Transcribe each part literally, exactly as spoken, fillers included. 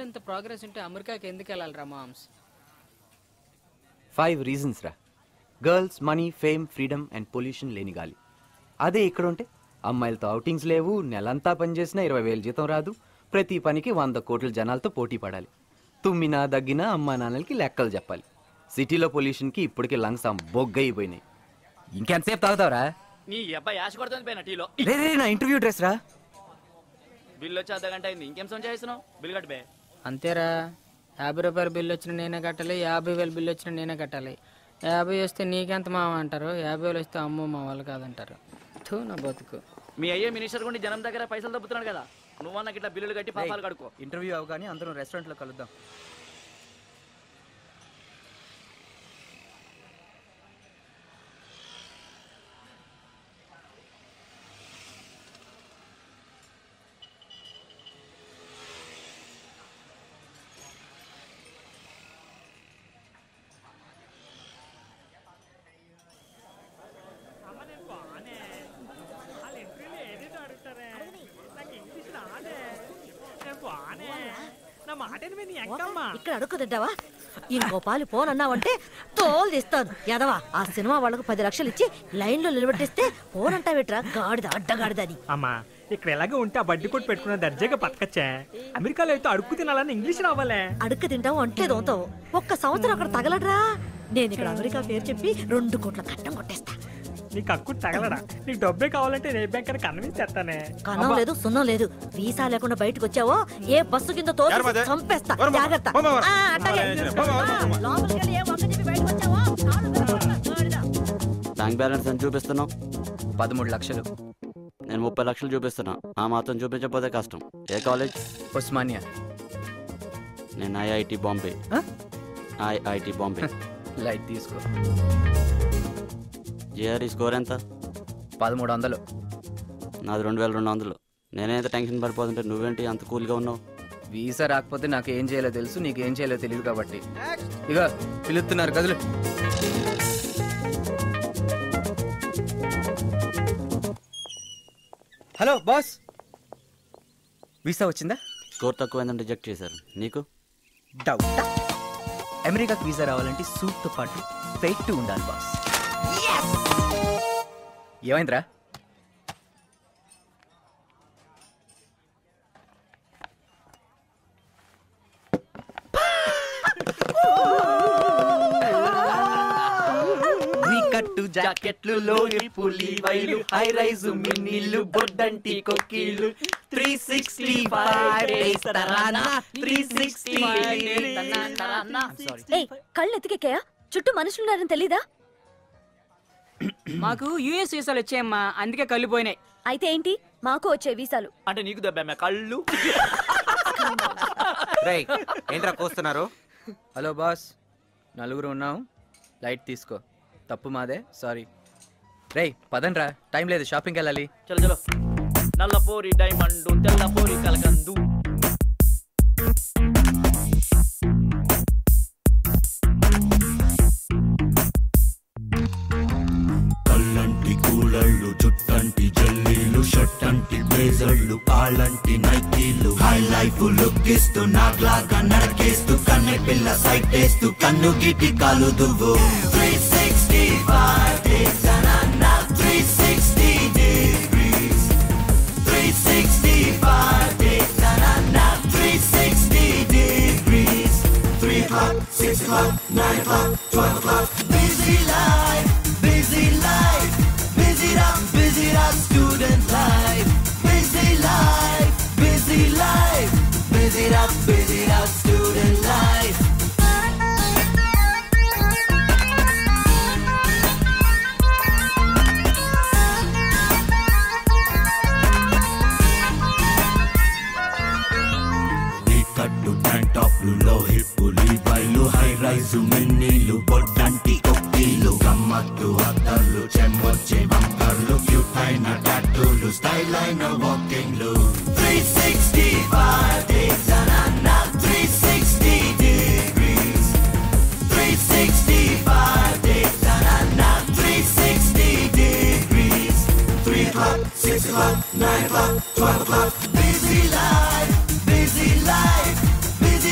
ఇంత ప్రోగ్రెస్ ఉంటే అమెరికాకి ఎందుకు వెళ్ళాలిరా మామ్స్? ఫైవ్ రీజన్స్ రా. Girls, money, fame, freedom and pollution లేని గాలి. అదే ఇక్కడ ఉంటే అమ్మాయిలతో అవుటింగ్స్ లేవు, నెలంతా పనిచేసినా ఇరవై వేలు జీతం రాదు, ప్రతి పనికి వంద కోట్ల జనాలతో పోటీ పడాలి, తుమ్మినా దగ్గినా అమ్మా నాన్నలకి లెక్కలు చెప్పాలి. సిటీలో పొల్యూషన్కి ఇప్పటికే లంగ్స్ బొగ్గయిపోయినాయి. ఇంకెంతసేపు తాగుతావురా? నీ అబ్బాయి యాష్ కొడుతుంది పోయిన టీలో. రే రే నా ఇంటర్వ్యూ డ్రెస్ రా. బిల్లు వచ్చి అర్ధ గంట అయింది, ఇంకేం సౌండ్ చేస్తున్నావు? బిల్ కట్టు బే. అంతేరా, యాభై రూపాయల బిల్లు వచ్చిన నేనే కట్టాలి, యాభై వేల బిల్లు వచ్చిన నేనే కట్టాలి. యాభై వస్తే నీకెంత మావ అంటారు, యాభై వేలు వస్తే అమ్మో మా వాళ్ళు కాదంటారు. థూ నా బతుకు. మీ అయ్యే మినిస్టర్ గుండి జనం దగ్గర పైసలు తప్పుతున్నాడు కదా, నువ్వన్నా ఇట్లా బిల్లులు కట్టి పాపాలు కడుకో. ఇంటర్వ్యూ అవగానే అందరం రెస్టారెంట్లో కలుద్దాం. ఇక్కడ అడుక్కుతింటావా? ఇంకో పాలు ఫోన్ అన్నావంటే తోలు తీస్తాను ఎదవా. ఆ సినిమా వాళ్ళకు పది లక్షలు ఇచ్చి లైన్ లో నిలబెట్టిస్తే ఫోన్ అంటావేట్రా గాడిద అడ్డగాడిదని. అమ్మా ఇక్కడ ఎలాగో ఉంటే ఆ బడ్డీ కొట్టు పెట్టుకున్న దర్జాగా బతకచ్చే. అమెరికాలో అయితే అడుక్కు తినాలని ఇంగ్లీష్ రావాలే. అడుక్కు తింటావు అంటే దోతావు. ఒక్క సంవత్సరం అక్కడ తగలడ్రా. నేను ఇక్కడ అమెరికా పేరు చెప్పి రెండు కోట్ల కట్టం కొట్టేస్తా. నీకు అక్కు తగలడా? నీకు డబ్బే కావాలంటే ఏ బ్యాంక్ అని కన్విన్చేస్తానే. కన్నం లేదు, సున్నం లేదు. వీసా లేకుండా బయటకు వచ్చావో ఏ బస్సు కింద తోసి చంపేస్తా. జాగ్రత్త. బ్యాంక్ బ్యాలెన్స్ అని చూపిస్తున్నావు? పదమూడు లక్షలు. నేను ముప్పై లక్షలు చూపిస్తున్నా. ఆ మాత్రం చూపించకపోతే కష్టం. ఏ కాలేజ్? ఉస్మానియా. నేను IIT Bombay. IIT Bombay. Light తీసుకో. జిఆర్ఈ స్కోర్ ఎంత? పదమూడు వందలు. నాది రెండు వేల రెండు వందలు. నేనైతే టెన్షన్ పడిపోతుంటే నువ్వేంటి అంత కూల్గా ఉన్నావు? వీసా రాకపోతే నాకు ఏం చేయాలో తెలుసు, నీకేం చేయాలో తెలియదు కాబట్టి. ఇక పిలుస్తున్నారు గదులు. హలో బాస్, వీసా వచ్చిందా? స్కోర్ తక్కువైందని రిజెక్ట్ చేశారు. నీకు డౌట్? అమెరికాకి వీసా రావాలంటే సూట్తో పాటు పెయిట్ ఉండాలి బాస్. ఏమైందిరా? కట్టు జాకెట్లు, లోని పులి వైలు, హై రైజు మిన్నీలు, బొడ్డంటి కొక్కీలు, three sixty five three sixty కళ్ళు ఎత్తికెక్కాయా? చుట్టూ మనుషులున్నారని తెలీదా? మాకు యూఎస్ వీసాలు వచ్చాయమ్మా, అందుకే కళ్ళు పోయినాయి. అయితే ఏంటి? మాకు వచ్చే వీసాలు. అంటే నీకు దెబ్బ కళ్ళు. ఏంట్రా కోస్తున్నారు? హలో బాస్, నలుగురు ఉన్నాం, లైట్ తీసుకో. తప్పు మాదే, సారీ. రేయ్ పదండ్రా, టైం లేదు, షాపింగ్కి వెళ్ళాలి. చలో చలో. నల్ల పోరి డైమండ్, తెల్ల పోరి కలకందు. కళ్ళంటి కూలళ్ళు, చుట్టంటి జల్లీలు, షర్టంటి బ్లేజర్లు, కాళ్ళంటి నైటీలు, హై లైఫ్ లుక్ ఇస్తూ నాగ్లాగా నడకేస్తూ కన్నె పిల్ల సైట్ వేస్తూ కన్ను గిటి కాలు దువ్వు. Three sixty five days anana, three sixty degrees, three sixty five days anana, three sixty degrees, three o'clock, six o'clock, nine o'clock, twelve o'clock. Busy life, busy life, busy up, busy up, student life. Busy life, busy life, busy up, busy up, student life. కట్టు tank టాప్లు, లో హిప్పులు, బయలు, high rise మిన్నీలు, బొడ్డంటి కొక్కీలు, గమ్మత్తు అద్దర్లు, చెమ్మొచ్చే బంపర్లు, cute అయిన టాటూలు, స్టైల్ అయిన వాకింగ్లు. Three sixty five days anana, three sixty degrees, three sixty five days anana, three sixty degrees, three o'clock, six o'clock, nine o'clock, twelve o'clock. Busy life, busy life, busy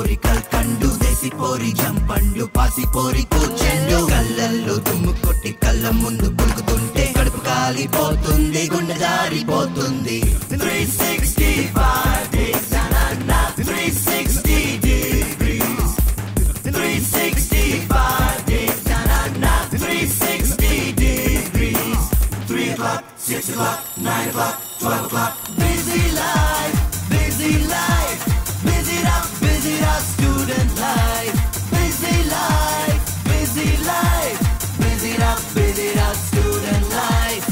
పోరి కల్కండు దేశీ పోరి జంపండు పాసి పోరి కూర్చెండు కళ్ళల్లో దుమ్ము కొట్టి కళ్ళ ముందు పులుకుతుంటే కడుపు కాలిపోతుంది గుండె జారిపోతుంది three sixty five days three sixty degrees three sixty five days three sixty degrees three o'clock six o'clock nine o'clock twelve o'clock busy life busy life busy up busy up student life busy life busy life busy up busy up student life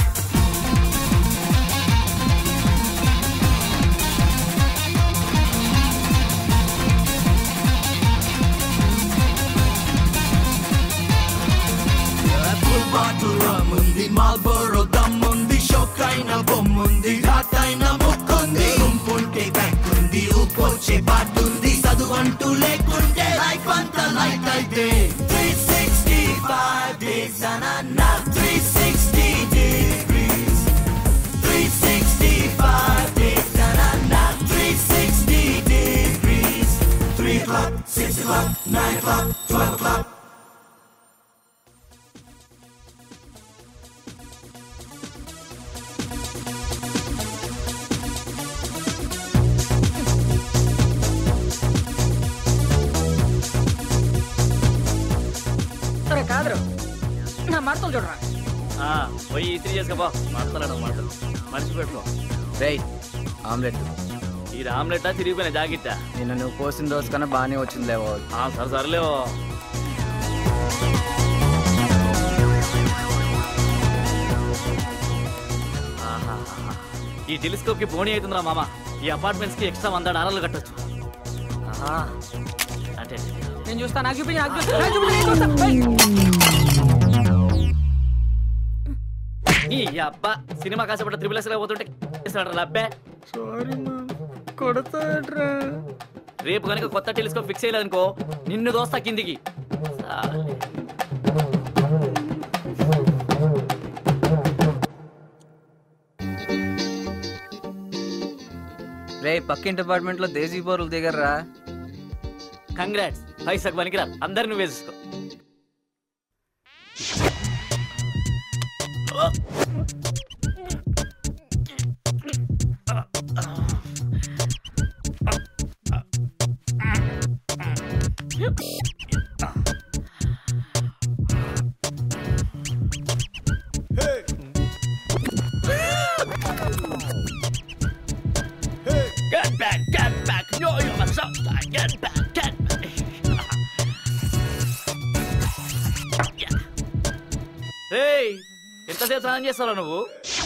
full bottle rum undi Marlboro dum undi shock aina bomb undi hot aina mukkundi umpunte back undi upoche patundi saduvantu lekunte life anta light aite three sixty-five days anana three sixty degrees three sixty-five days anana three sixty degrees three o'clock six o'clock nine o'clock twelve o'clock కాదు నా మడతలు చూడరా పోయి ఇస్త్రీ చేసుకోపో మాడతలేను మాడతలు మర్చిపెట్టుకో రేయ్ omelette ఈ ఆమ్లెట్టా తిరిగిపోయిన జాగిట్టా నిన్న నువ్వు పోసిన రోజు కన్నా బాగానే వచ్చిందిలేవో సరే సరేలేవో ఈ టెలిస్కోప్ కి బోణి అవుతుందిరా మామ ఈ అపార్ట్మెంట్స్ కి ఎక్స్ట్రా వంద డాలర్లు కట్టొచ్చు అంటే నేను చూస్తా నాకు చూపించి నాకు చూస్తా, నాకు చూపించి నేను చూస్తా. ఈ అబ్బా సినిమా కాసేపట్ల త్రిబుల్ ఎస్ పోతుంటే లబ్బే సారీ మా కొడతాడ్రా. రేపు కనుక కొత్త టెలిస్కోప్ ఫిక్స్ అయ్యలేదనుకో నిన్ను దోస్తా కిందికి. రే పక్కింటి అపార్ట్మెంట్ లో దేశీ పౌరులు దిగర్రా. కంగ్రాట్స్ పైసకు పనికిరా అందరు నువ్వు వేసుకో. Get back, get back, no, you must stop, get back, get back. Hey, ఎంతసేపు స్నానం చేస్తావు నువ్వు?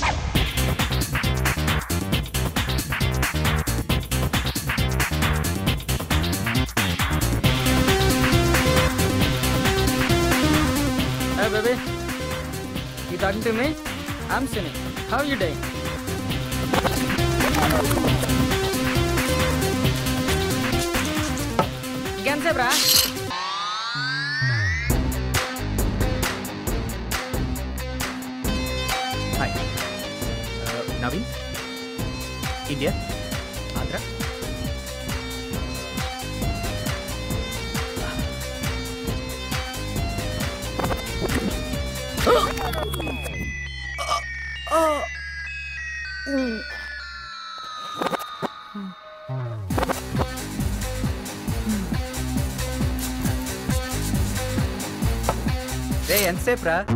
Hey baby, you talking to me? I'm Sunny. How are you doing? ఇంకెంతసేపు రా? Hi Naveen, India, Andhra. రే ఎంతసేపు రా?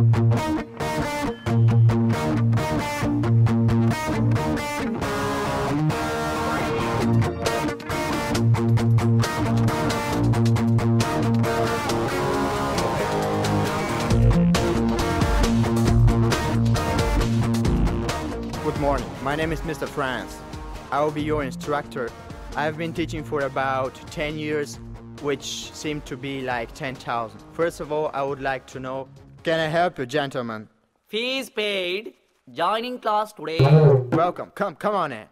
Good morning. My name is Mister France. I will be your instructor. I have been teaching for about ten years, which seem to be like ten thousand. First of all, I would like to know, can I help you, gentlemen? Fees paid, joining class today. Welcome. Come, come on in.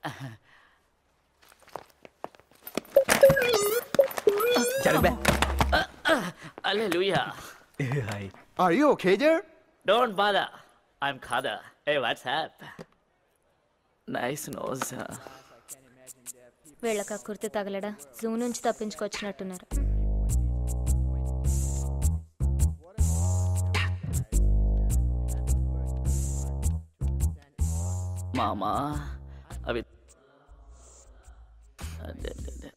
Hallelujah. Are you okay there? Don't bother. I'm Khada. Hey, what's up? Nice nose. Huh? వీళ్ళకి ఆ kurti తగలడా zoo నుంచి తప్పించుకొచ్చినట్టున్నారు. మామా అవి అదే అదే అదే.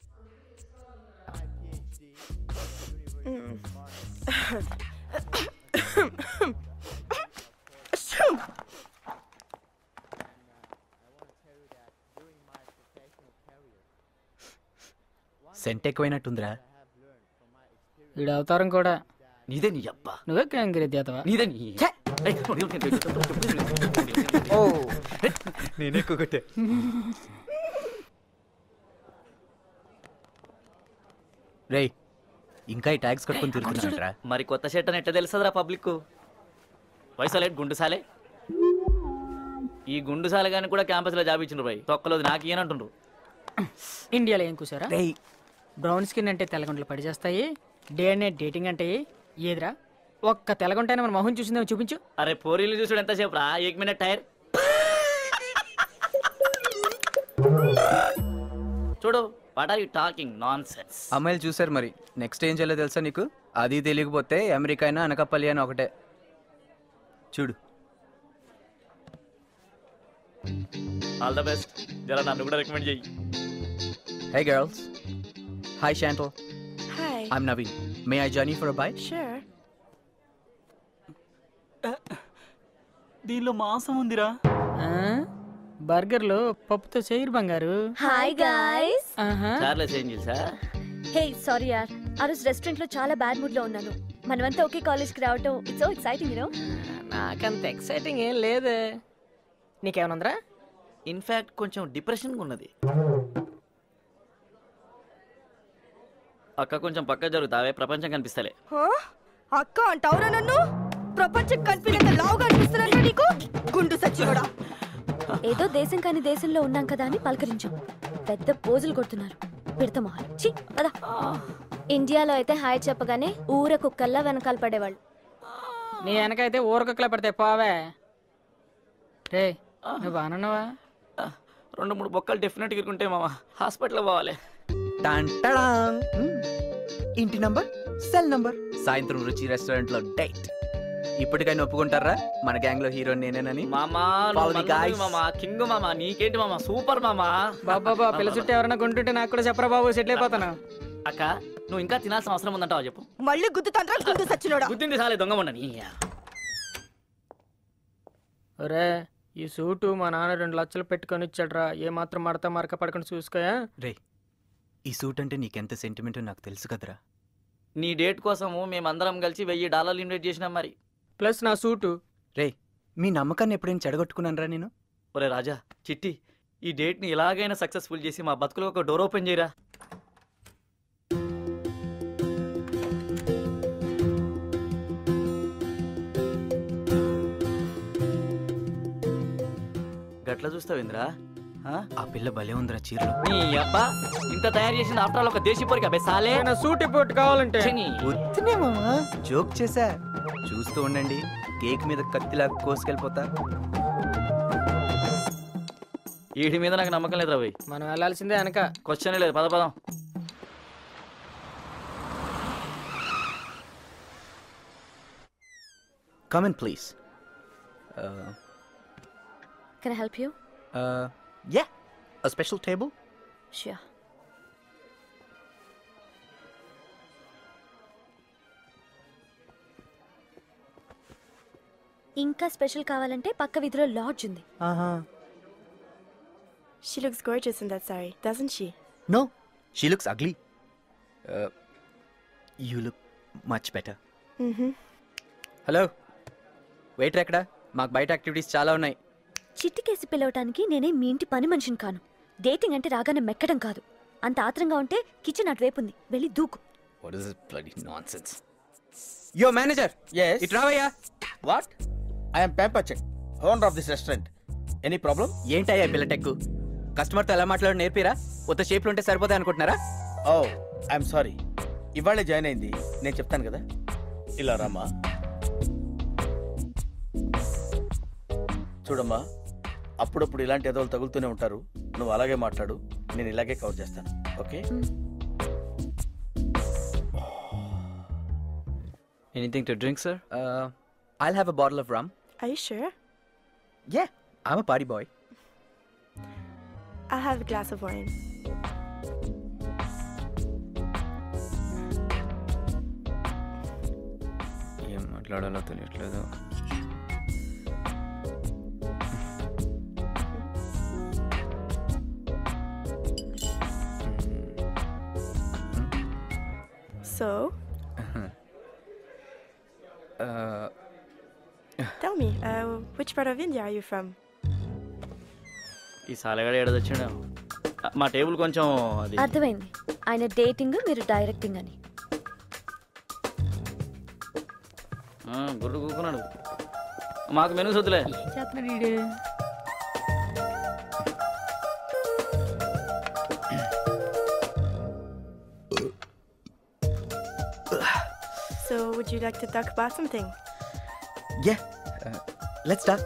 Scent ఎక్కువైనట్టుందిరా. వీడు అవతారం కూడా నీదే నీ అబ్బా. నువ్వే క్యాంగిరీ చేతవా? నీదే నీ నేను ఎక్కువ కొట్టే. రేయ్ ఇంకా ఈ ట్యాక్స్ కట్టుకొని తిరుగుతున్నారా? మరి కొత్త షర్ట్ అని ఎట్లా తెలుస్తుందిరా పబ్లిక్? వయసులేట్ గుండు సాలే. ఈ గుండు సాలే కానీ కూడా క్యాంపస్లో జాబ్ ఇచ్చిండ్రు పోయి తొక్కలోది నాకు ఏనంటుండ్రు. ఇండియాలో ఏం కూసారా? బ్రౌన్ స్కిన్ అంటే తెల్లగుంటలు పడి చేస్తాయి, డే అండ్ నైట్ డేటింగ్ అంటే ఏదిరా? ఒక్క తెల్లగుంటైనా మన మొహం చూసిందేమో చూపించు. అరే పోరీలు చూసాడు ఎంతసేపు రా? ఏక్ మినిట్ టైర్ చూడు. What are you talking nonsense? అమ్మాయిలు చూసారు మరి, నెక్స్ట్ ఏం చేయాలో తెలుసా నీకు? అది తెలియకపోతే అమెరికా అయినా అనకాపల్లి అయినా ఒకటే. చూడు. All the best. జరా నన్ను కూడా రికమెండ్ చెయ్యి. Hey girls. Hi Chantal. Hi. I'm Naveen. May I join you for a bite? Sure. దీనిలో మాంసం ఉందిరా. బర్గర్ లో పప్పుతో చేయరు బంగారు. Hi guys. చార్లెస్ చేంజ్ చేసా. హే సారీ యార్, ఆ రోజు రెస్టారెంట్ లో చాలా బ్యాడ్ మూడ్ లో ఉన్నాను. మనమంతా ఒకే కాలేజ్ కి రావటం it's so exciting, you know. నాకంత ఎక్సైటింగ్ ఏం లేదే. నీకేమనుందిరా? ఇన్ఫాక్ట్ కొంచెం డిప్రెషన్ ఉన్నది. అక్క కొంచెం పక్క జరుగుతావే, ప్రపంచం కనిపిస్తలే. అక్క అంటావురా నన్ను? ప్రపంచం కనిపినంత లావుగా అనిపిస్తున్నా నీకు? గుండు సచ్చినోడా. ఏదో దేశం కాని దేశంలో ఉన్నాం కదా అని పలకరించాం. పెద్ద పోజులు కొడుతున్నారు పిడత మొహాలు. ఛీ పద. ఇండియాలో అయితే హాయ్ చెప్పగానే ఊర కుక్కల్లా వెనకాల పడేవాళ్ళు. నీ వెనకైతే ఊరకుక్కలా పడితే పోవే. రే నువ్వు బాగున్నావా? రెండు మూడు బొక్కలు డెఫినెట్గా ఇరుకుంటే మామ హాస్పిటల్ పోవాలి. ఇంటి నంబర్, సెల్ నంబర్, సాయంత్రం రుచి రెస్టారెంట్ లో డేట్. ఇప్పటికైనా ఒప్పుకుంటారా మన గ్యాంగ్ లో హీరో నేనేనని? మామా మామా కింగ్ మామా, నీకేంటి మామా సూపర్ మామా. బాబా పిల్ల చుట్టూ ఎవరైనా కొంటుంటే నాకు కూడా చెప్పరా బాబు, సెటిల్ అయిపోతాను. అక్క నువ్వు ఇంకా తినాల్సిన అవసరం ఉందంటావా చెప్పు. మళ్ళీ గుద్దుతాండ్రా గుండు సచ్చినోడా. గుద్దింది సాలే దొంగ ఉండని. ఒరే ఈ సూటు మా నాన్న రెండు లక్షలు పెట్టుకొని ఇచ్చాడ్రా, ఏ మాత్రం మడతా మరక పడకుండా చూసుకోయా. రే ఈ సూట్ అంటే నీకెంత సెంటిమెంట్ నాకు తెలుసు కదరా. నీ డేట్ కోసము మేమందరం కలిసి వెయ్యి డాలర్లు ఇన్వెస్ట్ చేసినాం మరి. ప్లస్ నా సూటు. రే మీ నమ్మకాన్ని ఎప్పుడైనా చెడగొట్టుకున్నానరా నేను? ఒరే రాజా చిట్టి, ఈ డేట్ని ఎలాగైనా సక్సెస్ఫుల్ చేసి మా బతుకులో ఒక డోర్ ఓపెన్ చేయరా. గట్ల చూస్తావేంద్రా? ఆ పిల్ల భలే ఉందిరా చీరలో. నీ అబ్బా ఇంత తయారు చేసింది ఆఫ్టర్ ఆల్ ఒక దేశీ పోరికి అబ్బే సాలే. నా సూట్ ఇప్పుడు కావాలంటే వద్దునే మామా, జోక్ చేసా. చూస్తూ ఉండండి, కేక్ మీద కత్తిలా కోసుకెళ్ళిపోతా. వీడి మీద నాకు నమ్మకం లేదు రాబోయ్. మనం వెళ్ళాల్సిందే వెనక, క్వశ్చన్ లేదు. పద పదం. Come in please. Uh, Can I help you? Uh, yeah. A special table? Sure. ఇంకా స్పెషల్ కావాలంటే పక్క వీధిలో లాడ్జ్ ఉంది. Uh-huh. She looks gorgeous in that sari, doesn't she? No, she looks ugly. Uh, you look much better. Mm-hmm. Hello. Wait, ఎక్కడ? మాకు బయట activities చాలా ఉన్నాయి. చిట్టికేసి పిలవటానికి నేనే మీ ఇంటి పని మనిషిని కాను. డేటింగ్ అంటే రాగానే మెక్కడం కాదు. అంత ఆత్రంగా ఉంటే కిచెన్ అటువైపు ఉంది, వెళ్ళి దూకు. What is this bloody nonsense? Yo, manager. Yes. It రావయ్యా. What? I am Pampachek, owner of this restaurant. Any problem? ఏంటయ్యా పిల్ల టెక్కు? కస్టమర్తో ఎలా మాట్లాడో నేర్పిరా? కొత్త షేప్లు ఉంటే సరిపోతాయి అనుకుంటున్నారా? Oh, I'm sorry. ఇవాళే జాయిన్ అయింది, నేను చెప్తాను కదా. ఇలా రామ్మా. చూడమ్మా, అప్పుడప్పుడు ఇలాంటి ఎదవలు తగులుతూనే ఉంటారు. నువ్వు అలాగే మాట్లాడు, నేను ఇలాగే కవర్ చేస్తాను. Okay. Anything to drink, sir? Uh, I'll have a bottle of rum. Are you sure? Yeah, I'm a party boy. I'll have a glass of wine. ఏం మాట్లాడాలో తెలియట్లేదు. So? Uh, Tell me, uh, which part of India are you from? ఈ సాలగాడు ఏడదొచ్చాడు. మా table కొంచెం అది అర్థమైంది. ఆయన dating, మీరు డైరెక్టింగ్ అని. గుర్రు కూకున్నాడు. మాకు మెనూ సొద్దులే. So, would you like to talk about something? yeah, uh, let's talk.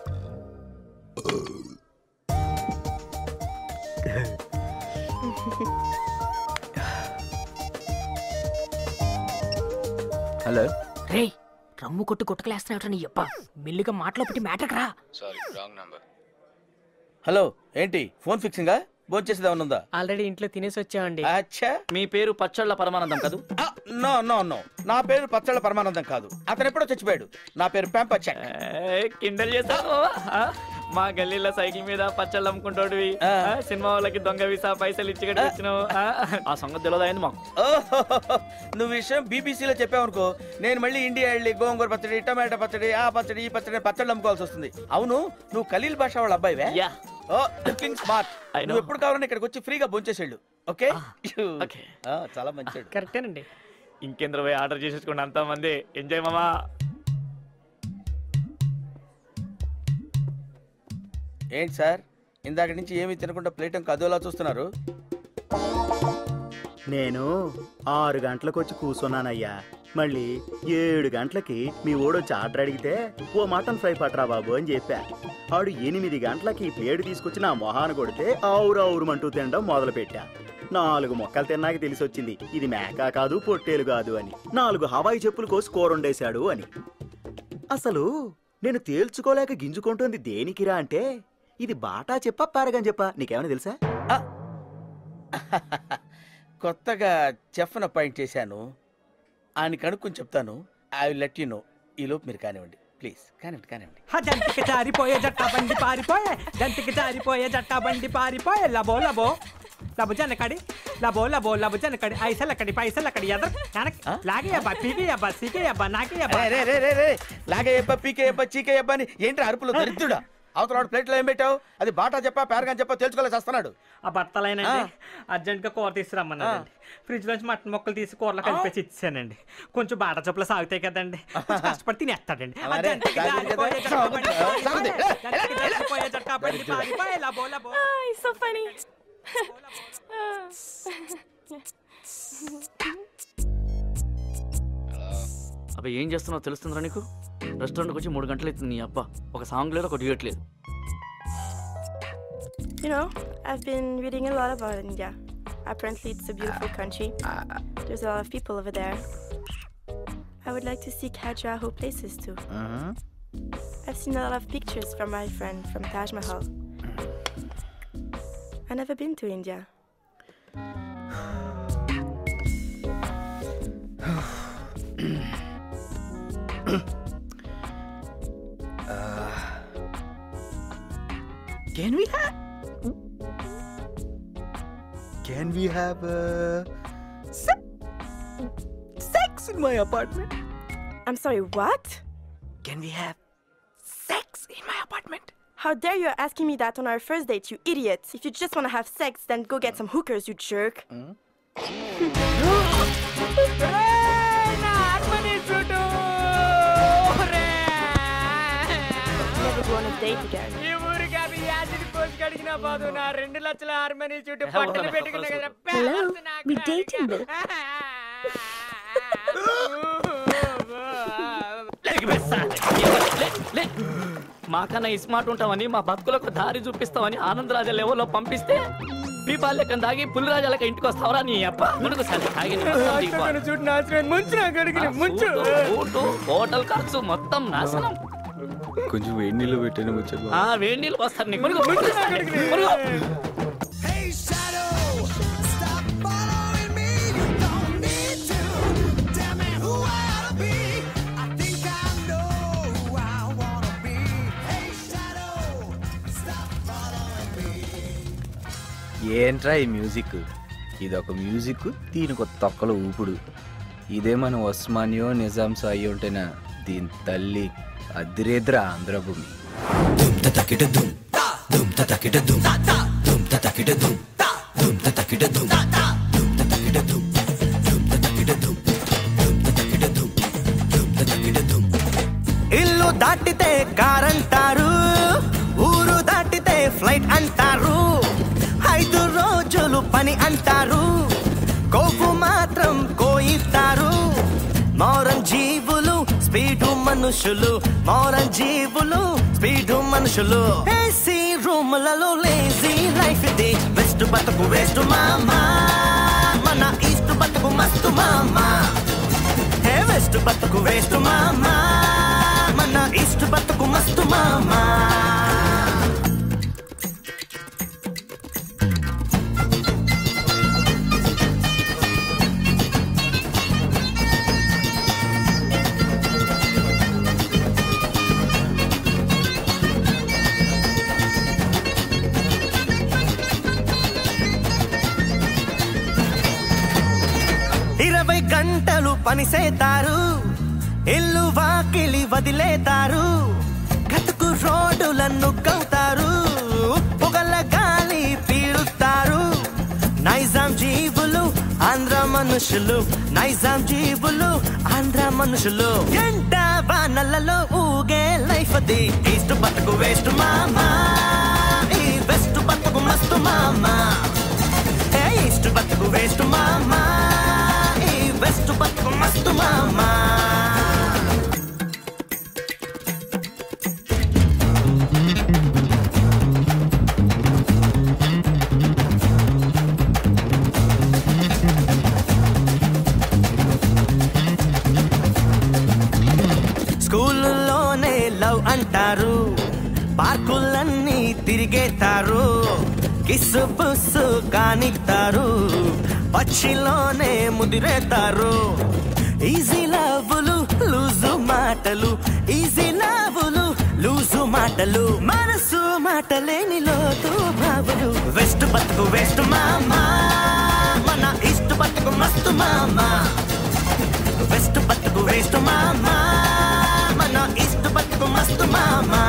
Hello. రే రమ్ము కొట్టు కొట్టకలేస్తున్నావు నీ అప్ప. మెల్లిగా మాటలో పెట్టి మ్యాటర్ రా. Sorry, wrong number. హలో, ఏంటి ఫోన్ ఫిక్సింగా? భోంచేసేదా ఉందా? ఆల్రెడీ ఇంట్లో తినేసి వచ్చామండి. అచ్చా, మీ పేరు పచ్చళ్ళ పరమానందం కాదు? నో నో నో, నా పేరు పచ్చళ్ళ పరమానందం కాదు. అతను ఎప్పుడో చచ్చిపోయాడు. నా పేరు పెంపచ్చ. కిండల్ చేస్తావు. మా గల్లీలో సైకిల్ మీద పచ్చళ్ళు అమ్ముకుంటాడు. సినిమా వాళ్ళకి దొంగ వీసా పైసలు ఇచ్చి వచ్చినావు. ఆ సంగతి తెలియదు మాకు. నువ్వు విషయం బీబీసీలో చెప్పావనుకో, నేను మళ్ళీ ఇండియా వెళ్ళి గోంగూర పచ్చడి, టమాటా పచ్చడి, ఆ పచ్చడి ఈ పచ్చడి పచ్చళ్ళు అమ్ముకోవాల్సి వస్తుంది. అవును, నువ్వు ఖలీల్ బాషా వాళ్ళ అబ్బాయివే? ఓ, లుకింగ్ స్మార్ట్. నువ్వు ఎప్పుడు కావాలని ఇక్కడికి వచ్చి ఫ్రీగా భోంచేసేళ్ళు. ఓకే, చాలా మంచిది. కరెక్టేనండి. ఇంకేంద్ర పోయి ఆర్డర్ చేసేసుకోండి అంతా మంది. ఎంజాయ్ మామా. ఏంటి సార్, ఇందాక నుంచి ఏమీ తినకుండా ప్లేట్ కదోలా చూస్తున్నారు? నేను ఆరు గంటలకు వచ్చి కూర్చున్నానయ్యా. మళ్ళీ ఏడు గంటలకి మీ ఓడొచ్చి ఆర్డర్ అడిగితే ఓ మటన్ ఫ్రై పట్రా బాబు అని చెప్పా. ఆడు ఎనిమిది గంటలకి ప్లేట్ తీసుకొచ్చి నా మొహాన కొడితే ఆవురు ఆవురుమంటూ తినడం మొదలు పెట్టా. నాలుగు మొక్కలు తిన్నాక తెలిసి వచ్చింది ఇది మేక కాదు పొట్టేలు కాదు అని. నాలుగు హవాయి చెప్పులు కోసి కూర వండేశాడు అని. అసలు నేను తేల్చుకోలేక గింజుకుంటుంది దేనికిరా అంటే, ఇది బాటా చెప్పా పారగని చెప్పా నీకేమైనా తెలుసా? కొత్తగా చెఫ్ను అపాయింట్ చేశాను, ఆయన కనుక్కొని చెప్తాను. I will let you know. ఈ లోపు మీరు కానివ్వండి ప్లీజ్. కానివ్వండి కానివ్వండి. జంతికి జారిపోయే జట్టా బండి పారిపోయే, జంతికి జారిపోయే జట్టా బండి పారిపోయే. లబో లబో లబు జనకడి, లబో లబో లబు జనకడి. ఐసలక్కడి పైసలక్కడి ఎదర్ లాగే అబ్బా పీకే అబ్బా సీకే అబ్బా నాకే అబ్బా. రే రే రే రే లాగే అబ్బా పీకే అబ్బా చీకే అబ్బా అని ఏంటి అరుపులు దరిద్రుడా? అవతల ప్లేట్లో ఏం పెట్టావు? అది బాటా చెప్పా పేరగాని చెప్పా తెలుసుకోలేసి వస్తున్నాడు. ఆ బట్టలైనండి అర్జెంట్ గా కూర తీసుకురమ్మన్నానండి. ఫ్రిడ్జ్ లోంచి మటన్ మొక్కలు తీసి కూరలో కలిపేసి ఇచ్చానండి. కొంచెం బాటా చెప్పులు సాగుతాయి కదండి, కష్టపడి తినేస్తాడండి. So funny. అబ్బా ఏం చేస్తున్నావు తెలుస్తుందిరా నీకు? రెస్టారెంట్కి వచ్చి మూడు గంటలు అవుతుంది. నీ అబ్బా ఒక సాంగ్ లేదు, ఒక డ్యూయట్ లేదు. You know, I've been reading a lot about India. Apparently it's a beautiful country. There's a lot of people over there. I would like to see Khajuraho places too. Uh-huh. I've seen a lot of pictures from my friend from Taj Mahal. I've never been to India. uh, can we have can we have uh, se- sex in my apartment? I'm sorry, what? Can we have sex in my apartment? How dare you asking me that on our first date, you idiot? If you just want to have sex, then go get some hookers, you jerk. Mm? Never go on a date again. Hello, we dating Bill. మాకన్నా smart ఉంటామని, మా బతుకులకు దారి చూపిస్తామని ఆనందరాజ లెవెల్లో పంపిస్తే పీపాలు లెక్క తాగి పులిరాజా లెక్క ఇంటికి వస్తావరా నీ అప్ప ముడుకు సాలి తాగి హోటల్ ఖర్చు మొత్తం నాశనం. కొంచెం వేడి నీళ్ళు పెట్టాను వచ్చాను. ఆ వేడి నీళ్ళు వస్తారు నీకు. ముడుగు, ముడుగు సాలి, ముడుగు. ఏంట్రా ఈ మ్యూజిక్? ఇదొక మ్యూజిక్, దీనికి తొక్కల ఊపుడు. ఇదే మన ఉస్మానియో నిజాం సాయి ఉంటేనా దీని తల్లి అద్రేద్ర ఆంధ్రభూమి. ఇల్లు దాటితే కార్ అంటారు, ఊరు దాటితే ఫ్లైట్ అంటారు, ఐదు రోజులు పని అంటారు, కోపు మాత్రం కోయిస్తారు. మౌరం జీవులు స్పీడు మనుషులు, మౌరం జీవులు స్పీడు మనుషులు. ఏసీ రూములలో లేజీ లైఫ్ ఇది, వెస్ట్ బతుకు వేస్ట్ మామా, మన ఈస్ట్ బతుకు మస్తు మామా. ఏ వెస్ట్ బతుకు వేస్ట్ మామా, మన ఈస్ట్ బతుకు మస్తు మామా. ఇరవై గంటలు పనిసేతారు, ఇల్లు వాకిలి వదిలేతారు, గతుకు రోడ్డులను కౌతారు, పొగల గాలి పీలుతారు. నైజాం జీవులు ఆంధ్ర మనుషులు, నైజాం జీవులు ఆంధ్ర మనుషులు. ఎండ వానలలో ఊగే లైఫ్ అది, ఈస్ట్ బతుకు వేస్ట్ మామా, ఈ వెస్ట్ బతుకు మస్తు మామా. ఏ ఈస్ట్ బతుకు వేస్ట్ మామా, వెస్ట్ బతుకు మస్తు మామా. స్కూల్లోనే లవ్ అంటారు, పార్కులన్నీ తిరిగేతారు, కిస్సు బుస్సు కానిస్తారు, పచ్చిలోనే ముదిరేతారు. ఈజీ లవ్వులు లూజు మాటలు, ఈజీ లవ్వులు లూజు మాటలు, మనసు మాటలేని లోతు బాబులు. వెస్ట్ బతుకు వేస్ట్ మామా, మన ఈస్ట్ బతుకు మస్తు మామా. వెస్ట్ బతుకు వేస్ట్ మామా, మన ఈస్ట్ బతుకు మస్తు మామా.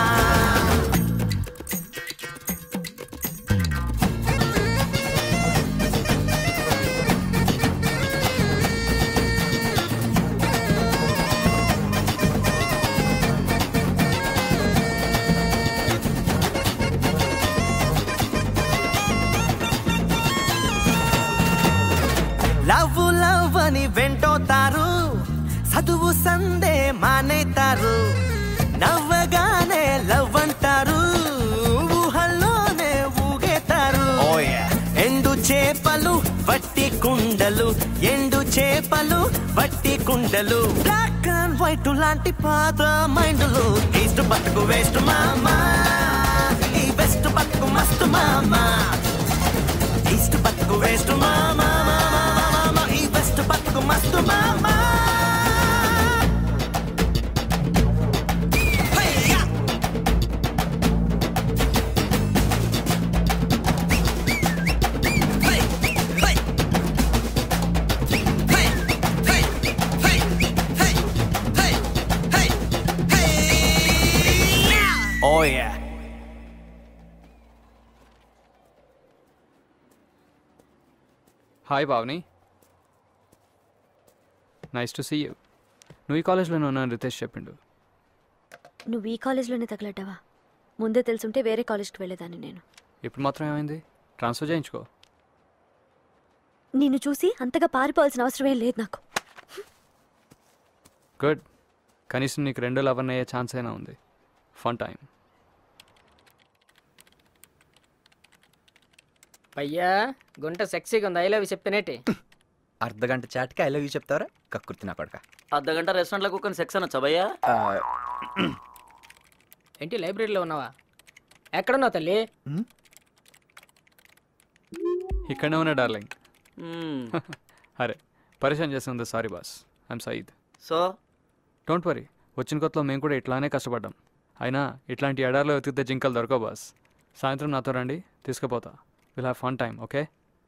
లవ్ లవ్ అని వెంటోతారు, చదువు సందే మానేతారు, నవ్వగానే లవ్ అంటారు, ఊహల్లోనే ఊగేతారు. ఎండు చేపలు వట్టి కుండలు, ఎండు చేపలు వట్టి కుండలు, బ్లాక్ అండ్ వైట్ లాంటి పాత మైండ్లు. ఈస్ట్ బతుకు వేస్ట్ మామా, ఈ వెస్ట్ బతుకు మస్తు మామా. ఈస్ట్ బతుకు వేస్ట్ మామా, ఈ వెస్ట్ బతుకు మస్తు మామా. Oh yeah. Hi Pavani, nice to see you. నువ్వు ఈ కాలేజ్లోనే ఉన్నాను రితేష్ చెప్పిండు. నువ్వు ఈ కాలేజ్లోనే తగలడ్డావా? ముందే తెలుసుంటే వేరే కాలేజ్కి వెళ్ళేదాన్ని నేను. ఇప్పుడు మాత్రం ఏమైంది? ట్రాన్స్ఫర్ చేయించుకో. నిన్ను చూసి అంతగా పారిపోవాల్సిన అవసరమే లేదు నాకు. గుడ్, కనీసం నీకు రెండు లవర్ అయ్యే ఛాన్స్ అయినా ఉంది. Fun time. పయ్యా గుంట సెక్సీగా ఉంది ఐ లవ్ చెప్తానేటి అర్ధ గంట చాట్కి ఐ లవ్ యూ చెప్తావరా కక్కుర్తి నా కొడక అర్ధ గంట రెస్టారెంట్లో కూర్చొని సెక్స్ అనొచ్చా భయ్యా? ఏంటి లైబ్రరీలో ఉన్నావా? ఎక్కడున్నావు తల్లి? ఇక్కడనే ఉన్నా డార్లింగ్. అరే పరిచయం చేస్తుంది sorry boss, I'm Sayeed. So don't worry, వచ్చిన కొత్తలో మేము కూడా ఇట్లానే కష్టపడ్డాం. అయినా ఇట్లాంటి ఎడార్లో వెతికితే జింకలు దొరకవు బాస్. సాయంత్రం నాతో రండి, తీసుకుపోతా. Will have fun time, okay?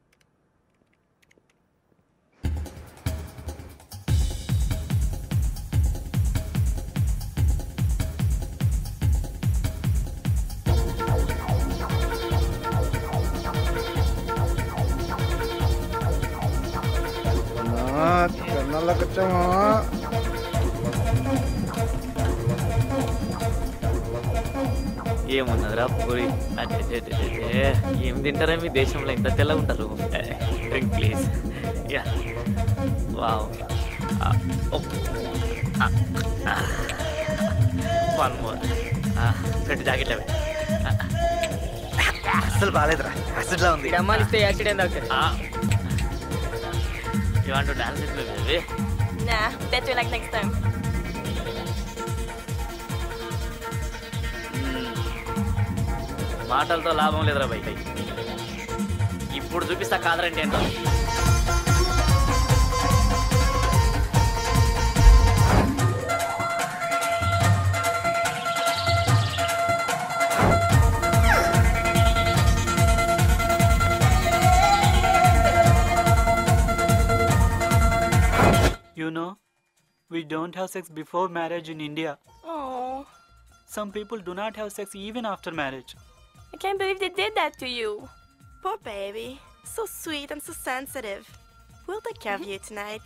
ఏమున్నదిరా పూరి, ఏం తింటారా మీ దేశంలో ఇంత తెల్లగా ఉంటారు? Drink please. Yeah wow, one more. రెండు జాకెట్లు అవి అసలు బాగాలేదురా, యాసిడ్లా ఉంది. అమ్మాయిలు ఇస్తే యాసిడ్ ఏం తాగుతారు? You want to dance with me, baby? Nah, better like next time. మాటలతో లాభం లేదురా బయట. ఇప్పుడు చూపిస్తా కాదరంటే ఏంటో. You know, we don't have sex before marriage in India. Oh. Some people do not have sex even after marriage. I can't believe they did that to you. Poor baby. So sweet and so sensitive. We'll take care of you tonight.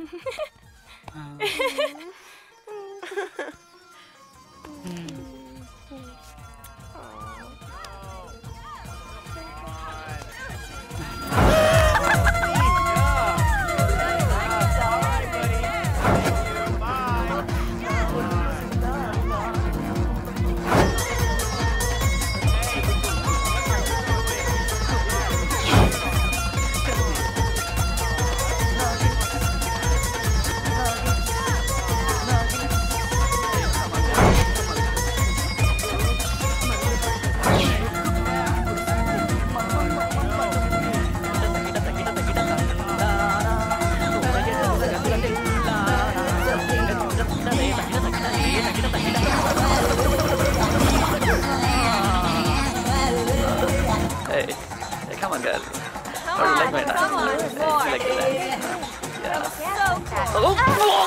Hey, hey, come on, girl. How do you like my dance? Come on, Hey, more. you like the dance? Yeah. So Oh,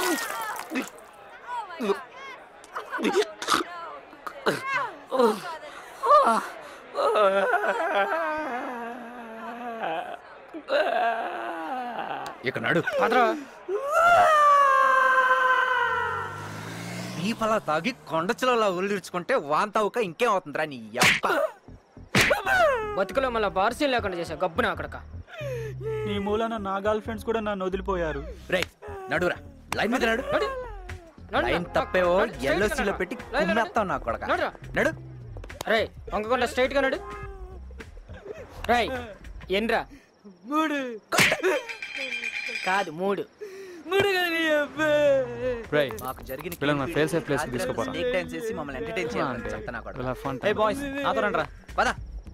ఇక నడు ఈ పలా తాగి కొండచిలో ఉల్లిర్చుకుంటే వాంతావుక ఇంకేం అవుతుందిరా నీ అప్ప. బతుకులో మళ్ళీ బార్సీలు లేకుండా చేసా గబ్బున అక్కడక. నీ మూలన నా గర్ల్ ఫ్రెండ్స్ కూడా నన్ను వదిలిపోయారు. రే నడురా, లైన్ మీద నడు. లైన్ తప్పేవో ఎల్ఓసీలో పెట్టి కుమ్మేస్తావు నా కొడక. నడు. రే వంకకుండా స్ట్రైట్ గా నడు. రై ఎన్రా? మూడు కాదు మూడు. Ray, మాకు జరిగిన వీళ్ళని మన ఫెయిల్ సేఫ్ ప్లేస్కి తీసుకుపోరా. స్నేక్ డాన్స్ చేసి మమ్మల్ని ఎంటర్టైన్ చేయాలని చెప్తా నా కొడక. We'll have fun Hey time. boys, నాతో రండిరా. పద.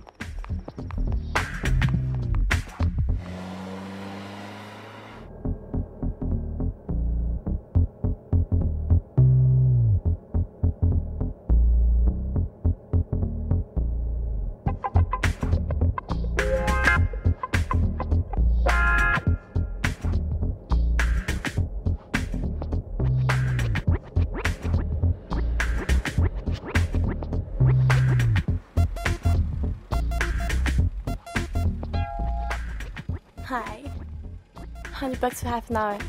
hi. Hundred bucks for half an hour.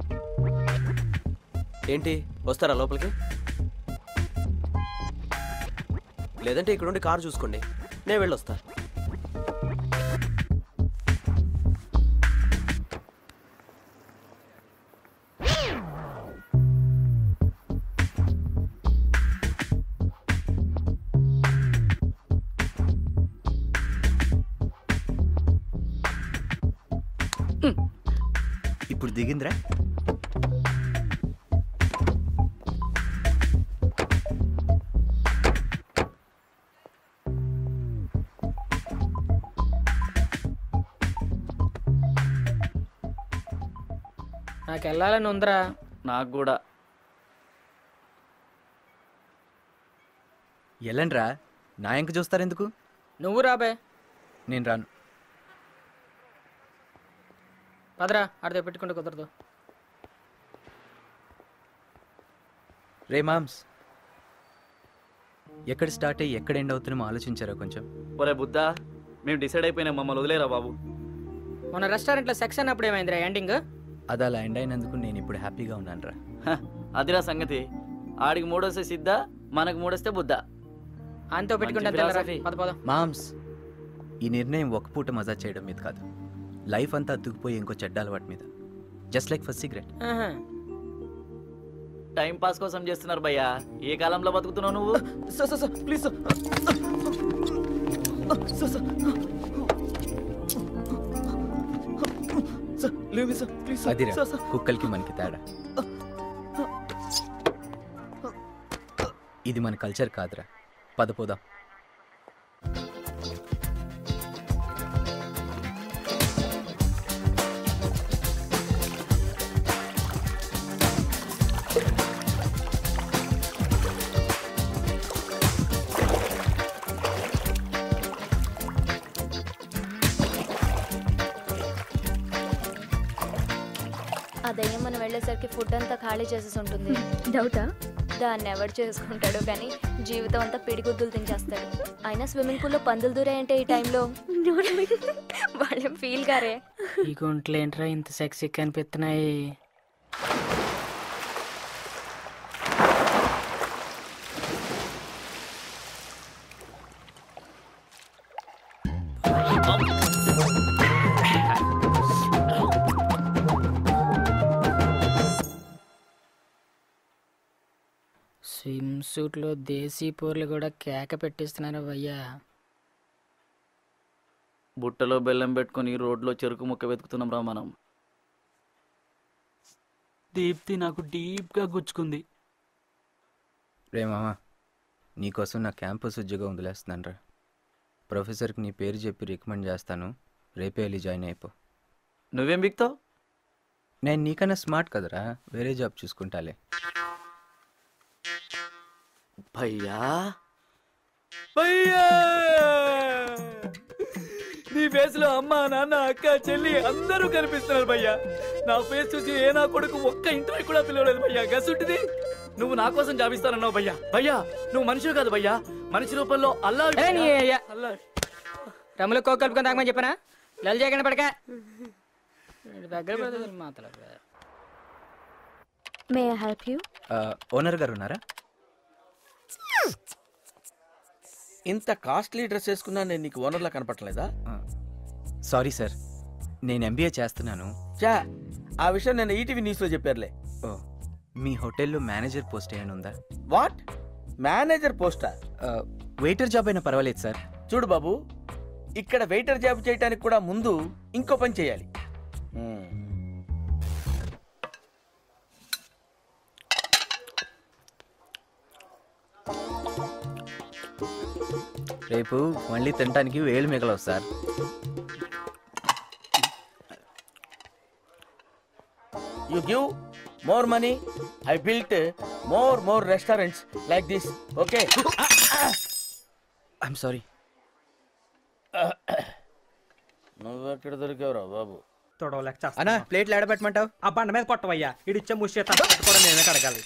ఏంటి వస్తారా లోపలికి? లేదంటే ఇక్కడ నుండి కారు చూసుకోండి, నేను వెళ్ళొస్తా. ఇప్పుడు దిగిందిరా. నాకు వెళ్ళాలని ఉందిరా. నాకు కూడా. ఎల్లండ్రా, నా ఇంక చూస్తారెందుకు? నువ్వు రాబే. నేను రాను. పదరా, ఆడితే పెట్టుకుంటే కుదరదు. రే మామ్స్, ఎక్కడ స్టార్ట్ అయ్యి ఎక్కడ ఎండ్ అవుతున్నామో ఆలోచించారా కొంచెం? ఒరే బుద్ధా, మేము డిసైడ్ అయిపోయినాం, మమ్మల్ని వదిలేరా బాబు. మన రెస్టారెంట్లో సెక్స్ అన్నప్పుడు ఏమైందిరా ఎండింగ్? అది అలా ఎండ్ అయినందుకు నేను ఇప్పుడు హ్యాపీగా ఉన్నాను రా. అదిరా సంగతి. ఆడికి మూడొస్తే సిద్ధ, మనకు మూడొస్తే బుద్ధ. అంతో పెట్టుకుంటే మామ్స్, ఈ నిర్ణయం ఒక పూట మజా చేయడం మీద కాదు, లైఫ్ అంతా అతుక్కుపోయి ఇంకో చెడ్డ అలవాటు మీద. Just like first cigarette. Time pass కోసం చేస్తున్నారు భయ్యా. ఏ కాలంలో బతుకుతున్నావు నువ్వు? ప్లీజ్ అదిరా కుక్కలకి మనకి తేడా. ఇది మన కల్చర్ కాదురా. పదపోదాం. అదయ్య మనం వెళ్ళేసరికి ఫుడ్ అంతా ఖాళీ చేసేసి ఉంటుంది. డౌటా? దాన్ని ఎవరు చేసుకుంటాడు కానీ జీవితం అంతా పిడిగుద్దులు తించేస్తాడు. అయినా స్విమ్మింగ్ పూల్లో పందులు దూరాయంటే ఈ టైంలో వాళ్ళేం ఫీల్ గారే. ఈ గుంట్లు ఏంట్రా ఇంత సెక్సీ కనిపిస్తున్నాయి? స్విమ్ సూట్లో దేశీ పూర్లు కూడా కేక పెట్టిస్తున్నారు భయ్యా. బుట్టలో బెల్లం పెట్టుకుని రోడ్లో చెరుకు ముక్క వెతుకుతున్నాం రా మనం. దీప్తి నాకు డీప్గా గుచ్చుకుంది. రే మామా, నీకోసం నా క్యాంపస్ ఉద్యోగం వదిలేస్తున్నాను రా. ప్రొఫెసర్కి నీ పేరు చెప్పి రికమెండ్ చేస్తాను, రేపే వెళ్ళి జాయిన్ అయిపో. నువ్వేం బిక్తావు? నేను నీకన్నా స్మార్ట్ కదరా, వేరే జాబ్ చూసుకుంటాలే. భయ్యా భయ్యా, నీ ఫేస్ లో అమ్మ నాన్న అక్క చెల్లి అందరూ కనిపిస్తున్నారు భయ్యా. నా ఫేస్ చూసి ఏ నా కొడుకు ఒక్క ఇంటర్వ్యూ కూడా పిలవలేదు భయ్యా. గసుంటిది నువ్వు నా కోసం జాబిస్తానన్నావు భయ్యా. భయ్యా నువ్వు మనిషి కాదు భయ్యా, మనిషి రూపంలో అల్లా అల్లా రమ్ములు కోక్ కలుపుకొని తాగమని చెప్పనా? లల్ చేయకుండా పడక దగ్గర మాట్లాడ. May I help you? Owner గారు ఉన్నారా? ఇంత కాస్ట్లీ డ్రెస్ వేసుకున్నా నేను నీకు ఓనర్లా కనపడలేదా? సారీ సార్, నేను ఎంబీఏ చేస్తున్నాను. చా, ఆ విషయం నేను ఈటీవీ న్యూస్లో చెప్పారులే. ఓ, మీ హోటల్లో మేనేజర్ పోస్ట్ ఏమైనా ఉందా? వాట్? మేనేజర్ పోస్టా? వెయిటర్ జాబ్ అయినా పర్వాలేదు సార్. చూడు బాబు, ఇక్కడ వెయిటర్ జాబ్ చేయడానికి కూడా ముందు ఇంకో పని చేయాలి. రేపు మళ్ళీ తినడానికి వేలు మిగలవు sir. You give more money, I built more more restaurants like this. Okay, I'm sorry. నువ్వెక్కడ దొరికావురా బాబు? తొడవలేక అన్నా, ప్లేట్లు ఎడబెట్టమంటావు? ఆ బండ మీద కొట్టవయ్యా. ఇడిచ్చే ముష్టి కూడా నేనే కడగాలి.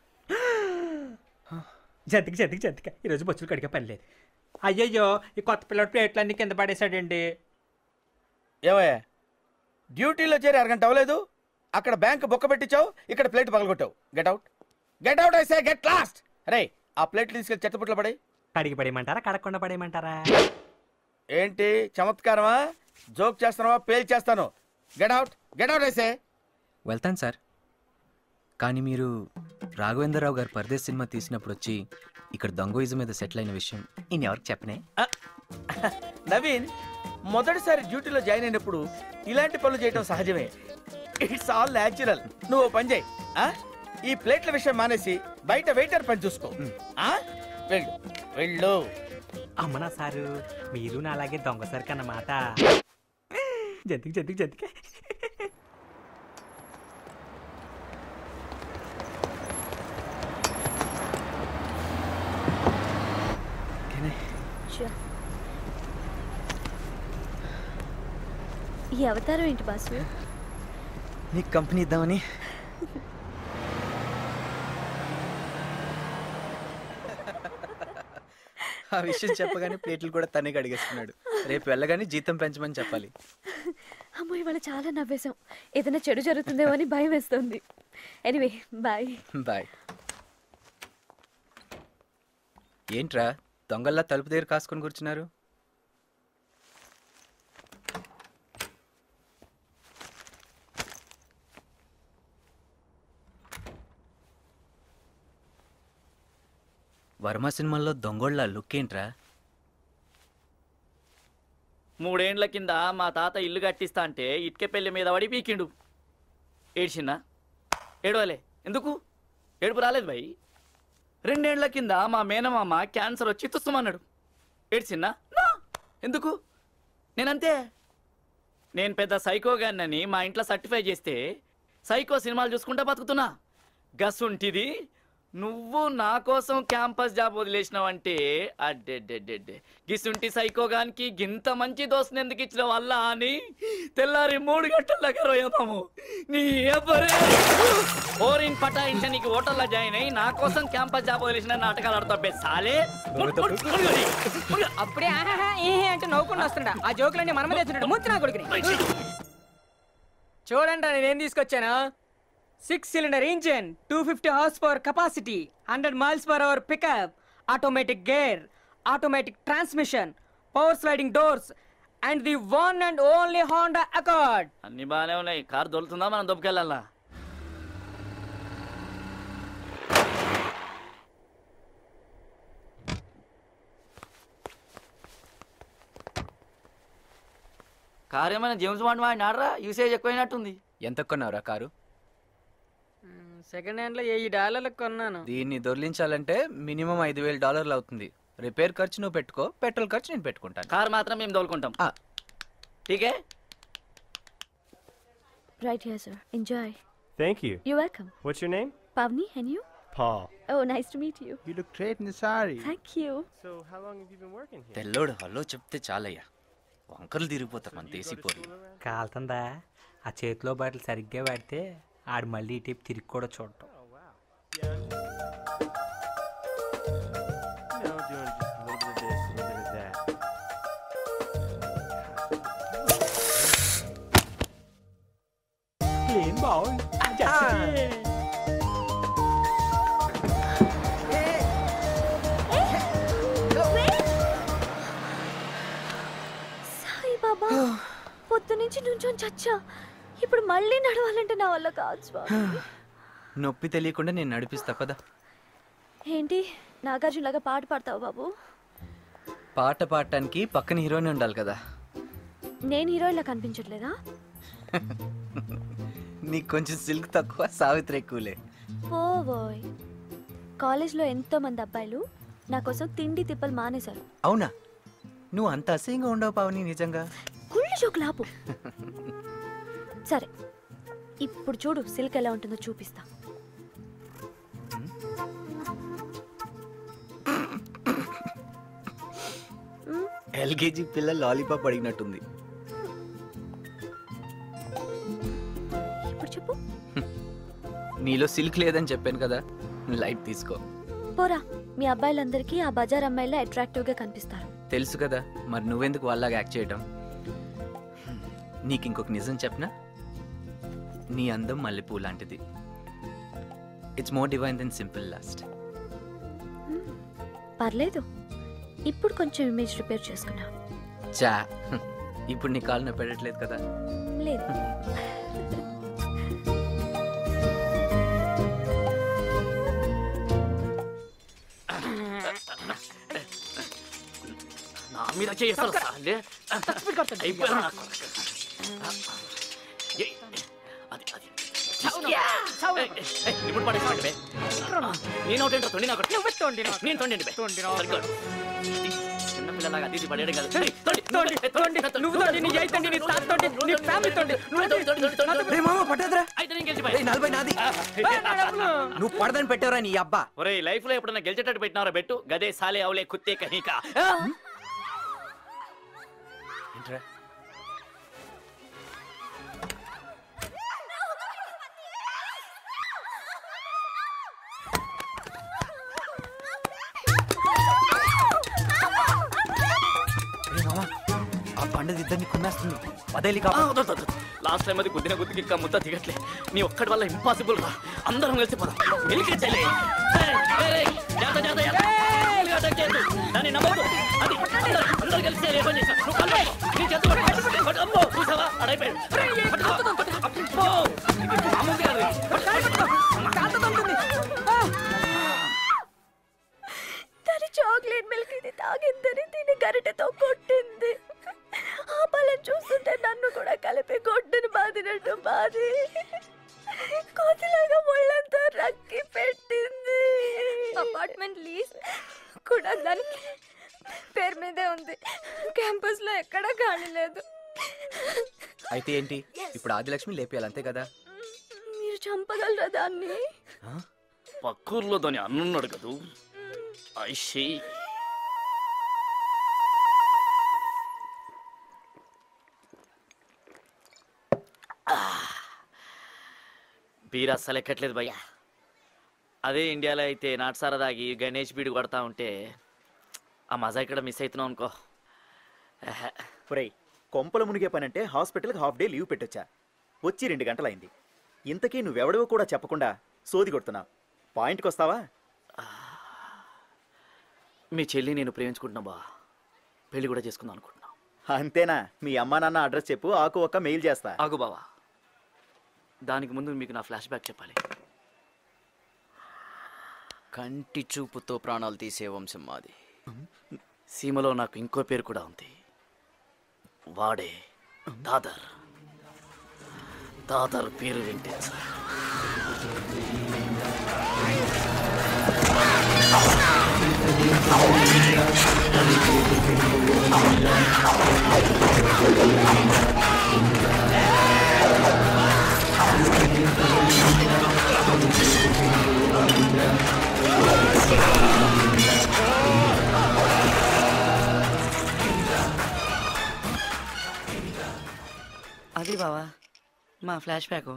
జంతికి జంతికి జంతిక ఈరోజు బొచ్చులు కడిగే పని లేదు. అయ్యయ్యో, ఈ కొత్త పిల్లడు ప్లేట్లన్నీ కింద పడేసాడండి. ఏమయ్యా, డ్యూటీలో చేరి అరగంట అవ్వలేదు, అక్కడ బ్యాంక్ బొక్క పెట్టించావు, ఇక్కడ ప్లేట్ పగలగొట్టావు. Get out, get out I say, get lost. అరే, ఆ ప్లేట్లు తీసుకెళ్ళి చెత్తపుట్లో పడే. కడిగి పడేయమంటారా, కడగకుండా పడేయమంటారా? ఏంటి చమత్కారమా? జోక్ చేస్తున్నావా? పేల్ చేస్తాను. Get out, get out I say. వెళ్తాను సార్, కానీ మీరు రాఘవేంద్రరావు గారు పరదేశ్ సినిమా తీసినప్పుడు వచ్చి ఇక్కడ దొంగోయిజం మీద సెటిల్ అయిన విషయం నేను ఎవరికి చెప్పనే? నవీన్, మొదటిసారి డ్యూటీలో జాయిన్ అయినప్పుడు ఇలాంటి పనులు చేయడం సహజమే. It's all natural. నువ్వు ఓ పని చేయి, ఆ? ఈ ప్లేట్ల విషయం మానేసి బయట వెయిటర్ పని చూసుకో. ఆ? వెళ్ళు వెళ్ళు. అమ్మనా సారు, మీరు నా అలాగే దొంగ సరికి అన్నమాట. జంతికి జంతికి జంతికి ఈ అవతారం ఏంటి బాసు? నీకు కంపెనీ ఇద్దామని. ఆ విషయం చెప్పగానే ప్లేట్లు కూడా తనే అడిగేస్తున్నాడు. రేపు వెళ్ళగానే జీతం పెంచమని చెప్పాలి. అమ్మో ఇవాళ చాలా నవ్వేశాం. ఏదైనా చెడు జరుగుతుందేమో అని భయం వేస్తుంది. Anyway bye. బాయ్. ఏంట్రా దొంగల్లా తలుపు దగ్గర కాసుకొని కూర్చున్నారు? వర్మ సినిమాల్లో దొంగోళ్ళ లుక్ ఏంట్రా? మూడేండ్ల కింద మా తాత ఇల్లు కట్టిస్తా అంటే ఇటుక పెళ్లి మీద పడి పీకిండు. ఏడ్చిన్నా? ఏడవలే. ఎందుకు ఏడుపు రాలేదు భయ్. రెండేండ్ల కింద మా మేనమామ క్యాన్సర్ వచ్చి తుස්සమన్నాడు. ఏడ్చిన్నా? ఎందుకు? నేనంతే. నేను పెద్ద సైకో గాన్నని మా ఇంట్లో సర్టిఫై చేస్తే సైకో సినిమాలు చూసుకుంటా బతుకుతున్నా. గస్సుంటిది నువ్వు నా కోసం క్యాంపస్ జాబ్ వదిలేసినావంటే అడ్డెడ్డెడ్డెడ్డే గిసుంటి సైకోగానికి గింత మంచి దోస్తుని ఎందుకు ఇచ్చిన వల్ల అని తెల్లారి మూడు గంటల దగ్గర పోయాము. నీ ఓరింగ్ పటాయించా నీకు హోటల్లో జాయిన్ అయ్యి నా కోసం క్యాంపస్ జాబ్ వదిలేసిన నాటకాలు ఆడుతా సాలే. అప్పుడే ఏ అంటే నవ్వుకుండా వస్తుండ ఆ జోకులన్నీ మనమే తెచ్చున్నాడు. ముచ్చి నా కొడుకుని చూడండి నేనేం తీసుకొచ్చాను. Six cylinder engine, two fifty horse power capacity, hundred miles per hour pickup, automatic gear, automatic transmission, power sliding doors and the one and only Honda Accord. అన్ని బాగానే ఉన్నాయి. కారు దొరుకుతుందా మనం దొబ్బకెళ్ళాలా? కారు ఏమైనా జేమ్స్ బాండ్ వాడిని ఆడరా? Usage ఎక్కువైనట్టుంది. ఎంత కొన్నావురా కారు? సెకండ్ హ్యాండ్ లో వెయ్యి డాలర్లకు కొన్నాను. దీన్ని దొర్లించాలంటే మినిమం ఐదు వేల డాలర్లు అవుతుంది. రిపేర్ ఖర్చు నువ్వు పెట్టుకో, పెట్రోల్ ఖర్చు నేను పెట్టుకుంటాను. కార్ మాత్రం మేము దోలుకుంటాం. ఠీకే. Right here, sir. Enjoy. Thank you. You're welcome. What's your name? Pavni, and you? Paul. Oh, nice to meet you. You look great in the sari. Thank you. So, how long have you been working here? తెల్లోడు hello చెప్తే చాలయ్యా, వంకలు తిరిగిపోతారు మన దేశీ పోర్లు. కాలుతుందా? ఆ చేతిలో bottle సరిగ్గా పెడితే ఆడు మళ్ళీ ఈ టైప్ తిరిగి కూడా చూడటం. ఏం బాగుంది. సాయి బాబా పొద్దు నుంచి నుంచొని చచ్చా. ఇప్పుడు మళ్ళీ నడవాలంటే నా వల్ల కాదు స్వామి. నొప్పి తెలియకుండా నేను నడిపిస్తా పదా. ఏంటి నాగార్జున లాగా పాట పాడతావు బాబు? పాట పాడటానికి పక్కన హీరోయిన్ ఉండాలి కదా. నేను హీరోయిన్లా కనిపించట్లేదా? నీకు కొంచెం సిల్క్ తక్కువ, సావిత్రి ఎక్కువలే. ఓయ్ కాలేజ్లో ఎంతో మంది అబ్బాయిలు నా కోసం తిండి తిప్పలు మానేశారు. అవునా? నువ్వు అంత అసహ్యంగా ఉండవు పావని నిజంగా. కుళ్ళు జోకులాపు. సరే ఇప్పుడు చూడు సిల్క్ ఎలా ఉంటుందో చూపిస్తా. ఎల్కేజీ పిల్ల లాలీపాప్ అడిగినట్టుంది. ఇప్పుడు చెప్పు. నీలో సిల్క్ లేదని చెప్పాను కదా, లైట్ తీసుకో. పోరా, మీ అబ్బాయిలందరికీ ఆ బజార్ అమ్మాయిలా అట్రాక్టివ్ గా కనిపిస్తారు. తెలుసు కదా, మరి నువ్వెందుకు వాళ్ళగా యాక్ట్ చేయటం? నీకు ఇంకొక నిజం చెప్పనా? నీ అందం మల్లెపూ లాంటిది. It's more divine than simple lust. పర్లేదు, ఇప్పుడు కొంచెం ఇమేజ్ రిపేర్ చేసుకున్నా. చా, ఇప్పుడు నీ కాలు నొప్పి పెట్టట్లేదు కదా? లేదు. నా మీద చేస్తారు సాలే. ఇప్పుడు పడేసి నేను ఒకటేంటో తొండి నాకు నువ్వు తోండి నేను తొండి తొండి చిన్నపిల్లలాగా అది పడేయడం కాదు నువ్వు తోండి నీ అయి తోండి నీ తాత తోండి నీ ఫ్యామిలీ తోండి అయితే నేను గెలిచిపోయా నలభై నాది నువ్వు పడదని పెట్టావురా నీ అబ్బా. ఒరే లైఫ్ లో ఎప్పుడన్నా గెలిచేటట్టు పెట్టినారా బెట్టు గదే సాలే అవలే కుత్తే కనీక ఆ పండుగ ఇద్దరిని కుమ్మేస్తుంది. పదేలి లాస్ట్ టైం అది గుద్దిన గుద్దికి ఇంకా ముద్ద దిగట్లే. నీ ఒక్కడి వల్ల ఇంపాసిబుల్ రా. అందరం కలిసి పోదాం. వెలికించలే దాన్ని నమ్మదు. అది అందరూ కలిసి రేపని చేశా. నువ్వు కల్లో నీ చేతులు అమ్మో చూసావా అడైపోయాడు. తను చాక్లెట్ మిల్క్ ఇది తాగిందని తిని గరిటెతో కొట్టింది. ఆ పళ్ళని చూస్తుంటే నన్ను కూడా కలిపి కొట్టును బాదినట్టు బాది కోతిలాగా ఒళ్ళంతా రక్కి పెట్టింది. అపార్ట్మెంట్ లీజ్ కూడా దానికి పేరు మీదే ఉంది. క్యాంపస్ లో ఎక్కడా ఖాళీ లేదు. అయితే ఏంటి ఇప్పుడు ఆదిలక్ష్మి లేపేయాలి అంతే కదా? మీరు చంపగలరా దాన్ని? పక్కూర్లో దాని అన్నున్నాడు కదూ. ఐషి బీర్ అస్సలు ఎక్కట్లేదు భయ్యా. అదే ఇండియాలో అయితే నాటుసారా దాగి గణేష్ బీడు కొడతా ఉంటే ఆ మజా ఇక్కడ మిస్ అవుతున్నావు అనుకో. ఒరేయ్ కొంపల మునిగే పని అంటే హాస్పిటల్కి హాఫ్ డే లీవ్ పెట్టొచ్చా? వచ్చి రెండు గంటలైంది. ఇంతకీ నువ్వెవడవో కూడా చెప్పకుండా సోది కొడుతున్నావు. పాయింట్కి వస్తావా? మీ చెల్లి నేను ప్రేమించుకుంటున్నా బా. పెళ్లి కూడా చేసుకుందాం అనుకుంటున్నా. అంతేనా? మీ అమ్మా నాన్న అడ్రస్ చెప్పు, ఆకు ఒక్క మెయిల్ చేస్తా. ఆగు బావా, దానికి ముందు మీకు నా ఫ్లాష్ బ్యాక్ చెప్పాలి. కంటి చూపుతో ప్రాణాలు తీసే వంశం మాది. సీమలో నాకు ఇంకో పేరు కూడా ఉంది. వాడే దాదర్. దాదర్ పేరు వింటే అది బావా మా ఫ్లాష్ బ్యాక్.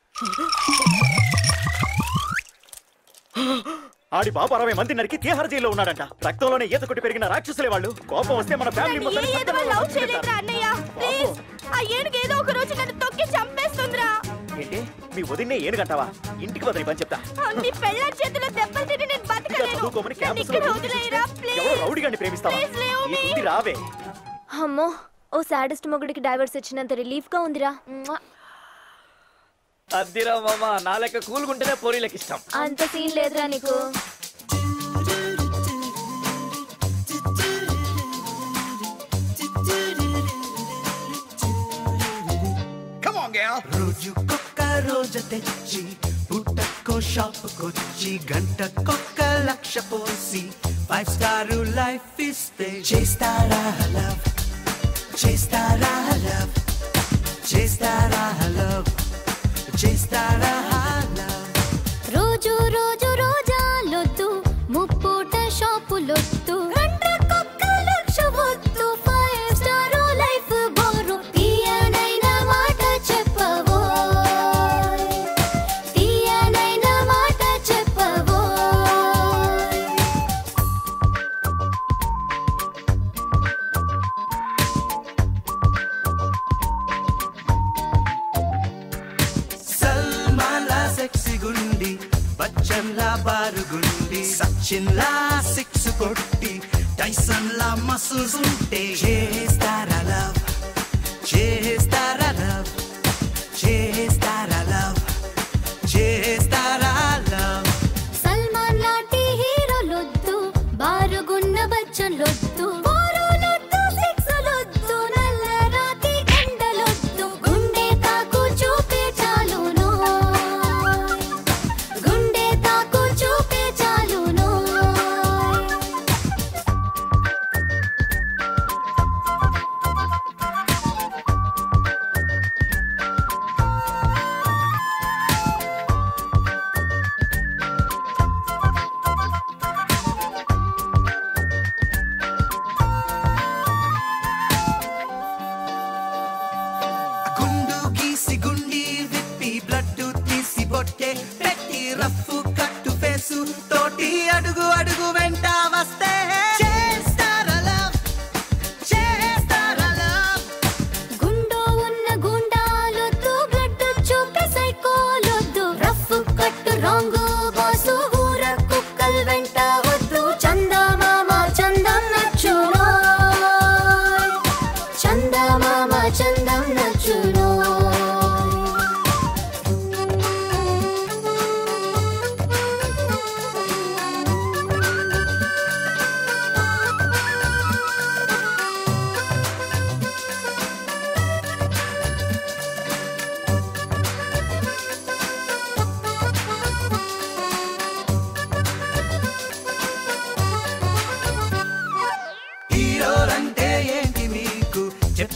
ఆడి బాబు అరవై మంది నరికి తీహార్ జైల్లో ఉన్నాడంట. రక్తంలోనే ఈత కొట్టి పెరిగిన రాక్షసులే వాళ్ళు. కోపం వస్తే మన ఫ్యామిలీ ఏంటి మీ వదిన్నే ఏనుగంటావా? ఇంటికి వదిలి పని చెప్తా. చదువుకోమని క్యాంపస్ ఎవరో రౌడీగాన్ని ప్రేమిస్తావా? రావే. అమ్మో, ఓ సాడెస్ట్ మొగుడికి డైవర్స్ ఇచ్చినంత రిలీఫ్ గా ఉందిరా. అద్దిరా మామ, నా లెక్క కూలుకుంటేనే పోరీలకు ఇష్టం. అంత సీన్ లేదురా నీకు. రోజుకొక్క రోజు తెచ్చి పుట్టకో షాప్ కొచ్చి గంటకొక్క లక్ష పోసి ఫైవ్ స్టార్ లైఫ్ ఇస్తే చేస్తారా లవ్, చేస్తారా లవ్, చేస్తారా లవ్, చేస్తారా లవ్. రోజు రోజు రోజా లొద్దు, ముప్పూట షాపులొద్దు, గంటకొక్క లక్ష వద్దు, ఫైవ్ స్టార్ లైఫ్ బోరు. తీయనైన మాట చెప్పవో, తీయనైన మాట చెప్పవో. సల్మాన్లా సెక్సీ గుండి, బచ్చన్లా బారుగుండి, సచిన్లా సిక్స్ కొట్టి, టైసన్లా మసిల్స్ ఉంటే చేస్తారా లవ్, చేస్తారా లవ్, చేస్తారా లవ్, చేస్తారా లవ్. సల్మాన్ లాంటి హీరోలొద్దు, బారుగున్న బచ్చన్లొద్దు, బోరులొద్దు, సిక్సులొద్దు, నల్ల రాతి గండలొద్దు, గుండె తాకు చూపే చాలును.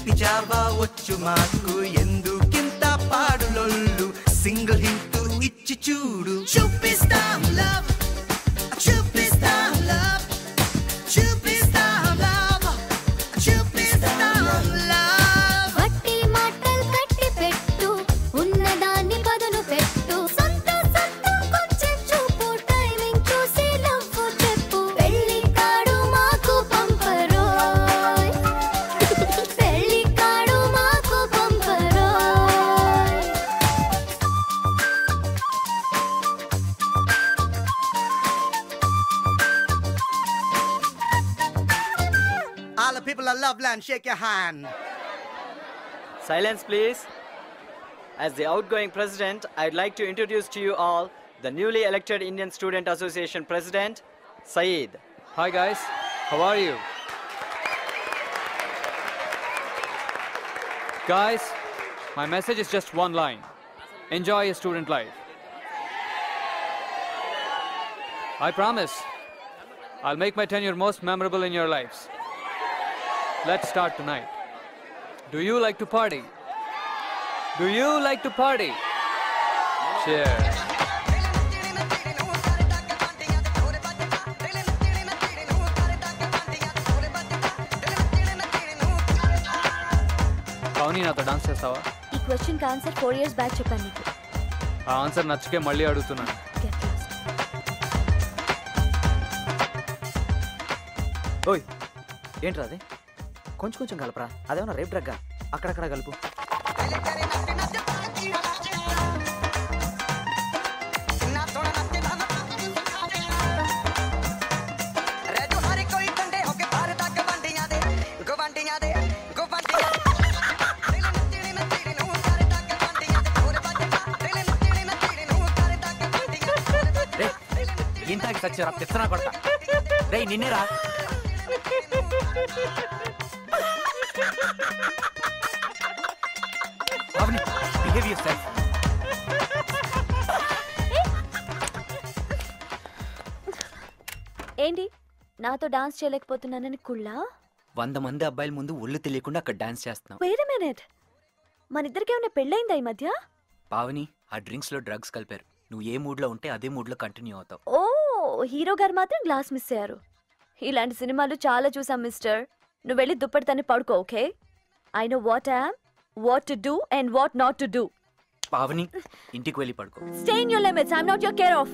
తీపి జావా వచ్చు మాకు ఎందుకింత పాడులొల్లు సింగిల్ హిట్ ఇచ్చి చూడు చూపిస్తాం లవ్ చూపిస్తాం లవ్ చూపిస్తాం లవ్ చూపిస్తాం లవ్ వట్టి మాటలు కట్టి పెట్టు ఉన్నదాన్ని పదును పెట్టు సొంత సొంతం కొంచెం చూపు టైమింగ్ చూసి లవ్ చెప్పు పెళ్లి కాడు మాకు పంపరోయ్ పెళ్లి కాడు మాకు పంపరోయ్ All the people of Loveland, shake your hand. Silence, please. As the outgoing president, I'd like to introduce to you all the newly elected Indian Student Association President, Saeed. Hi guys, how are you? Guys, my message is just one line. Enjoy your student life. I promise, I'll make my tenure most memorable in your lives. Let's start tonight. Do you like to party? Do you like to party? Cheers. పవని నాతో dance చేస్తావా? ఈ question కి answer four years back చెప్పాను నీకు. ఆ answer నచ్చకే మళ్ళీ అడుగుతున్నాను. ఓయ్ ఏంట్రా అది? కొంచెం కొంచెం కలపరా, అదేమన్నా రేప్ డ్రగ్గా? అక్కడక్కడ కలుపు. ఇంతాకి సచ్చారా పిచ్చనా కొడతా. రే నిన్నేరా. Pavani, behave yourself. ఏంటి నాతో డాన్స్ చేయలేకపోతున్నానని కుళ్ళా? వంద మంది అబ్బాయిల ముందు ఒళ్ళు తెలియకుండా అక్కడ డాన్స్ చేస్తున్నావు. వెయిట్ ఎ మినిట్, మన ఇద్దరికి ఏమైనా పెళ్ళైందా ఈ మధ్య? పావని, ఆ డ్రింక్స్ లో డ్రగ్స్ కలిపారు. నువ్వు ఏ మూడ్ లో ఉంటే అదే మూడ్ లో కంటిన్యూ అవుతావు. ఓ హీరో గారు మాత్రం గ్లాస్ మిస్ అయ్యారు. ఇలాంటి సినిమాలు చాలా చూసాం మిస్టర్. నువ్వు వెళ్ళి దుప్పటితోనే పడుకో, okay? I know what I am, what to do and what not to do. Pavani, ఇంటికి వెళ్ళి పడుకో. Stay in your limits. I'm not your care of.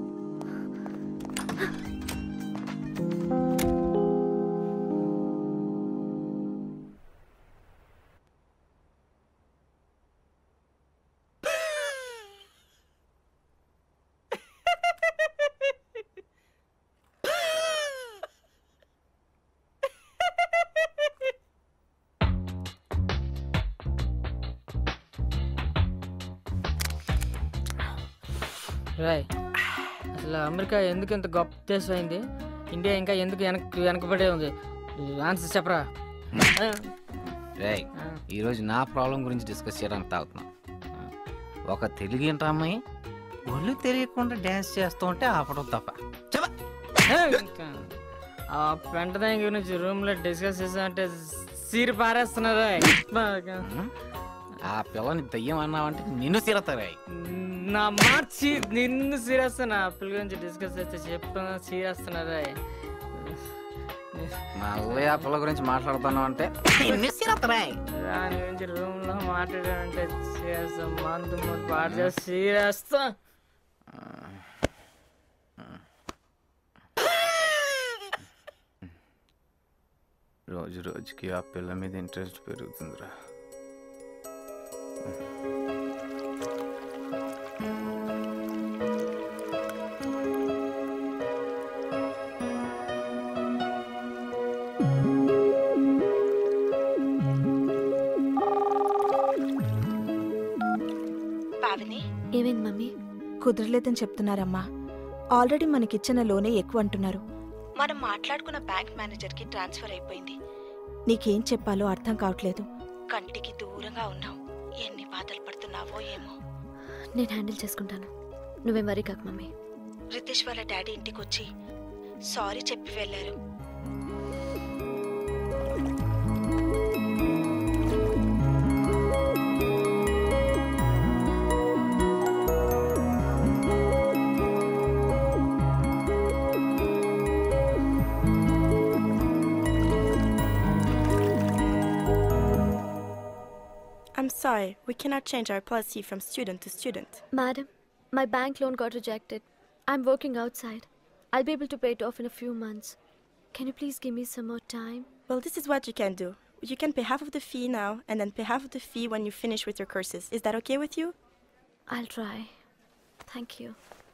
Roy, అసలు అమెరికా ఎందుకు ఇంత గొప్ప దేశం అయింది? ఇండియా ఇంకా ఎందుకు వెనక వెనకబడే ఉంది? ఆన్సర్ చెప్పరా. రేయ్, ఈరోజు నా ప్రాబ్లం గురించి డిస్కస్ చేయడానికి తాగుతున్నాం. ఒక తెలుగింటి అమ్మాయి ఒళ్ళు తెలియకుండా డ్యాన్స్ చేస్తూ ఉంటే ఆపడం తప్ప. ఆ పెంట దాని గురించి రూమ్ లో డిస్కస్ చేసామంటే సీరి పారేస్తున్నారా? ఆ పిల్లని దయ్యం అన్నావంటే నిన్ను తీరతారా? నా మార్చి నిన్ను సీరేస్తాను. ఆ పిల్ల గురించి డిస్కస్ చేస్తే చెప్పిన సీరేస్తున్నారా? మళ్ళీ ఆ పిల్ల గురించి మాట్లాడుతున్నావు అంటే దాని గురించి రూమ్ లో మాట్లాడానంటే సీరేస్తా. మందు పాట చేసి సీరేస్తా. రోజు రోజుకి ఆ పిల్ల మీద ఇంట్రెస్ట్ పెరుగుతుందిరా. పావని, ఏమైంది మమ్మీ? కుదరలేదని చెప్తున్నారమ్మా. ఆల్రెడీ మనకిచ్చిన లోనే ఎక్కువ అంటున్నారు. మనం మాట్లాడుకున్న బ్యాంక్ మేనేజర్కి ట్రాన్స్ఫర్ అయిపోయింది. నీకేం చెప్పాలో అర్థం కావట్లేదు. కంటికి దూరంగా ఉన్నావు. ఎన్ని బాధలు పడుతున్నావో ఏమో. నేను హ్యాండిల్ చేసుకుంటాను, నువ్వేం వరీ కాకు మమ్మీ. రితేష్ వాళ్ళ డాడీ ఇంటికి వచ్చి సారీ చెప్పి వెళ్ళారు. I'm sorry, we cannot change our policy from student to student. Madam, my bank loan got rejected. I'm working outside. I'll be able to pay it off in a few months. Can you please give me some more time? Well, this is what you can do. You can pay half of the fee now and then pay half of the fee when you finish with your courses. Is that okay with you? I'll try. Thank you.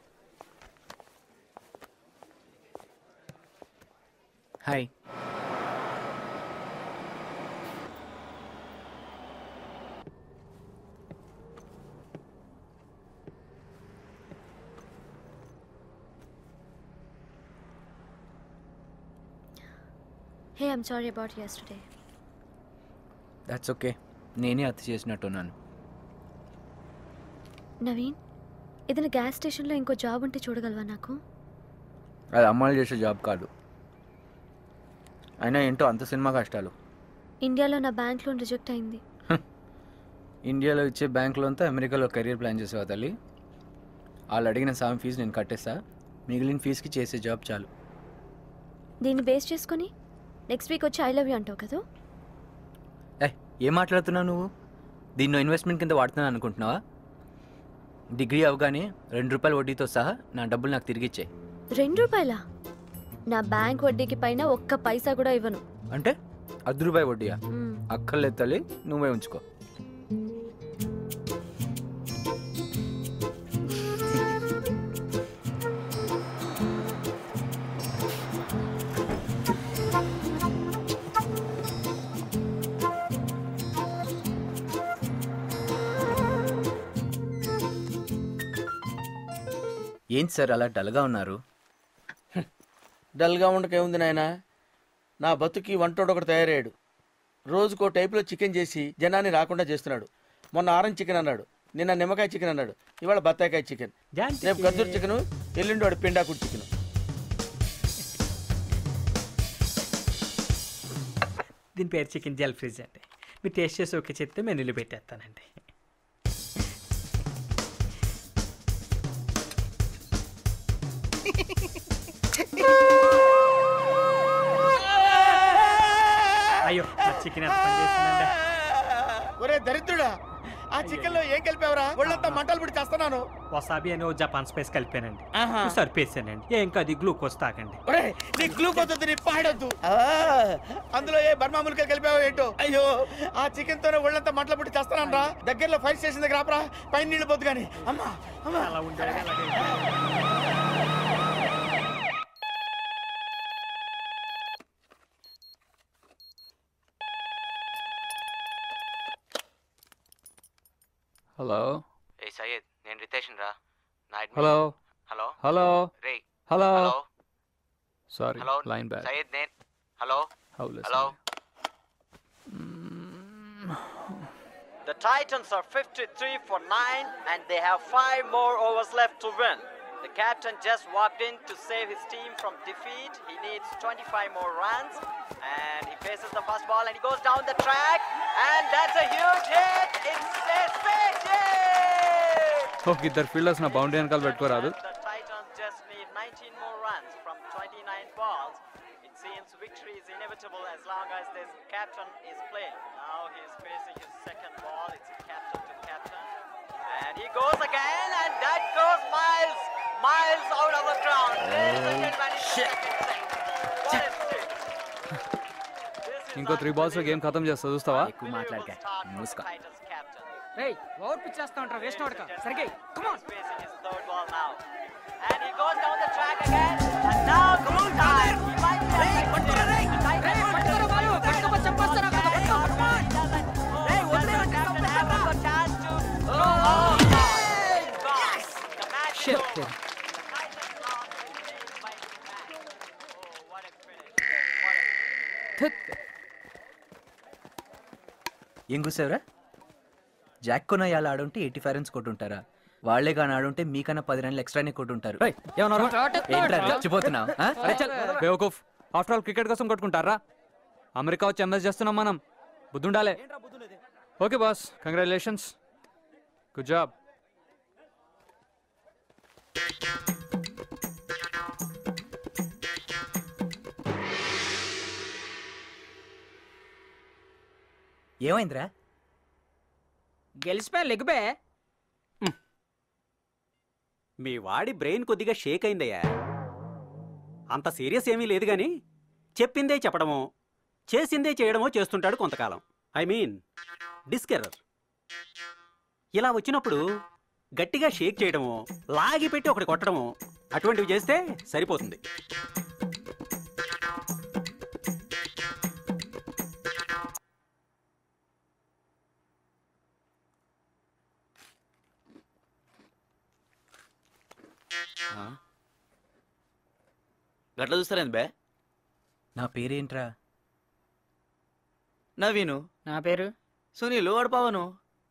Hi. Hey, I'm sorry about yesterday. That's okay. నేనే అతి చేసినట్టున్నాను. నవీన్, ఏదైనా gas స్టేషన్లో ఇంకో job ఉంటే చూడగలవా నాకు? అది అమ్మాయిలు చేసే జాబ్ కాదు. అయినా ఏంటో అంత సినిమా కష్టాలు. ఇండియాలో నా బ్యాంక్ లోన్ రిజెక్ట్ అయింది. ఇండియాలో ఇచ్చే బ్యాంక్ లోన్తో అమెరికాలో కెరీర్ ప్లాన్ చేసేవా తల్లి? వాళ్ళు అడిగిన సాయం ఫీజు నేను కట్టేస్తా. మిగిలిన ఫీజుకి చేసే జాబ్ చాలు. దీన్ని బేస్ చేసుకొని నెక్స్ట్ వీక్ వచ్చి ఐ లవ్ యూ అంటావు కదా? ఏ ఏం మాట్లాడుతున్నావు నువ్వు? దీన్ని ఇన్వెస్ట్మెంట్ కింద వాడుతున్నాను అనుకుంటున్నావా? డిగ్రీ అవగానే రెండు రూపాయల వడ్డీతో సహా నా డబ్బులు నాకు తిరిగి ఇచ్చాయి. రెండు రూపాయల? నా బ్యాంక్ వడ్డీకి పైన ఒక్క పైసా కూడా ఇవ్వను. అంటే అర్ధ రూపాయి వడ్డీయా? అక్కర్లేదు తల్లి, నువ్వే ఉంచుకో. ఏంటి సార్ అలా డల్గా ఉన్నారు? డల్గా ఉండకేముంది నాయన, నా బతుకి వంటోడు ఒకటి తయారయ్యాడు. రోజుకో టైపులో చికెన్ చేసి జనాన్ని రాకుండా చేస్తున్నాడు. మొన్న ఆరెంజ్ చికెన్ అన్నాడు, నిన్న నిమ్మకాయ చికెన్ అన్నాడు, ఇవాళ బత్తాయికాయ చికెన్, రేపు గద్దూరు చికెను, ఎల్లుండి వాడు పిండాకుడు చికెన్. దీని పేరు చికెన్ జెల్ ఫ్రిజ్ అండి. మీరు టేస్ట్ చేసి ఓకే చెప్తే మెనూలో పెట్టేస్తానండి. అయ్యో చికెన్ ఎంత పని చేస్తుందండి. ఒరే దరిద్రుడా, ఆ చికెన్ లో ఏం కలిపావరా? ఒళ్ళంతా మంటలు పుడి చేస్తున్నాను. వసాబి అని ఓ జపాన్ స్పైస్ కలిపానండి, సరిపేసానండి. ఏం కాదు గ్లూకోజ్ తాగండి. ఒరే నీ గ్లూకోజ్ వద్దు, నీ పాడొద్దు. అందులో ఏ బర్మా ములకలు కలిపావో ఏంటో. అయ్యో ఆ చికెన్ తోనే ఒళ్ళంతా మంటలు పుట్టి చేస్తున్నాను రా. దగ్గరలో ఫైర్ స్టేషన్ దగ్గర ఆపరా, పైన నీళ్ళు పోద్దు కానీ. అమ్మా అమ్మా అలా ఉండేది. హలో. ఏ సయ్యద్, నేను రితేషన్ రా. హలో హలో హలో రే hello. Hello sorry, hello line back. Syed నేను. Hello hello. The Titans are fifty-three for nine and they have five more overs left to win. The captain just walked in to save his team from defeat. He needs twenty-five more runs and he faces the first ball and he goes down the track and that's a huge hit. It's a six hit. Okay, ఇద్దరు fielders నా boundary వెనకాల పెట్టుకోరాదు. The Titans just need nineteen more runs from twenty-nine balls. It seems victory is inevitable as long as this captain is playing. Now he is facing his second ball. It's captain to captain. And he goes again and that goes miles, miles out of the ground. Ladies and gentlemen, it's the second six. What a six. ఇంకో three balls లో game ఖతం చేస్తా, చూస్తావా? ఎక్కువ మాట్లాడక మూసుకో. రేయ్ over pitch చేస్తా ఉంటారు, వేస్ట్ అవుట్ కా. సరిగ్గా come on. Facing his third ball now. And he goes down the track again. And now come on time. He might be రేయ్ పట్టురా రేయ్. రేయ్ పట్టురా బాలు, పట్టుకో చంపేస్తారా కదా. పట్టుకో. రేయ్ వదిలేయండి, చంపేస్తారా. Chance to Oh! Yes! The match is Shit. over. ఏం కూసావురా? జాక్ కొన ఇవాళ ఆడుంటే ఎయిటీ ఫైవ్ రన్స్ కొట్టుంటారా? వాళ్లే కానీ ఆడుంటే మీకన్నా పది రన్లు ఎక్స్ట్రానే కొట్టుంటారు. చచ్చిపోతున్నావు. ఆఫ్టర్ ఆల్ క్రికెట్ కోసం కొట్టుకుంటారా? అమెరికా వచ్చి ఎంఎస్ చేస్తున్నాం మనం, బుద్ధుండాలే. Okay boss, congratulations, good job. ఏమైందిరా? గెలిచిపోయా లెగ్బే. మీ వాడి బ్రెయిన్ కొద్దిగా షేక్ అయిందయ్యా. అంత సీరియస్ ఏమీ లేదు గాని చెప్పిందే చెప్పడమో చేసిందే చేయడమో చేస్తుంటాడు కొంతకాలం. ఐ మీన్ డిస్కెర్రర్. ఇలా వచ్చినప్పుడు గట్టిగా షేక్ చేయడమో లాగి పెట్టి ఒకటి కొట్టడమో అటువంటివి చేస్తే సరిపోతుంది. గట్ల చూస్తారేంది బే? నా పేరేంట్రా? నవీను. నా పేరు సునీలు. వాడు పవను.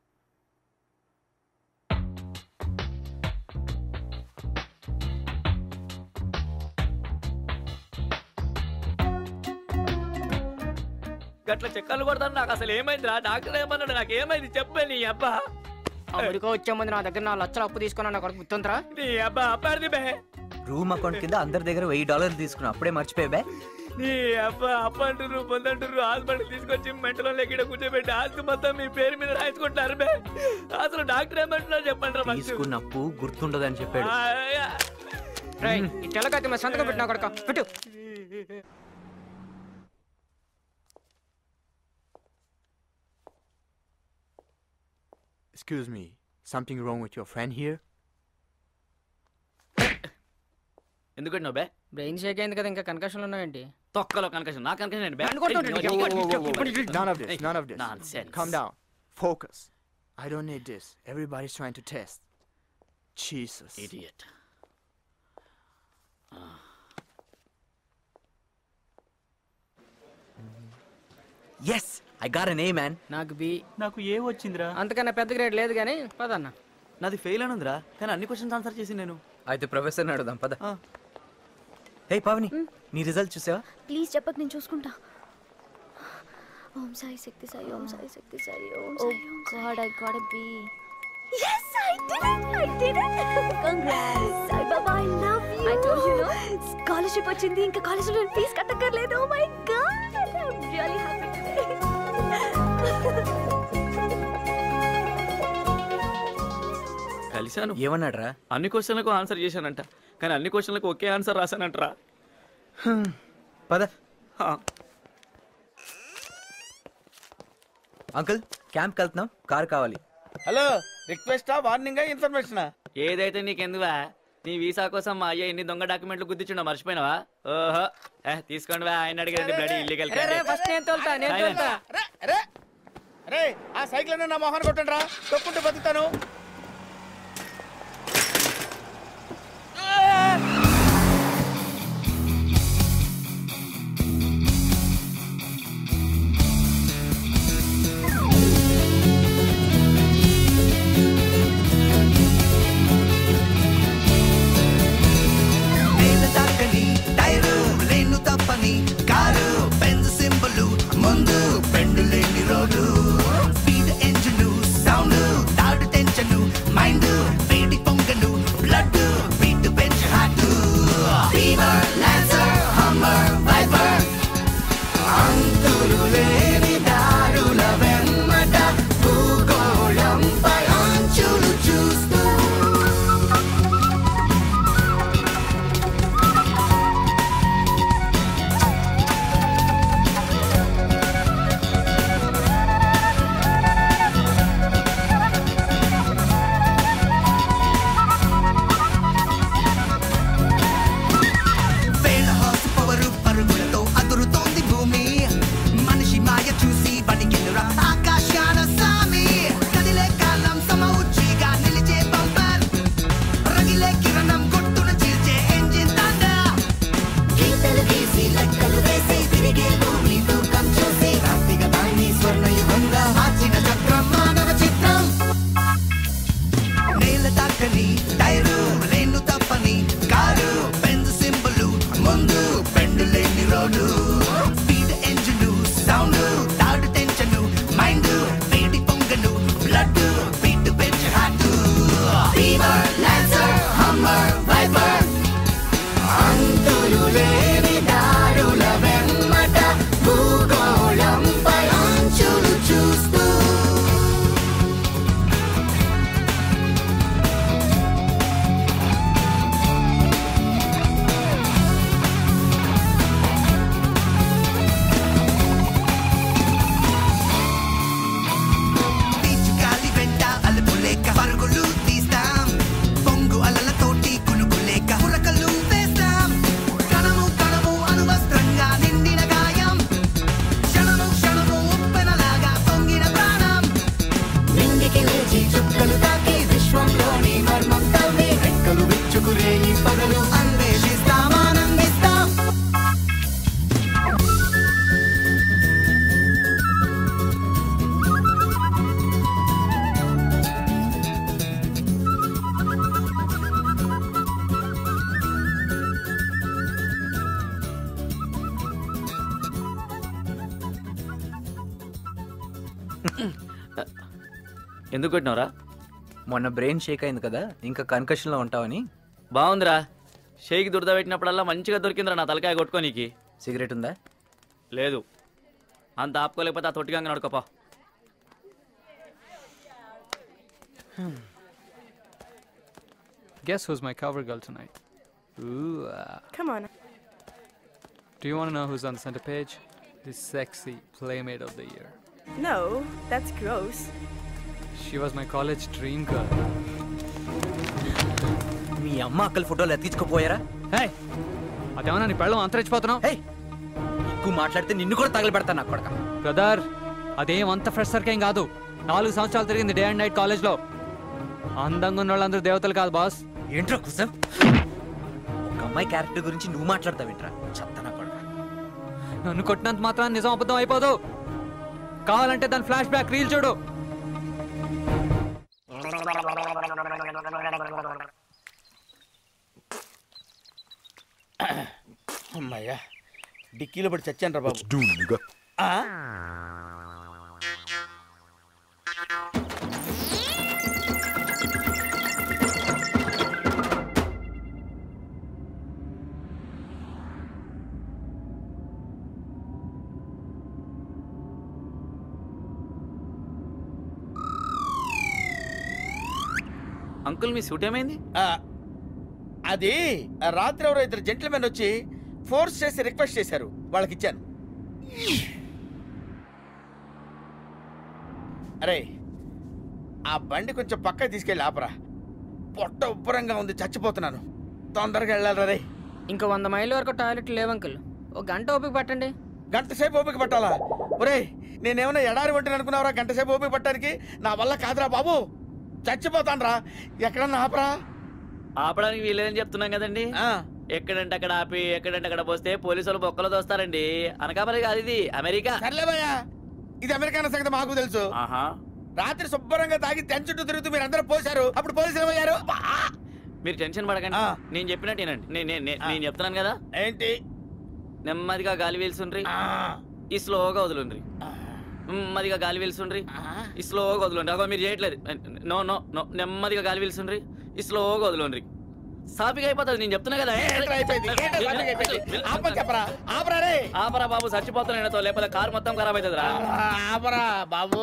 గట్ల చెక్కలు కొడతాను. నాకు అసలు ఏమైందిరా? డాక్టర్ ఏమన్నాడు? నాకు ఏమైంది చెప్పే నీ అబ్బా. అమెరికా వచ్చే ముందు నా దగ్గర నా లక్షల అప్పు తీసుకున్నా. నాకు గుర్తుందిరా? నీ అబ్బా అప్పాడిది బే. రూమ్ అకౌంట్ కింద అందరి దగ్గర వెయ్యి డాలర్లు తీసుకున్నా. అప్పుడే మర్చిపోయా బే. నీ అబ్బా అప్పంటారు పొందంటారు. హాస్పిటల్ తీసుకొచ్చి మెంటలో లెక్కడ కూర్చోబెట్టి ఆస్తి మొత్తం మీ పేరు మీద రాయించుకుంటారు బే. అసలు డాక్టర్ ఏమంటున్నారు చెప్పండి. తీసుకున్న అప్పు గుర్తుండదని చెప్పాడు. ఈ తెల్లకైతే మా సంతకం పెట్టినా కొడక పెట్టు. Excuse me, something wrong with your friend here? ఎందుకంటున్నావు బే? బ్రెయిన్ షేక్ అయింది కదా, ఇంకా కన్కషన్లు ఉన్నాయండి. తొక్కలో కన్కషన్. నా కన్కషన్ ఏంటి బే? None of this, none of this. Nonsense. Calm down. Focus. I don't need this. Everybody's trying to test. Jesus. Idiot. Yes, I got an A, man. నాకు బి. నాకు ఏ వచ్చిందిరా? అంతకన్నా పెద్ద గ్రేడ్ లేదు కానీ పదన్న. నాది ఫెయిల్ అని ఉందిరా, కానీ అన్ని క్వశ్చన్స్ ఆన్సర్ చేసి నేను. అయితే ప్రొఫెసర్ని అడుగుదాం పద. హే పావని, నీ రిజల్ట్ చూసావా? ప్లీజ్ చెప్పక, నేను చూసుకుంటా. Om Sai Shakti Sai, Om Sai Shakti Sai, Om Sai. Oh god, I got a B. Yes, I did it. I did it. Congrats. Sai Baba, I love you. I told you, no? Scholarship వచ్చింది. ఇంకా కాలేజీలో ఫీజు కట్టక్కర్లేదు. Oh my god. I'm really happy today. కలిశాను. ఏమన్నాడు రా? అన్ని క్వశ్చన్లకు answer చేశానంట, కానీ అన్ని క్వశ్చన్లకు ఒకే ఆన్సర్ రాశానంటరా. పద. అంకుల్, క్యాంప్కి వెళ్తున్నాం, కార్ కావాలి. హలో, రిక్వెస్టా వార్నింగా ఇన్ఫర్మేషనా? ఏదైతే నీకెందువా? నీ వీసా కోసం మా అయ్య ఎన్ని దొంగ డాక్యుమెంట్లు గుద్దించుండో మర్చిపోయినావా? ఓహో, తీసుకోండి వా. ఆయన అడిగారండి బ్లడీ ఇల్లీగల్. ఫస్ట్ నేను తోలుతా, నేను తోలుతా. అరే ఆ సైకిల్ అన్న నా మొహాన్ని కొట్టండి రా, తొక్కుంటే బతుకుతాను. కారు పెన్స్ సింబలు ముందు పెండు లేని రోడ్డు స్పీడ్ ఎంజిన్ సౌండ్ తాడు టెన్షన్ ఎందుకు కొట్టినవరా? మొన్న బ్రెయిన్ షేక్ అయింది కదా, ఇంకా కన్కషన్లో ఉంటావని. బాగుందిరా, షేక్ దురద పెట్టినప్పుడల్లా మంచిగా దొరికిందిరా నా తలకాయ కొట్టుకోనీకి. సిగరెట్ ఉందా? లేదు. అంత ఆపుకోలేకపోతే ఆ తొట్టిగా నడుకోపా. Guess who's my cover girl tonight? Ooh. Uh. Come on. Do you want to know who's on the center page? The sexy playmate of the year. No, that's gross. She was my college dream girl. మీ అమ్మ అక్కల ఫోటోలు ఎత్తించుకోపోయారా? హే, అదేమన్నా నీ పెళ్ళం అంతరించిపోతున్నావు? హే, ఎక్కువ మాట్లాడితే నిన్ను కూడా తగలబెడతాను నా కొడక. బ్రదర్, అదేం అంత ఫ్రెష్ సర్కేం కాదు. నాలుగు సంవత్సరాలు తిరిగింది డే అండ్ నైట్ కాలేజ్లో. అందంగా ఉన్న వాళ్ళందరూ దేవతలు కాదు బాస్. ఏంట్రా కుసం? ఒక అమ్మాయి క్యారెక్టర్ గురించి నువ్వు మాట్లాడతావేంట్రా? చెత్త నా కొడక. నన్ను కొట్టినంత మాత్రం నిజం అబద్ధం అయిపోదు. కావాలంటే దాని ఫ్లాష్ బ్యాక్ రీల్ చూడు. అమ్మాయ్యా, డిక్కీలో పడి చచ్చాను రా బాబు. అంకుల్, మీ సూట్ ఏమైంది? అది రాత్రి ఎవరో ఇద్దరు జెంటిల్మెన్ వచ్చి ఫోర్స్ చేసి రిక్వెస్ట్ చేశారు, వాళ్ళకి ఇచ్చాను. అరే, ఆ బండి కొంచెం పక్కకి తీసుకెళ్ళి ఆపరా. పొట్ట ఉబ్బరంగా ఉంది, చచ్చిపోతున్నాను. తొందరగా వెళ్ళాలి రే. ఇంకో వంద మైళ్ళ వరకు టాయిలెట్ లేవు అంకుల్. ఒక గంట ఓపిక పట్టండి. గంట సేపు ఓపిక పట్టాలా? ఒరే, నేనేమన్నా ఎడారి వంటని అనుకున్నావురా గంట సేపు ఓపిక పట్టడానికి? నా వల్ల కాదురా బాబు, చచ్చిపోతాను రా. ఎక్కడన్నా ఆపరా. ఆపడానికి వీలేదని చెప్తున్నాం కదండి. ఎక్కడంటే అక్కడ ఆపి ఎక్కడంటే అక్కడ పోస్తే పోలీసులు బొక్కలు దోస్తారండి. అనకాపల్లి కాదు, ఇది అమెరికా. సర్లేవయ్యా, ఇది అమెరికా సంగతి మాకు తెలుసు. రాత్రి శుభ్రంగా తాగి తెన్ చుట్టూ తిరుగుతూ మీరు అందరూ పోశారు, అప్పుడు పోలీసులు ఏమయ్యారు? మీరు టెన్షన్ పడకండి, నేను చెప్పినట్టు వినండి. నేను చెప్తున్నాను కదా. ఏంటి? నెమ్మదిగా గాలి వీల్సుండ్రి, ఈ స్లోగా వదులుండ్రి. నెమ్మదిగా గాలి వీల్సుండ్రి, ఈ స్లోగా వదులుండ్రి. అగో మీరు చేయట్లేదు. నో నో నో నెమ్మదిగా గాలి వీల్సుండ్రి, ఈ స్లోగా వదులుండ్రి. సాపిగా అయిపోతుంది, నేను చెప్తున్నా కదా. ఆపరా బాబు, చచ్చిపోతున్నా, లేకపోతే కారు మొత్తం ఖరాబ్ అవుతుంది రా. ఆపరా బాబు.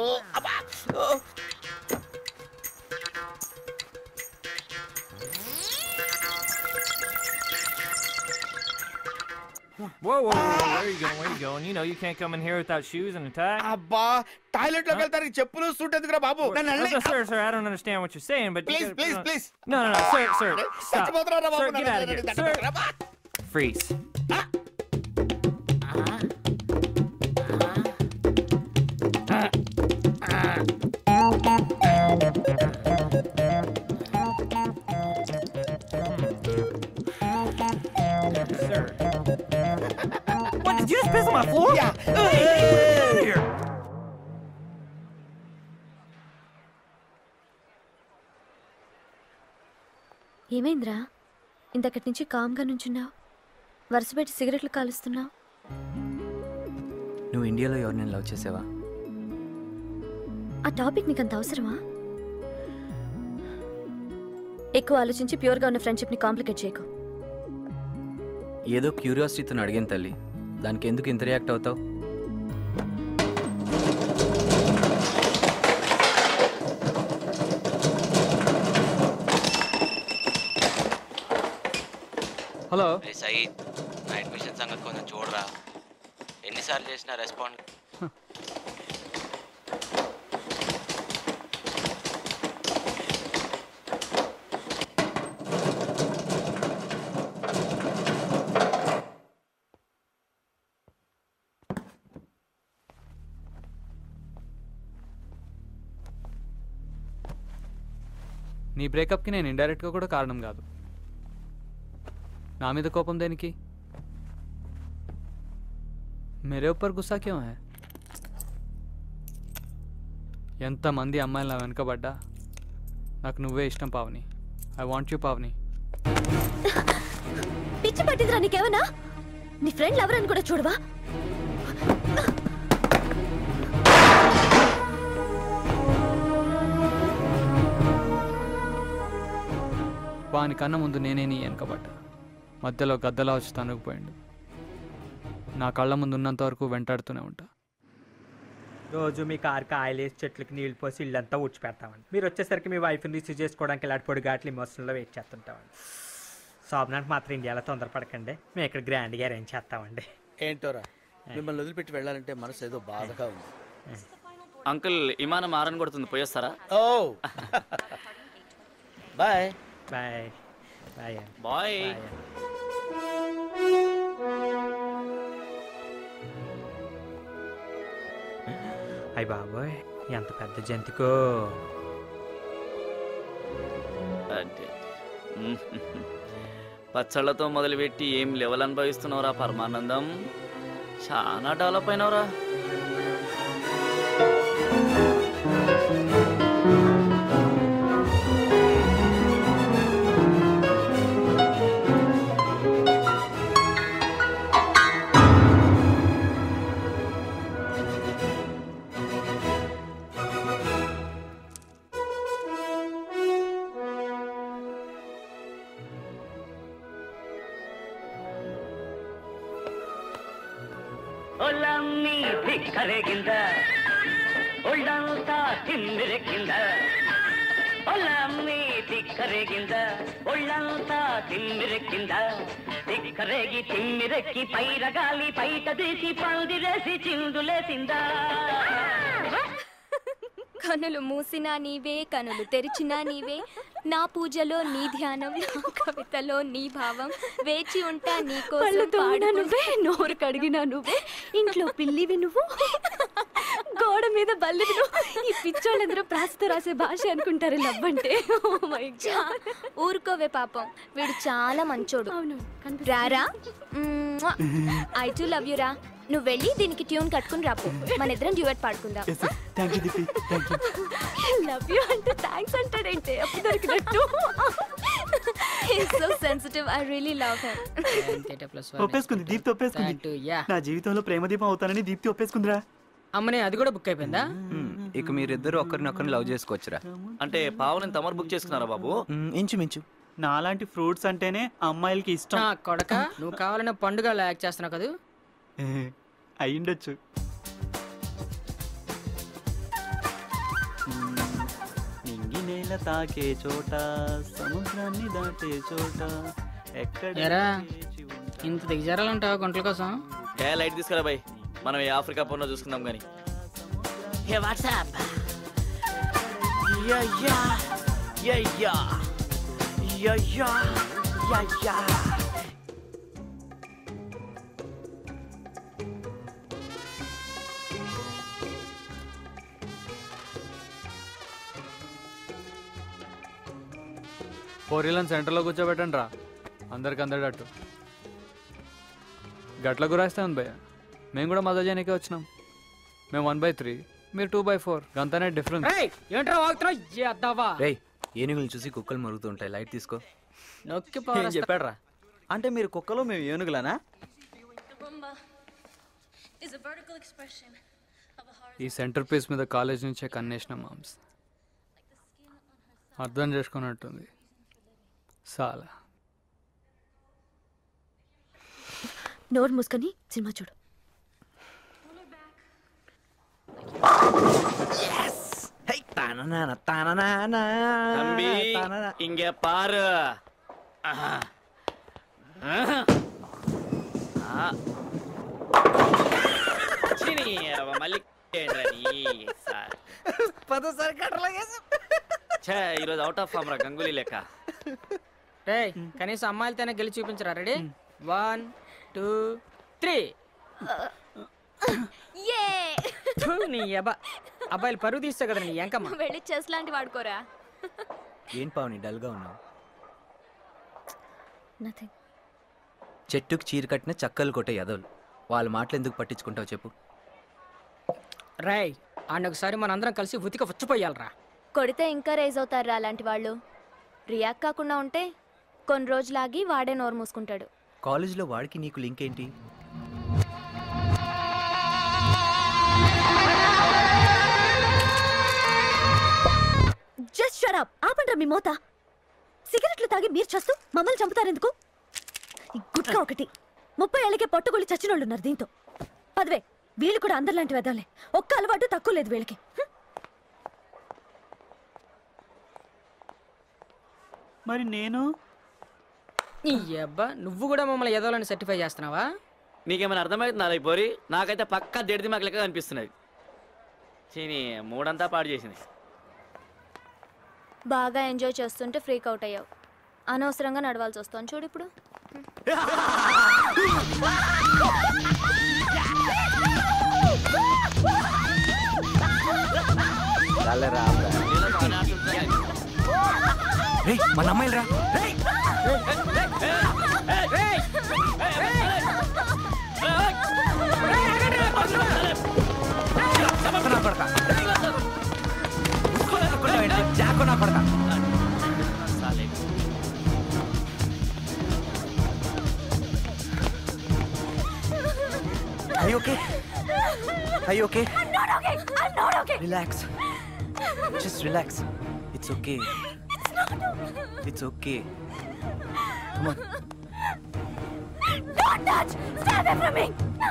Whoa, whoa, whoa, where are you going? Where are you going? You know you can't come in here without shoes and a tie. అబ్బా, టాయిలెట్ లోకి వెళ్తానికి చెప్పులు సూట్ ఎందుకురా బాబు? Sir, sir, I don't understand what you're saying, but please, please, please. No, no, no, sir, sir, stop. Sir, get out of here. Sir, freeze. Sir. What, did you just piss on my floor? Yeah. Hey, hey, here. ఏమైందిరా, ఇంతకటి నుంచి కామ్గా నుంచున్నావు? వరుస పెట్టి సిగరెట్లు కాలుస్తున్నావు. నువ్వు ఇండియాలో ఎవరినైనా love చేసావా? ఆ టాపిక్ నీకు అంత అవసరమా? ఎక్కువ ఆలోచించి ప్యూర్గా ఉన్న ఫ్రెండ్షిప్ని కాంప్లికేట్ చేయకు. ఏదో క్యూరియాసిటీతో అడిగాను తల్లి, దానికి ఎందుకు ఇంత రియాక్ట్ అవుతావు? హలో సయీద్, నా అడ్మిషన్ సంగతి కొంచెం చూడరా. ఎన్నిసార్లు చేసినా రెస్పాండ్. నీ బ్రేకప్కి నేను ఇండైరెక్ట్గా కూడా కారణం కాదు. నా మీద కోపం దేనికి? మేరే ఊపర్ గుస్సా క్యోं है? ఎంతమంది అమ్మాయిలు నా వెనకబడ్డా నాకు నువ్వే ఇష్టం Pavani. I want you Pavani. పిచ్చి పట్టిందిరా నీకేమన్నా? నీ ఫ్రెండ్ ఎవరని కూడా చూడవా? వానికన్నా ముందు నేనే నీ వెనకబడ్డా. మధ్యలో గద్దలా వచ్చి తనుకుపోయిండు. నా కళ్ళ ముందు ఉన్నంత వరకు వెంటాడుతూనే ఉంటా. రోజు మీ కారుకి ఆయిల్ వేసి చెట్లకి నీళ్ళు పోసి ఇల్లంతా ఊడ్చిపెడతామండి. మీరు వచ్చేసరికి మీ వైఫ్ని రిసీవ్ చేసుకోవడానికి ఇలాంటి పొడి ఘాట్లు ఇమోషన్లో వెయిట్ చేస్తుంటామండి. శోభనానికి మాత్రం ఇండియాలో తొందరపడకండి, మేము ఇక్కడ గ్రాండ్గా అరేంజ్ చేస్తామండి. ఏంటోరా మిమ్మల్ని వదిలిపెట్టి వెళ్ళాలంటే మనసు ఏదో బాధగా ఉంది. అంకుల్ విమానం ఆరని కొడుతుంది, పోయేస్తారా? Oh boy boy boy boy. అయ్య బాబోయ్ ఎంత పెద్ద జంతుకో. పచ్చళ్ళతో మొదలుపెట్టి ఏం లెవెల్ అనుభవిస్తున్నావురా పరమానందం, చాలా డెవలప్ అయినవరా. ಒಲ್ಲಮ್ಮಿ ಧಿಕ್ಕರೆಗಿಂದ ಒಳ್ಳಂತ ತಿಮ್ಮಿರಕ್ಕಿಂದ ಒಲ್ಲಮ್ಮಿ ಧಿಕ್ಕರೆಗಿಂದ ಒಳ್ಳಂತ ತಿಮ್ಮಿರಕ್ಕಿಂದ ధిక్కరేగి తిమ్మిరెక్కి పైరగాలి పైట తీసి పందిరేసి చిందులేసిందా. కనులు మూసినా నీవే, కనులు తెరిచినా నీవే, నా పూజలో నీ ధ్యానం, నా కవితలో నీ భావం, వేచి ఉంటా నీ కోసం. నువ్వే, నోరు కడిగినా నువ్వే, ఇంట్లో పిల్లివి నువ్వు, గోడ మీద బల్లివి నువ్వు. ఈ పిచ్చోళ్ళందరూ ప్రాసతో రాసే భాష అనుకుంటారు లవ్ అంటే. ఊరుకోవే పాపం, వీడు చాలా మంచోడు. రారా, ఐ టు లవ్ యు రా. నువ్వు వెళ్ళి దీనికి ట్యూన్ కట్టుకుని రాపు, మన ఇద్దరం డ్యూయట్ పాడుకుందాం. లవ్ యూ అంటే థ్యాంక్స్ అంటాడంటే అప్పుడు దొరికినట్టు. So sensitive, I really love him. ఒప్పేసుకుంది దీప్తి, ఒప్పేసుకుంది. నా జీవితంలో ప్రేమ దీపం అవుతానని దీప్తి ఒప్పేసుకుందిరా. అమ్మనే అది కూడా బుక్ అయిపోయిందా? ఇక మీరిద్దరు ఒకరినొకరిని లవ్ చేసుకోవచ్చురా. అంటే పావులని తమరు బుక్ చేసుకున్నారా బాబు? ఇంచుమించు. నాలాంటి ఫ్రూట్స్ అంటేనే అమ్మాయిలకి ఇష్టం. నా కొడక, నువ్వు కావాలన్న పండుగ యాక్ట్ చేస్తున్నావు కదా. అయ్యుండొచ్చు. నింగి నేల తాకే చోట, సముద్రాన్ని దాటే చోట, ఎక్కడ ఇంత దిగజారాలంటావా గుంటల కోసం? ఏ లైట్ తీసుకురా బాయ్, మనం ఈ ఆఫ్రికా పన్ను చూసుకుందాం కానీ. Hey what's up yeah yeah yeah yeah yeah yeah yeah yeah. పోరీలను సెంటర్లో కూర్చోబెట్టండి రా, అందరికి అందడట్టు. గట్ల గురాస్తే ఉంది భయ్య, మేము కూడా మజా చేయడానికి వచ్చినాం. మేము వన్ బై త్రీ, మీరు టూ బై ఫోర్, గంతనే డిఫరెన్స్. ఏనుగులు చూసి కుక్కలు మరుగుతుంటాయి, లైట్ తీసుకో. నొక్కి చెప్పాడు రా. అంటే మీరు కుక్కలో మేము ఏనుగులనా? ఈ సెంటర్ పీస్ మీద కాలేజ్ నుంచే కన్నేసిన మామ్స్, అర్థం చేసుకున్నట్టుంది చాలా. నోరు మూసుకొని సినిమా చూడు. தம்பி இங்க பாரு. ఈరోజు అవుట్ ఆఫ్ ఫామ్ రా గంగూలీ లెక్క. రే కనీసం అమ్మాయిలతోనే గెలిచి చూపించరా. Ready, one two three. నీ అబ్బా, అబ్బాయిలు పరుగు తీస్తా కదా నీ ఎంకమ్మ. వెళ్ళి చెస్ లాంటి వాడుకోరా. ఏం పావుని డల్గా ఉన్నావు? నథింగ్. చెట్టుకు చీర కట్టిన చక్కలు కొట్టే యదవులు, వాళ్ళ మాటలు ఎందుకు పట్టించుకుంటావు చెప్పు. రాయ్ ఆడిని ఒకసారి మనందరం కలిసి ఉతిక వచ్చిపోయాలరా. కొడితే ఇంకా రైజ్ అవుతారా అలాంటి వాళ్ళు. రియాక్ట్ కాకుండా ఉంటే కొన్ని రోజులాగి వాడే నోరు మూసుకుంటాడు. కాలేజీలో వాడికి నీకు లింక్ ఏంటి? Just shut up. ఆపండ్రా మీ మోత. సిగరెట్లు తాగి మీరు చేస్తూ మమ్మల్ని చంపుతారెందుకు? ఈ గుట్కా ఒకటి ముప్పై ఏళ్ళకే పొట్టగొళ్ళు చచ్చినోళ్ళు ఉన్నారు దీంతో. పదవే, వీళ్ళు కూడా అందరిలాంటి వెదాలే. ఒక్క అలవాటు తక్కువ లేదు వీళ్ళకి. మరి నేను ఈ అబ్బా నువ్వు కూడా మమ్మల్ని ఎదవాలని సర్టిఫై చేస్తున్నావా? నీకేమైనా అర్థమవుతుందా అలా పోరి? నాకైతే పక్కా దెడిది మాకు లెక్క అనిపిస్తున్నది. చీని మూడంతా పాడు చేసింది. బాగా ఎంజాయ్ చేస్తుంటే ఫ్రీక్ అవుట్ అయ్యావు. అనవసరంగా నడవాల్సి వస్తాను చూడు ఇప్పుడు. మన అమ్మాయిలు రా. జాకో నా కొడక. Are you okay? Are you okay? I'm not okay. I'm not okay. Relax. Just relax. It's okay. It's not okay. It's okay. Come on. Don't touch. Stay away from me. No.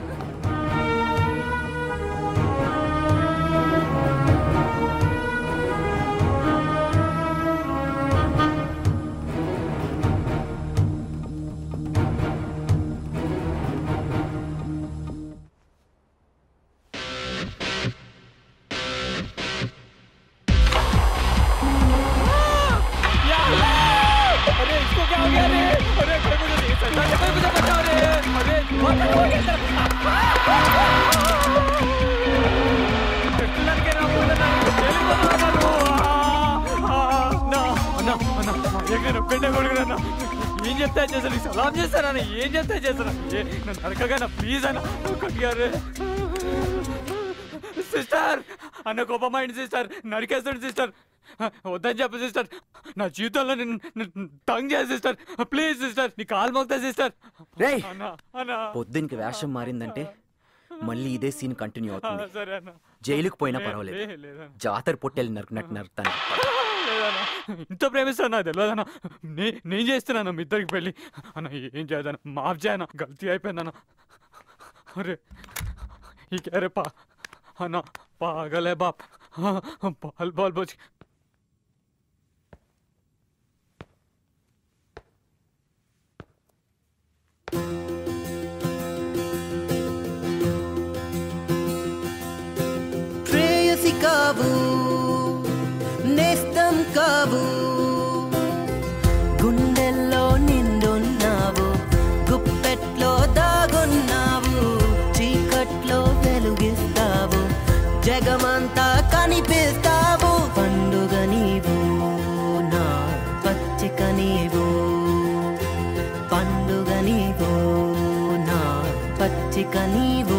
ఏం చెప్తా చేశాను? సలాం చేస్తానా? ఏం చెప్తా చేస్తాను? నన్ను అడగగా please అన్న కొట్టారు. సిస్టర్ అన్న కోపమైంది సిస్టర్, నరికేస్తాడు సిస్టర్. వద్దని చెప్పు సిస్టర్, నా జీవితంలో నేను తంగ్ చేయ సిస్టర్. ప్లీజ్ సిస్టర్, నీ కాలు మోగుతా సిస్టర్. పొద్దునికి వేషం మారిందంటే మళ్ళీ ఇదే సీన్ కంటిన్యూ అవుతుంది. జైలుకు పోయినా పర్వాలేదు, జాతర పొట్టెలు నరుకున్నట్టు నరుకుతాను. ఇంత ప్రేమిస్తాను నాకు తెలియదన్నా. నే నేను చేస్తున్నాను మీ ఇద్దరికి పెళ్ళి అన్న. ఏం చేయదన్నా, మాఫ్ చేయనా, గల్తీ అయిపోయిందన్న. అరే ఈ క్యారే పా అన్న, పాగలే బాప్. బాల్ బాల్ బోచి ప్రేయసి కావు, నేస్తం కావు, గుండెల్లో నిండున్నావు, గుప్పెట్లో దాగున్నావు, చీకట్లో వెలుగిస్తావు, జగమంతా కనిపిస్తావు. పండుగ నీవు, నా పచ్చిక నీవు, పండుగ నీవు, నా పచ్చిక నీవు.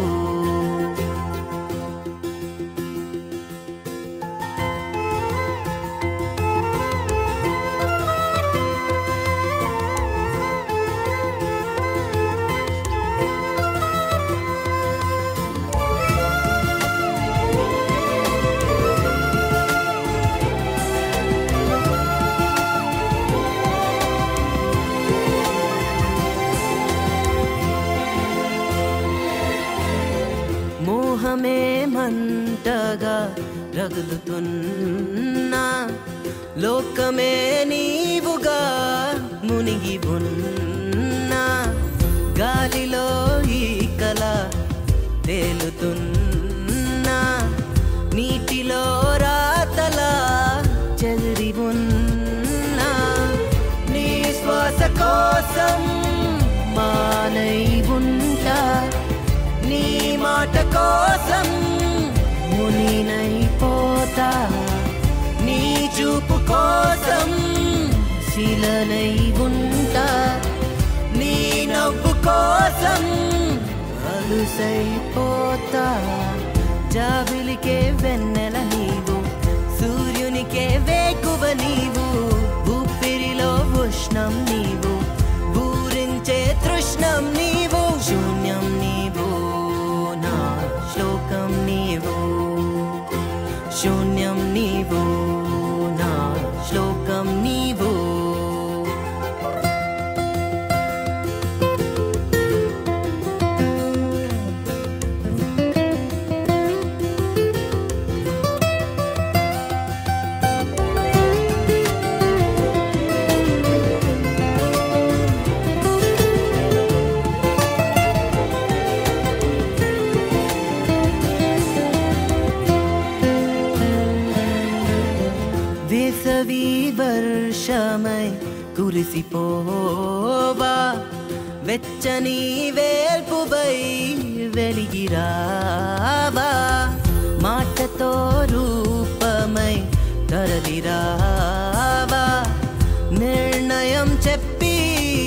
మోహమే మంటగా రగులుతున్నా, లోకమే నీవుగా మునిగి ఉన్నా, గాలిలో ఈ కల తేలుతున్నా, నీటిలో రాతలా చెదిరి ఉన్నా, నీ శ్వాస కోసం మానై ఉంటా, నీ మాట కోసం మునినైపోతా, నీ చూపు కోసం శిలనై ఉంటా, నీ నవ్వు కోసం అలుసైపోతా. జాబిలికే వెన్నెల నీవు, సూర్యునికే వేకువ నీవు, ఊపిరిలో ఉష్ణం నీవు, ఊరించే తృష్ణం నీవు, శూన్యం నీవు, నా శ్లోకం నీవు, శూన్యం నీవు, నా శ్లోకం నీవు. వేసవి వర్షమై కురిసిపోవా వెచ్చని వేల్పువై వెలిగిరావా మాటతో రూపమై తరలిరావా నిర్ణయం చెప్పి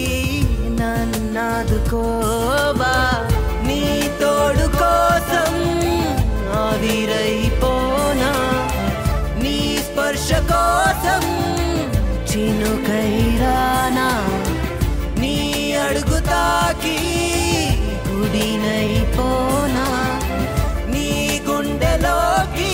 నన్నాదుకోవా నీ తోడు కోసం ఆవిరైపోనా నీ స్పర్శ కోసం చినుకైరానా నీ అడుగు తాకి గుడినైపోనా నీ గుండెలోకి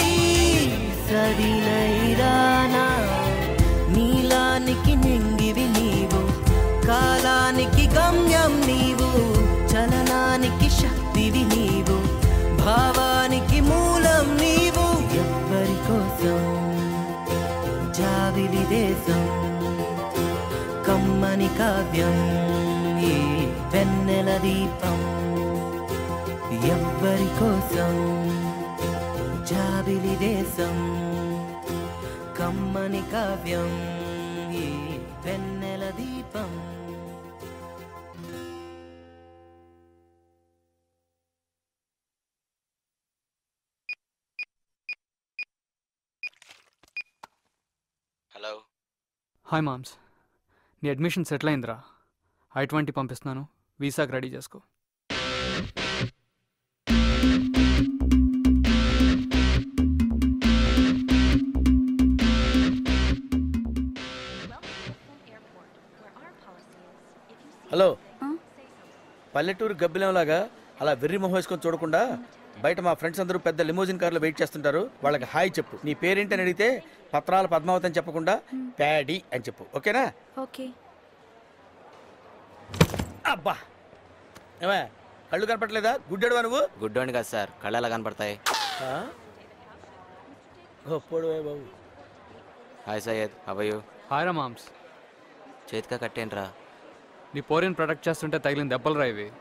సడినైరానా నీలానికి నింగివి నీవు కాలానికి గమ్యం నీవు చలనానికి శక్తివి నీవు భావానికి మూలం నీవు ఎవ్వరి కోసం జావిలి దేశం కమ్మని కావ్యం ఈ వెన్నెల దీపం ఎవ్వరి కోసం జాబిలి దేశం కమ్మని కావ్యం ఈ వెన్నెల దీపం హలో హాయ్ మామ్స్ నీ అడ్మిషన్ సెటిల్ అయిందిరా ఐ ట్వంటీ పంపిస్తున్నాను వీసాకి రెడీ చేసుకో హలో పల్లెటూరు గబ్బిలంలాగా అలా వెర్రి మొహం వేసుకొని చూడకుండా బయట మా ఫ్రెండ్స్ అందరూ పెద్ద లిమోజిన్ కార్లో వెయిట్ చేస్తుంటారు వాళ్ళకి హాయ్ చెప్పు నీ పేరేంటి అని అడిగితే పత్రాల పద్మావతి అని చెప్పకుండా ప్యాడీ అని చెప్పు ఓకేనా ఓకే అబ్బా ఏమే కళ్ళు కనపడలేదా గుడ్డెడువా నువ్వు గుడ్డోండి కదా సార్ కళ్ళు ఎలా కనపడతాయి గొప్పోడువే బాబు హాయ్ సయ్యద్ అవయ్యూ హాయ్ రా మామ్స్ చేతిగా కట్టేంట్రా నీ పోరిని ప్రొటెక్ట్ చేస్తుంటే తగిలిన దెబ్బలు రా ఇవి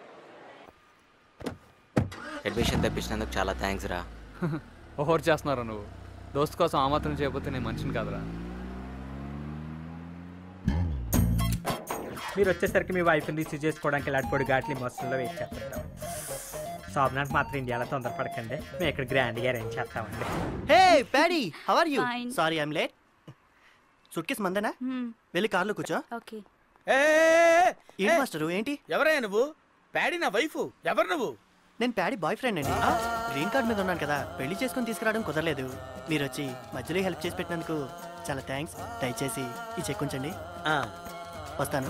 అడ్మిషన్ తెప్పించినందుకు చాలా థ్యాంక్స్ రా ఓవర్ చేస్తున్నారా నువ్వు దోస్తు కోసం ఆ మాత్రం చేయకపోతే నేను మనిషిని కాదురా మీరు వచ్చేసరికి మీ వైఫ్ని రిసీవ్ చేసుకోవడానికి లాంటి ఘాట్లీ మస్తుల్లో వెయిట్ చేస్తుంటాం శోభనానికి మాత్రం ఇండియాలో తొందరపడకండి మేము ఇక్కడ గ్రాండ్గా అరేంజ్ చేస్తామండి hey Paddy how are you Fine. Sorry I am late suitcase మందేనా వెళ్ళి కార్లో కూర్చో ఓకే ఏంటి మాస్టరు ఏంటి ఎవరయ్యా నువ్వు ప్యాడీ నా వైఫ్ ఎవరు నువ్వు నేను ప్యాడీ బాయ్ ఫ్రెండ్ అండి గ్రీన్ కార్డ్ మీద ఉన్నాను కదా పెళ్లి చేసుకుని తీసుకురావడం కుదరలేదు మీరు వచ్చి మధ్యలో హెల్ప్ చేసి పెట్టినందుకు చాలా థ్యాంక్స్ దయచేసి ఈ చెక్ ఉంచండి వస్తాను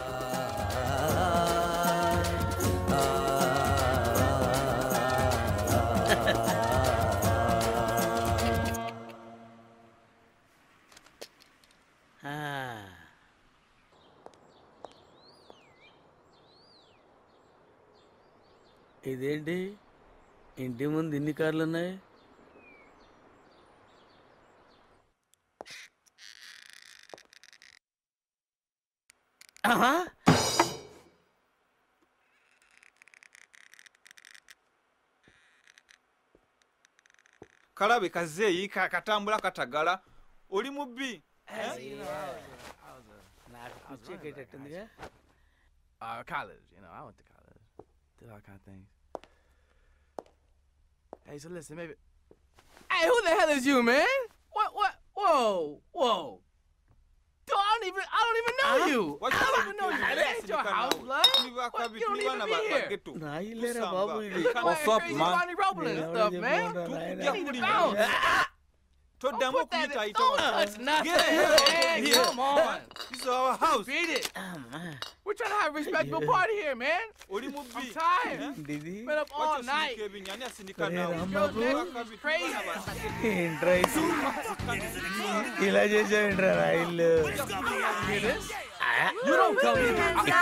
ఇదేంటి ఇంటి ముందు ఇన్ని కార్లు ఉన్నాయి kalabe kazeeyi katambula katagala oli mubbi Uh, college, you know, I went to college. Did all kind of things. Hey, so listen, maybe. Hey, who the hell is you, man? What? What? Whoa, whoa. Dude, I don't even, I don't even know uh-huh. you. What I don't even know you. That ain't your house, blood. What? You don't even be here. What's up, man? Bonnie Robles and stuff, man. You need to bounce. Don't put that in. Don't touch nothing. Get it. Come on. This is our house. Beat it. Oh, man. We're trying to have a respectable party here, man. I'm tired. Been up all night. These girls, man, it's crazy. ఇలా చేసావేంట్రా రైలు You don't come here.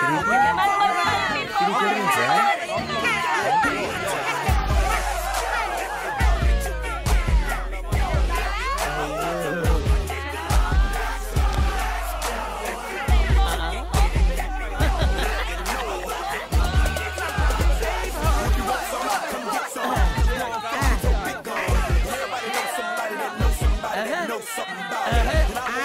Uh-huh.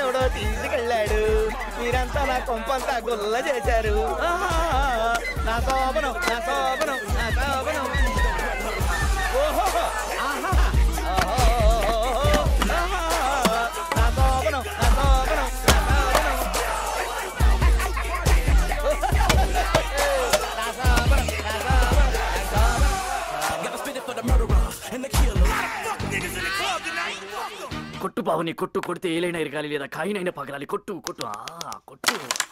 ఎవడో తీసుకెళ్ళాడు, మీరంతా నా కొంపంతా గుల్ల చేశారు. ఆహా, నా శోభనం నా శోభనం నా శోభనం. ఓహో ఆహా కొట్టు పావుని కొట్టు, కొడితే ఏలైనా ఇరగాలి లేదా కాయినైనా పగలాలి. కొట్టు కొట్టు ఆ కొట్టు.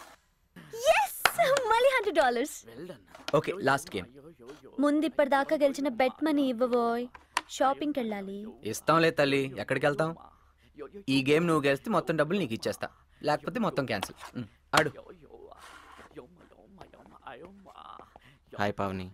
మళ్ళీ hundred dollars. Okay last game. ముందు ఇప్పటిదాకా గెలిచిన బెట్ మనీ ఇవ్వబోయ్. షాపింగ్కి వెళ్ళాలి. ఇస్తాంలే తల్లి, ఎక్కడికి వెళ్తాం? ఈ గేమ్ నువ్వు గెలిస్తే మొత్తం డబ్బులు నీకు ఇచ్చేస్తా, లేకపోతే మొత్తం క్యాన్సిల్. ఆడు. హాయ్ పావని.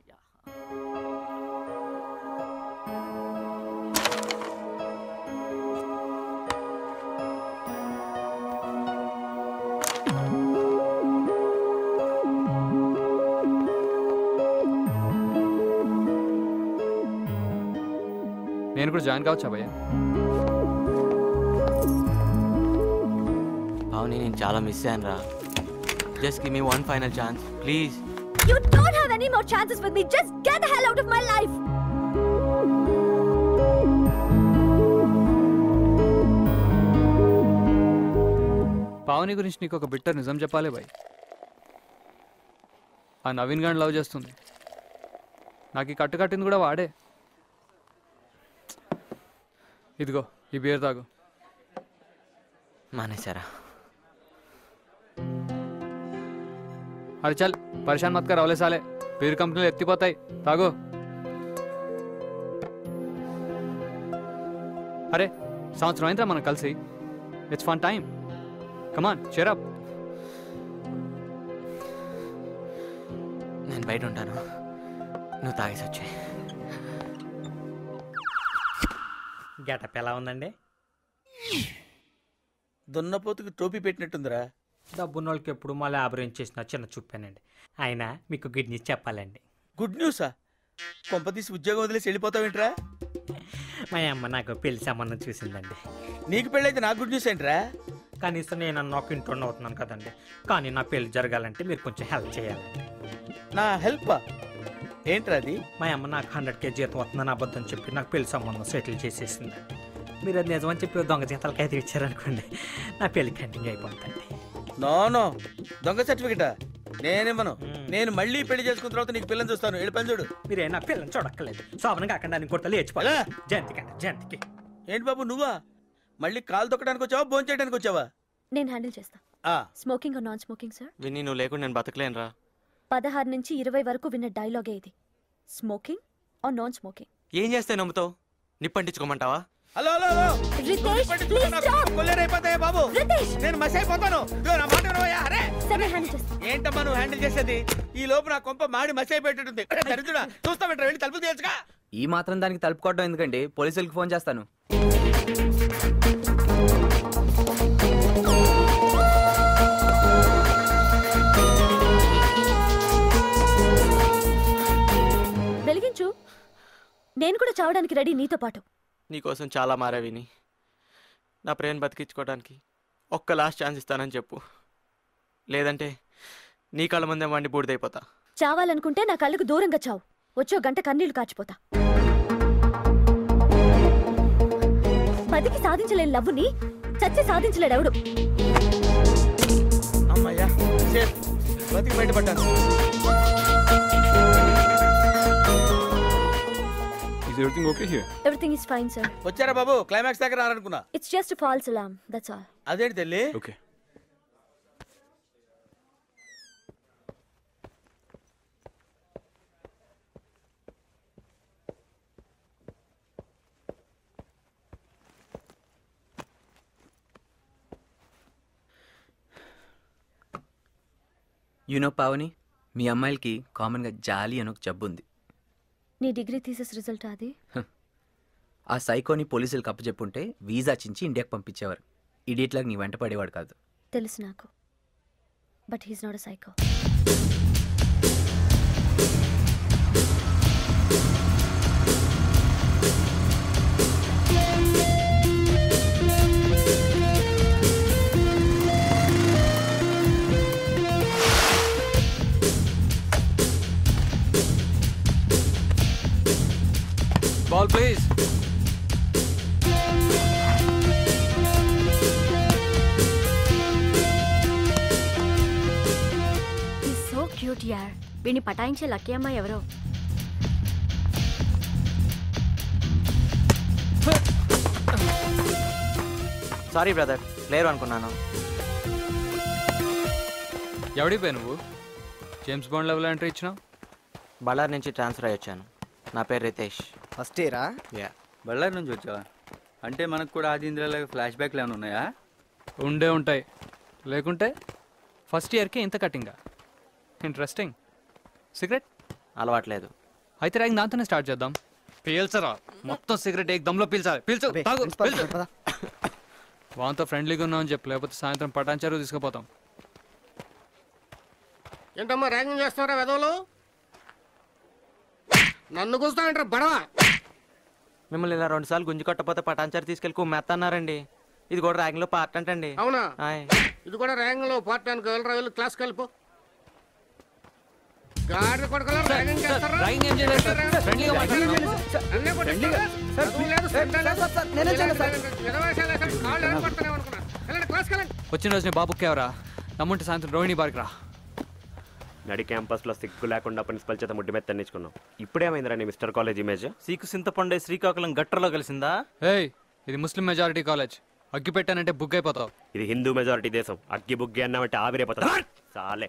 నేను కూడా జాయిన్ కావచ్చా భయ్యా? పావని నేను చాలా మిస్ అయ్యాను రా. Just give me one final chance please. You don't have any more chances with me. Just get the hell out of my life. Pavani గురించి నీకు ఒక బిట్టర్ నిజం చెప్పాలి భయ్. ఆ నవీన్ గారిని లవ్ చేస్తుంది. నాకు ఈ కట్టు కట్టింది కూడా వాడే. ఇదిగో ఈ బియర్ తాగు. మానేశారా? అరే చల్ పరేషాన్ మత్ కర్, అవలే సాలే బీర్ కంపెనీలు ఎత్తిపోతాయి. తాగు. అరే సంవత్సరం అయిందిరా మనం కలిసి. It's fun time. Come on cheer up. నేను బయట ఉంటాను, నువ్వు తాగేసి వచ్చే. గెటప్ ఎలా ఉందండి? దున్నపోతుకి టోపీ పెట్టినట్టుందిరా. డబ్బున్న వాళ్ళకి ఎప్పుడు మా ల్యాబరేజ్ చేసిన చిన్న చూపానండి. అయినా మీకు గుడ్ న్యూస్ చెప్పాలండి. గుడ్ న్యూసా? కొంపతీసి ఉద్యోగం వదిలేసి వెళ్ళిపోతావేంట్రా? మా అమ్మ నాకు పెళ్లి సంబంధం చూసిందండి. నీకు పెళ్ళైతే నాకు గుడ్ న్యూస్ ఏంట్రా? కనీసం నేను ఒక ఇంట్లో అవుతున్నాను కదండి. కానీ నా పెళ్లి జరగాలంటే మీరు కొంచెం హెల్ప్ చేయాలండి. నా హెల్ప్ ఏంట్రా అది? మా అమ్మ నాకు హండ్రెడ్ కే జీతం వస్తుందని అబద్ధం చెప్పి నాకు పెళ్లి సంబంధం సెటిల్ చేసేసిందండి. మీరు అది నిజమని చెప్పి దొంగ జీతాలకు అయితే ఇచ్చారనుకోండి, నా పెళ్లి పెండింగ్ అయిపోతుంది. నో నో, దొంగ సర్టిఫికెటా? నేనేమను. నేను మళ్ళీ పెళ్లి చేసుకున్న తర్వాత నీకు పిల్లని చూస్తాను. వెళ్ళి పని చూడు. మీరే నా పిల్లని చూడక్కర్లేదు. శోభనం కాకుండా అని కొడతా లేచిపోలే. జయంతికి జయంతికి. ఏంటి బాబు నువ్వా? మళ్ళీ కాలు తొక్కడానికి వచ్చావా, భోజనం చేయడానికి వచ్చావా? నేను హ్యాండిల్ చేస్తా. Smoking or non smoking sir? విని నువ్వు లేకుండా నేను బతకలేను రా. పదహారు నుంచి ఇరవై వరకు విన్న డైలాగే ఇది. Smoking or non smoking. ఏం చేస్తే నమ్ముతావు? నిప్పంటించుకోమంటావా? హలో హలో హలో, కొల్లేరైపోతాయా బాబు? నేను మస్ అయిపోతాను. నా మాట వినవయ్యా? అరే ఏంటమ్మా నువ్వు హ్యాండిల్ చేసేది? ఈ లోపు నా కొంప మాడి మస్ అయిపోయేటట్టుంది. దరిద్రుడా, చూస్తామంటారా? వెళ్ళి తలుపు తీయచ్చుగా. ఈ మాత్రం దానికి తలుపుకోవడం ఎందుకండి? పోలీసులకు ఫోన్ చేస్తాను. వెలిగించు. నేను కూడా చావడానికి రెడీ నీతో పాటు. నీకోసం చాలా మారా విని. నా ప్రేమ బతికించుకోవడానికి ఒక్క లాస్ట్ ఛాన్స్ ఇస్తానని చెప్పు. లేదంటే నీ కళ్ళ ముందే వండి బూడిదైపోతా. చావాలనుకుంటే నా కళ్ళకు దూరంగా చావు. వచ్చో గంట కన్నీళ్లు కాచిపోతా. బతికి సాధించలేని లవ్వుని చచ్చి సాధించలేడెవడు. అమ్మయ్యా, బతికి బయటపడ్డాను. Is everything okay here? Everything is fine, sir. వచ్చారా బాబు? క్లైమాక్స్ దగ్గర రారనుకున్నా. It's just a false alarm, that's all. అదేంటి తల్లి? Okay. యూనో పావని, మీ అమ్మాయిలకి కామన్గా జాలి అని ఒక జబ్బు ఉంది. నీ డిగ్రీ థీసిస్ రిజల్ట్ అది? ఆ సైకోని పోలీసులకు అప్పచెప్పుంటే వీసా చించి ఇండియాకి పంపించేవారు. ఇడియట్ లాగా నీ వెంట పడేవాడు కాదు. తెలుసు నాకు, but he's not a psycho. Cute యార్. వీడిని పటాయించే లక్కీ అమ్మాయి ఎవరో. సారీ బ్రదర్, లేరు అనుకున్నాను. ఎవడిపోయి నువ్వు జేమ్స్ బాండ్ లెవెల్ ఎంట్రీ ఇచ్చినావు? బళ్ళారి నుంచి ట్రాన్స్ఫర్ అయ్యి వచ్చాను. నా పేరు రితేష్. ఫస్ట్ ఇయరా? యా. బళ్ళారి నుంచి వచ్చావా? అంటే మనకు కూడా ఆది ఇంద్రలాగా ఫ్లాష్ బ్యాక్లు ఏమైనా ఉన్నాయా? ఉండే ఉంటాయి, లేకుంటే ఫస్ట్ ఇయర్కి ఇంత కటింగా? ఇంట్రెస్టింగ్. సిగరెట్ అలవాట్లేదు. అయితే ర్యాంక్ దాంతోనే స్టార్ట్ చేద్దాం. పీల్చరా, మొత్తం సిగరెట్ ఏక దమ్లో పీల్చాలి. పీల్చు, తాగు, పీల్చు. వాంతో ఫ్రెండ్లీగా ఉన్నామని చెప్పు, లేకపోతే సాయంత్రం పటాన్చారు తీసుకుపోతాం. ఏంటమ్మా ర్యాంకింగ్ చేస్తారా వెదవులు? నన్ను కూర్చుంటారంటారు బడవా. మిమ్మల్ని ఇలా రెండు సార్లు గుంజి కొట్టపోతే పటాన్చారు తీసుకెళ్ళి కుమ్మెత్త అన్నారండి. ఇది కూడా ర్యాంక్ లో పార్ట్ అంటండి. అవునా? ఇది కూడా ర్యాంక్ లో పార్ట్ అనుకో. వెళ్ళరా, వెళ్ళి క్లాస్కి వెళ్ళిపో. గాడి కొడుకులో ర్యాంకింగ్ చేస్తారా? ర్యాంకింగ్ ఏం చేయలేదు సార్, ఫ్రెండ్లీగా మాట్లాడుతున్నాం. అన్నీ కొట్టిస్తారా? చదువు లేదు, శ్రద్ధ లేదు. విధవేషాలు వేసారు, కాళ్ళు ఏర్పడతానే అనుకున్నా. వెళ్ళండి, క్లాస్కి వెళ్ళండి. వచ్చిన రోజు బాబుకి ఎవరా నమ్ముంటే సాయంత్రం రోహిణి బార్కి రా. నడి క్యాంపస్లో సిగ్గు లేకుండా ప్రిన్సిపల్ చేత ముడ్డి మీద తన్నించుకున్నాం. ఇప్పుడేమైందిరా నీ మిస్టర్ కాలేజ్ ఇమేజ్? సీకు సింతపండే శ్రీకాకుళం గట్టర్లో కలిసిందా? ఏయ్, ఇది ముస్లిం మెజారిటీ కాలేజ్. అగ్గి పెట్టానంటే బుక్ అయిపోతావు. ఇది హిందూ మెజారిటీ దేశం. అగ్గి బుగ్గి అన్నామంటే ఆవిరైపోతా. చాలే.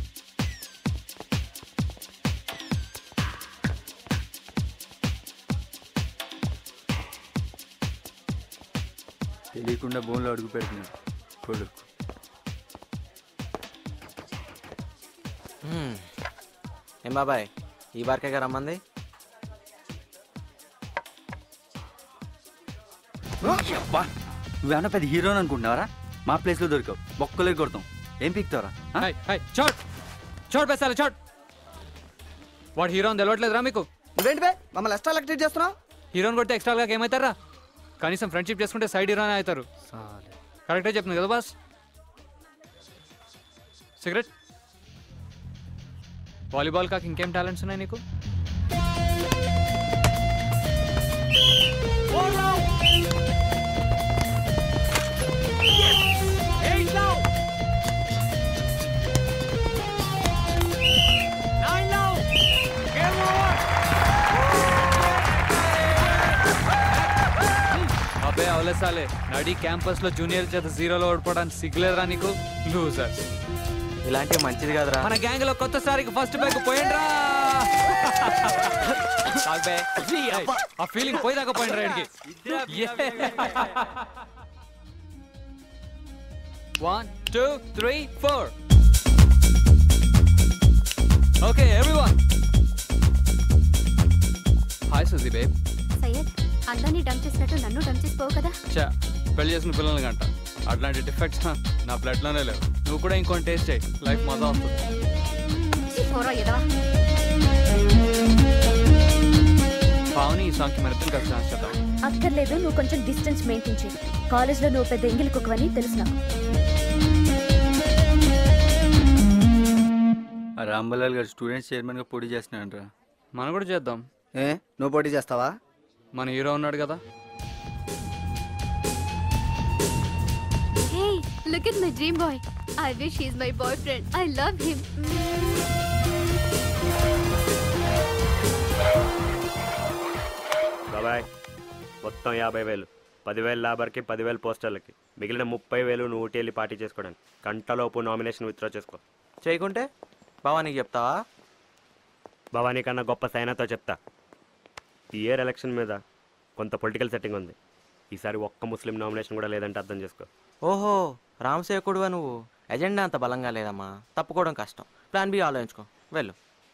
తెలియకుండా బోన్లో అడుగు పెడుతున్నాడు కొడుకు. ఏం బాబాయ్, ఈ బార్కే రమ్మంది? నువ్వేమన్నా పెద్ద హీరోని అనుకుంటున్నావరా? మా ప్లేస్లో దొరికావు, బొక్కలే కొడతాం. ఏం పీక్తావరా? చోట్ చోట్ బేసాలి చోట్. వాడు హీరో అని తెలవట్లేదురా మీకు? నువ్వేంటి బే మమ్మల్ని ఎక్స్ట్రా లెక్క ట్రీట్ చేస్తున్నావు? హీరోని కొడితే ఎక్స్ట్రాగా ఏమవుతారా? కనీసం ఫ్రెండ్షిప్ చేసుకుంటే సైడ్ హీరోనే అవుతారు. కరెక్టే చెప్తుంది కదా బాస్. సిగరెట్, వాలీబాల్ కాక ఇంకేం టాలెంట్స్ ఉన్నాయి నీకు? అబ్బే అవలేసాలే, నడి క్యాంపస్ లో జూనియర్ చేత జీరోలో ఓడిపోవడానికి సిగ్గులేదురా నీకు? లూజర్స్. ఇలాంటివి మంచిది కదరా. మన గ్యాంగ్ లో కొత్త సారికి ఫస్ట్ బ్యాగ్ పోయిండ్రా. ఆ ఫీలింగ్ పోయిదాకా పోయిండ్రా ఇంటికి. One two three four. Okay everyone. Hi Suji babe. Syed, అందరినీ డంప్ చేసినట్టు నన్ను డంప్ చేసిపోవు కదా. చా, పెళ్లి చేసిన పిల్లలు గంట అట్లాంటి డిఫెక్ట్స్ నా బ్లడ్ లోనే లేవు. నువ్వు కూడా ఇంకొని టేస్ట్ చేయి, లైఫ్ మజా వస్తుంది. పావని, ఈ సాంగ్కి మరి ఇద్దరు కలిసి డాన్స్ చేద్దాం. అక్కర్లేదు, నువ్వు కొంచెం డిస్టెన్స్ మెయింటైన్ చేయి. కాలేజ్లో నువ్వు పెద్ద ఎంగిల్ కుక్కవని తెలుసు నాకు. రాంబలాల్ గారు స్టూడెంట్స్ చైర్మన్ గా పోటీ చేస్తున్నాడంట. మనం కూడా చేద్దాం. ఏ నువ్వు పోటీ చేస్తావా? మన హీరో ఉన్నాడు కదా. Hey, look at my dream boy. I wish he's my boyfriend. I love him. బాబాయ్, మొత్తం యాభై వేలు. పదివేలు లేబర్కి, పదివేలు పోస్టర్లకి, మిగిలిన ముప్పై వేలు నువ్వు ఊటీ వెళ్ళి పార్టీ చేసుకోవడానికి. గంటలోపు నామినేషన్ విత్డ్రా చేసుకో. చేయకుంటే భవానీకి చెప్తావా? భవానీ కన్నా గొప్ప సైనాతో చెప్తా. ఈ ఇయర్ ఎలక్షన్ మీద కొంత పొలిటికల్ సెట్టింగ్ ఉంది. ఈసారి ఒక్క ముస్లిం నామినేషన్ కూడా లేదంటే అర్థం చేసుకో. ఓహో, రామసేవకుడువా నువ్వు? ఎజెండా అంత బలంగా లేదమ్మా, తప్పుకోవడం కష్టం. ప్లాన్ బి ఆలోచించుకో, వెళ్ళు.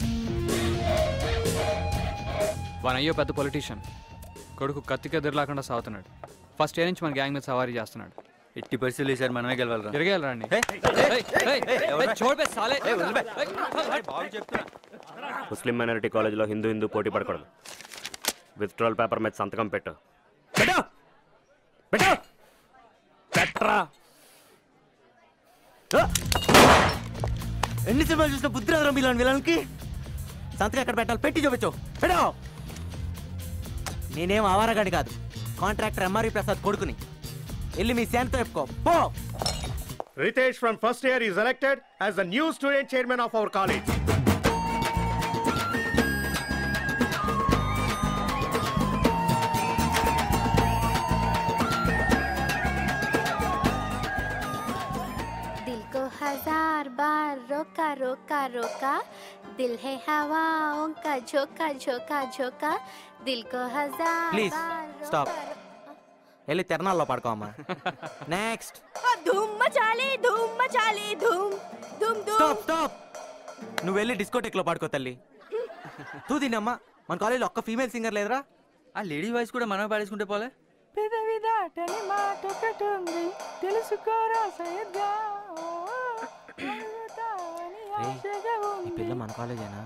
వాన్ అయ్యో పెద్ద పొలిటీషియన్, కొడుకు కత్తికి ఎదురులాకుండా సాగుతున్నాడు. ఫస్ట్ ఇయర్ నుంచి మన గ్యాంగ్ మీద సవారీ చేస్తున్నాడు. ఎట్టి పరిస్థితులు ఈసారి మనమే గెలవాలరా. తిరగలరండి. ముస్లిం మైనారిటీ కాలేజీలో హిందూ హిందూ పోటీ పడకూడదు. విత్డ్రాల్ పేపర్ మీద సంతకం పెట్టు. పెట్టరా. ఎన్ని సినిమాలు చూసిన బుద్ధి రాదురా మీలాంటి విలన్కి? సంతకం ఎక్కడ పెట్టాలి పెట్టి చూపించు. పెట్టా. నేనేం ఆవారగాడి కాదు, కాంట్రాక్టర్ ఎంఆర్వి ప్రసాద్ కొడుకుని. వెళ్ళి మీ శాంతితో చెప్పుకో పో. Ritesh from first year is elected as the new student chairman of our college. दिल को हजार बार रोका रोका रोका दिल है हवाओं का झोंका झोंका झोंका दिल को हजार ప్లీజ్ बार స్టాప్ వెళ్ళి తిరణాల్లో పడుకోమ్మా నెక్స్ట్ धूम मचाली धूम मचाली धूम धूम धूम స్టాప్ స్టాప్ నువ్వు వెళ్ళి డిస్కోటెక్లో పాడుకో తల్లి తూ తినమ్మా మన కాలేజీలో ఒక్క ఫీమేల్ సింగర్ లేదురా ఆ లేడీ వాయిస్ కూడా మనం పాడేసుకుంటే పోలే పెదవి దాటని మాట ఒకటుంది తెలుసుకోరా సయద్గా ఈ పిల్ల మన కాలేజేనా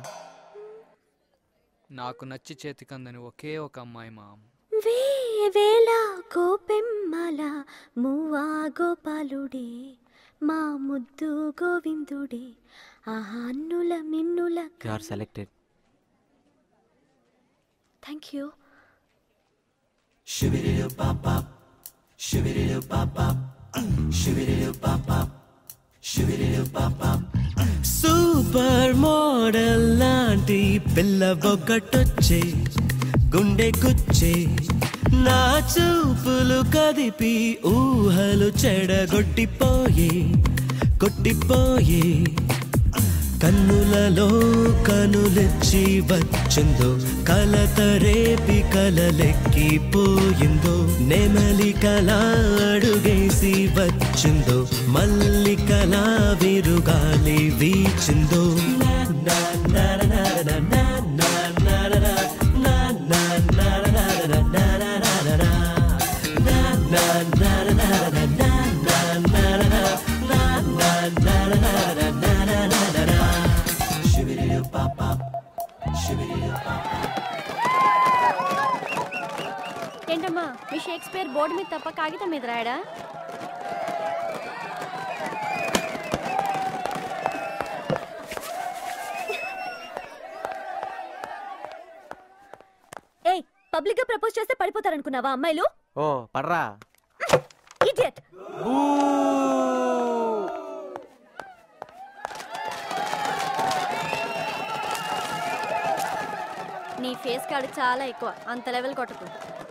నాకు నచ్చి చేతికందని ఒకే ఒక అమ్మాయి మామ్ వేవేళ గోపెమ్మల మువ్వా గోపాలుడే మా ముద్దు గోవిందుడే ఆహా అన్నుల మిన్నుల you are selected thank you super model లాంటి పిల్ల బొగ్గటొచ్చే గుండె గుచ్చే నా చూపులు కదిపి ఊహలు చెడగొట్టిపోయే కొట్టిపోయే కన్నులలో కనులెచ్చి వచ్చిందో కలత రేపి కలలెక్కిపోయిందో నెమలికలా అడుగేసి వచ్చిందో మల్లికలా విరుగాలి వీచిందో ఏంటమ్మా మీ షేక్స్పియర్ బోర్డు మీద తప్ప కాగితం మీద రాయడా ఏయ్ పబ్లిక్ గా ప్రపోజ్ చేస్తే పడిపోతారనుకున్నావా అమ్మాయిలు ఓ పడ్రా ఇడియట్ నీ ఫేస్ కార్డు చాలా ఎక్కువ అంత లెవెల్ కొట్టకు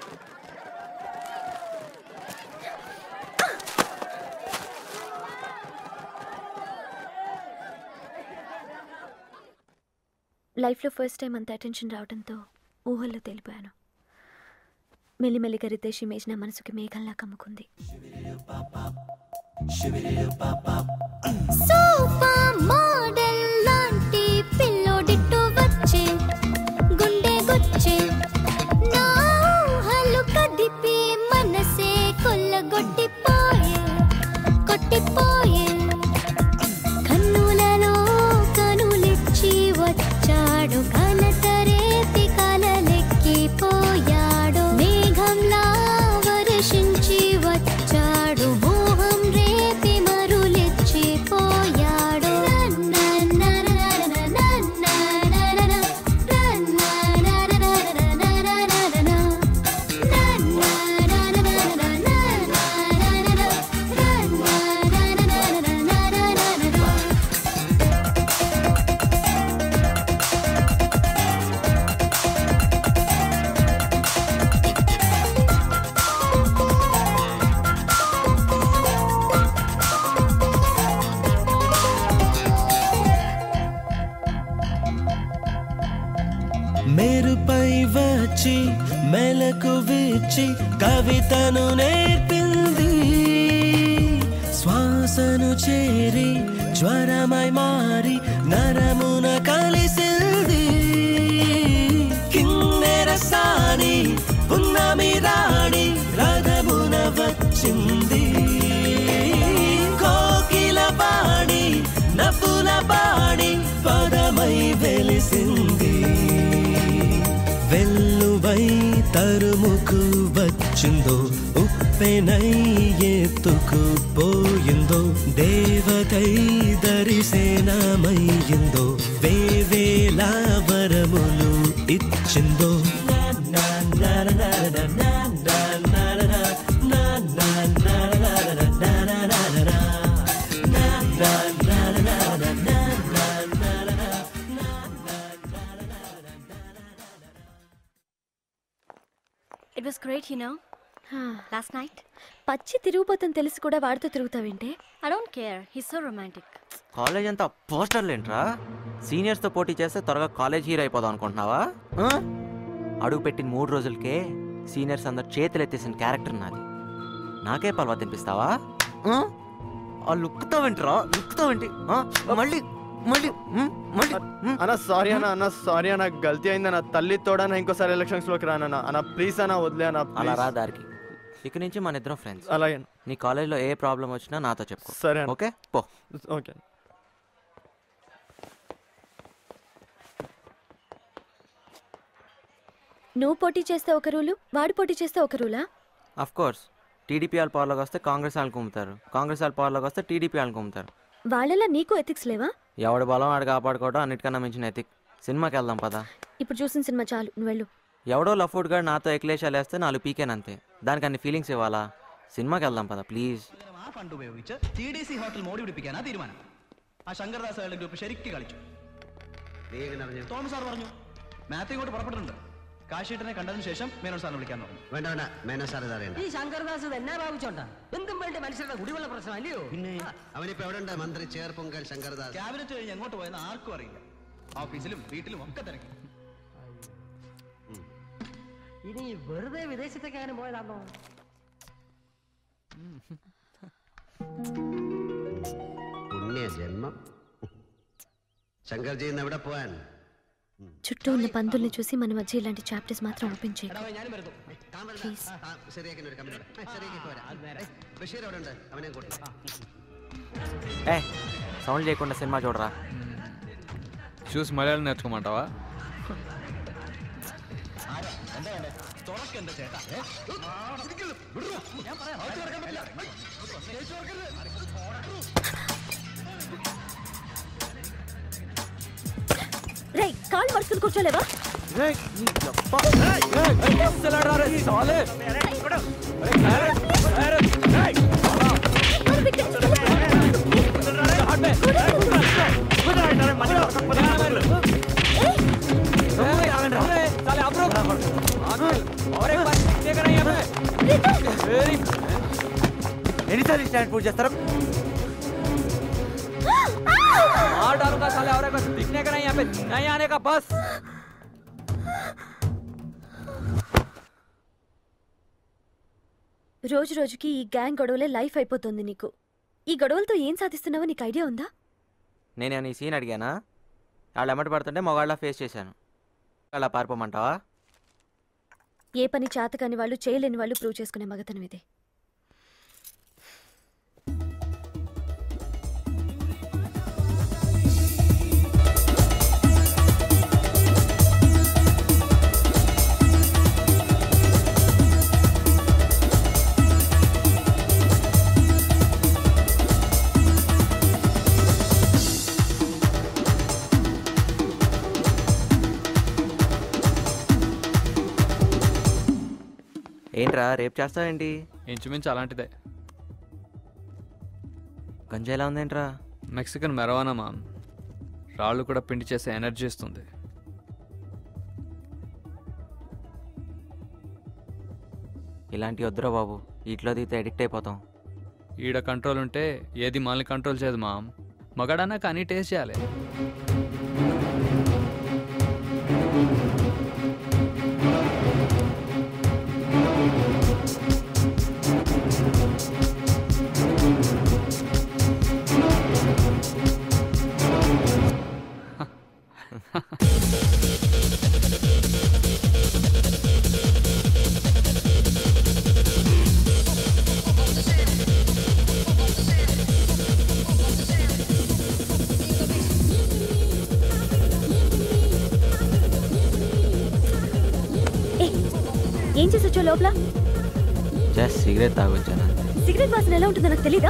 లైఫ్లో ఫస్ట్ టైం అంత అటెన్షన్ రావడంతో ఊహల్లో తెలిపాను మెల్లిమెల్లిగా రితేష్ ఇమేజ్ నా మనసుకి మేఘంలా కమ్ముకుంది సూపర్ మోడల్ లాంటి పిల్లోడిట్టు వచ్చే గుండె గుచ్చే నా ఊహలు కదిపి మనసే కొల్లగొట్టిపోయే కొట్టిపోయే కన్నులలో కనులిచ్చి వచ్చాడు కలత రేపి కలలెక్కిపోయాడు మేఘంలా వర్షించి వచ్చాడు మోహం రేపి మరులిచ్చిపోయాడు మేరుపై వచ్చి మెలకు విచ్చి కవితను నేర్పింది శ్వాసను చేరి జ్వరమై మారి నరమున కలిసింది కిన్నెర సాని పున్నమి రాణి రథమున వచ్చింది కోకిల బాణి నవ్వుల బాణి పదమై వెలిసింది వెల్లువై తరుముకు వచ్చిందో ఉప్పెనై ఎత్తుకు పోయిందో దేవతై దరిసేనమయ్యిందో వేవేల వరములు ఇచ్చిందో It was great, you know. Last night పచ్చి తిరుగుపోతుంది తెలిసి కూడా వాడితో తిరుగుతావేంటే? I don't care, he's so romantic. College అంతా పోస్టర్లు ఏంట్రా? సీనియర్స్తో పోటీ చేస్తే త్వరగా కాలేజ్ హీరో అయిపోదాం అనుకుంటున్నావా? అడుగు పెట్టిన మూడు రోజులకే సీనియర్స్ అందరు చేతులు ఎత్తేసిన క్యారెక్టర్ నాది. నాకే పల్వా తినిపిస్తావా? ఆ లుక్తో వింటరా లుక్తో వింటి మళ్ళీ మళ్ళీ మళ్ళీ అన్న సారీ అన్న అన్న సారీ అన్న గల్తీ అయిందన్న. తల్లి తోడన ఇంకోసారి ఎలక్షన్స్ లోకి రానన్న. అన్న ప్లీజ్ అన్న వదిలే అన్న. అలా రా దారికి. ఇక నుంచి మన ఇద్దరం ఫ్రెండ్స్. అలాగే. నీ కాలేజ్లో ఏ ప్రాబ్లం వచ్చినా నాతో చెప్పుకో. సరే ఓకే పో. ఓకే. నువ్వు పోటీ చేస్తే ఒక రూలు, వాడు పోటీ చేస్తే ఒక రూలా? Of course. టీడీపీ వాళ్ళు పవర్లోకి వస్తే కాంగ్రెస్ వాళ్ళకి కుమ్ముతారు, కాంగ్రెస్ వాళ్ళు పవర్లోకి వస్తే టీడీపీ వాళ్ళకి కుమ్ముతారు. వాళ్ళలా నీకు ఎథిక్స్ లేవా? ఎవడి బలం ఆడు కాపాడుకోవడం అన్నిటికన్నా మించిన ఎథిక్. సినిమాకి వెళ్దాం పదా. ఇప్పుడు చూసిన సినిమా చాలు, నువ్వు వెళ్ళు. ఎవడో లఫ్వుడ్ గారు నాతో ఎక్లేషాలు వేస్తే నాలుగు పీకేనంతే. దానికి అన్ని ఫీలింగ్స్ ఇవ్వాలా? സിനിമ കേൾക്കാം പതാ പ്ലീസ്. ആ ഫണ്ട് ഉപയോഗിച്ച് ടി ഡി സി ഹോട്ടൽ മോടി പിടിപ്പിക്കാനാ തീരുമാനം. ആ ശങ്കർദാസ് അയാളുടെ ഗ്രൂപ്പ് ശരിക്കും കളിച്ചു. തോമസ് സാർ പറഞ്ഞു മാത്യു ഇങ്ങോട്ട് പുറപ്പെട്ടിട്ടുണ്ട്. കാശീട്ടനെ കണ്ടതിന് ശേഷം മേനോൻ സാറിനെ വിളിക്കാൻ പറഞ്ഞു. വേണ്ട വേണ്ട മേനോൻ സാർ അറിയണ്ട. ഈ ശങ്കർദാസ് തന്നെ ഭാവിച്ചോണ്ടാ എന്തും വേണ്ട മനുഷ്യരുടെ കുടിവെള്ള പ്രശ്നം അല്ലയോ? പിന്നെ അവനിപ്പോ എവിടെ ഉണ്ട്? മന്ത്രി ചേർ പൊങ്കൽ ശങ്കർദാസ് ക്യാബിനറ്റ് കഴിഞ്ഞ് എങ്ങോട്ട് പോയെന്ന് ആർക്കും അറിയില്ല. ഓഫീസിലും വീട്ടിലും ഒക്കെ തിരക്കി. ഇനി വെറുതെ വിദേശത്തേക്ക് അങ്ങനെ പോയതാണോ? പുണ്യ ജന്മം. శంకర్జీ ఎവിടെ పోయాన్? చుట్టూ ఉన్న పందుల్ని చూసి మన మధ్య ఇలాంటి చాప్టర్స్ మాత్రం ఓపెన్ చేయి. ఏ సౌండ్ చేయకుండా సినిమా చూడరా. చూసి మలయాళం నేర్చుకోమంటావా? రేయ్ కాల్ మర్చుకుని కూర్చోలేవా? ఎన్నిసార్లు స్టాండ్ పూజ చేస్తారు? डालूंगा साले और एक दिखने का नहीं यहाँ पे नहीं आने का बस. రోజు రోజుకి ఈ గ్యాంగ్ గొడవలే లైఫ్ అయిపోతుంది నీకు. ఈ గొడవలతో ఏం సాధిస్తున్నావో నీకు ఐడియా ఉందా? నేను నీ సీన్ అడిగానా? వాళ్ళు ఎమ్మటి పడుతుంటే మొగాళ్ళ ఫేస్ చేశాను. అలా పారిపోమంటావా? ఏ పని చేతకాని వాళ్ళు చేయలేని వాళ్ళు ప్రూవ్ చేసుకునే మగతనం ఇది. ఏంట్రా రేపు చేస్తావేంటి? ఇంచుమించు అలాంటిదే. గంజా ఎలా ఉందేంట్రా? Mexican మెరవానా ma'am. రాళ్ళు కూడా పిండి చేసే ఎనర్జీ ఇస్తుంది. ఇలాంటి వద్దురా బాబు, వీటిలో దిగితే అడిక్ట్ అయిపోతాం. ఈడ కంట్రోల్ ఉంటే ఏది మనల్ని కంట్రోల్ చేయదు మామ్. మగాడన్నా కానీ టేస్ట్ చేయాలి. ఏం చేసొచ్చో లోపల? Just cigarette తాగొచ్చాను. సిగరెట్ వాసన ఎలా ఉంటుందో నాకు తెలీదా?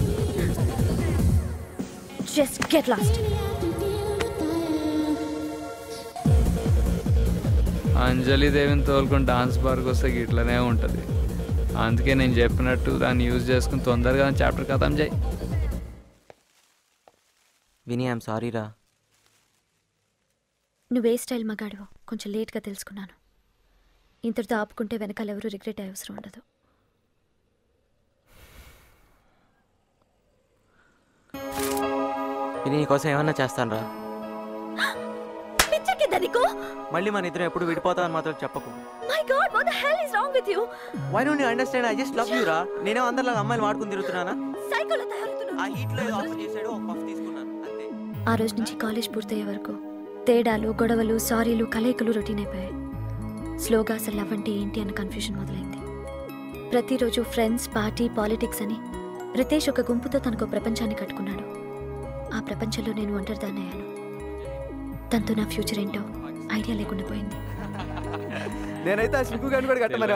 Just get lost. అంజలి దేవిని తోలుకొని డాన్స్ బార్కి వస్తే ఇట్లనే ఉంటుంది. అందుకే నేను చెప్పినట్టు దాన్ని యూజ్ చేసుకుని తొందరగా చాప్టర్ ఖతం చేయి. విని ఐఎమ్ సారీ రా. నువ్వే స్టైల్ మగాడివో కొంచెం లేట్గా తెలుసుకున్నాను. ఇంతటితో ఆపుకుంటే వెనకాల ఎవరు రిగ్రెట్ అయ్యే అవసరం ఉండదు. ఇది నీకోసం ఏమన్నా చేస్తాను రా. పిచ్చెక్కిందా నీకు? మళ్ళీ మన ఇద్దరం ఎప్పుడు విడిపోతామని మాత్రం చెప్పకు. My god, what the hell is wrong with you? Why don't you understand? I just love you రా. నేనే అందరిలాగా అమ్మాయిలు వాడుకుని తిరుగుతున్నానా? సైకోలో తయారవుతున్నావు. ఆ హీట్ లో ఏదో ఆఫర్ చేసాడు, ఒక పఫ్ తీసుకున్నాను అంతే. ఆ రోజు నుంచి కాలేజ్ పూర్తయ్యే వరకు తేడాలు, గొడవలు, సారీలు, కలయికలు రొటీన్ అయిపోయాయి. స్లోగా అసలు లవ్ అంటే ఏంటి అన్న కన్ఫ్యూజన్ మొదలైంది. ప్రతిరోజు ఫ్రెండ్స్, పార్టీ, పాలిటిక్స్ అని రితేష్ ఒక గుంపుతో తనకు ప్రపంచాన్ని కట్టుకున్నాడు. ఆ ప్రపంచంలో నేను ఒంటరిదాన్ని అయ్యాను. తనతో నా ఫ్యూచర్ ఏంటో ఐడియా లేకుండా పోయింది. నేనైతే ఆ సిగ్గు గని కూడా కట్టమని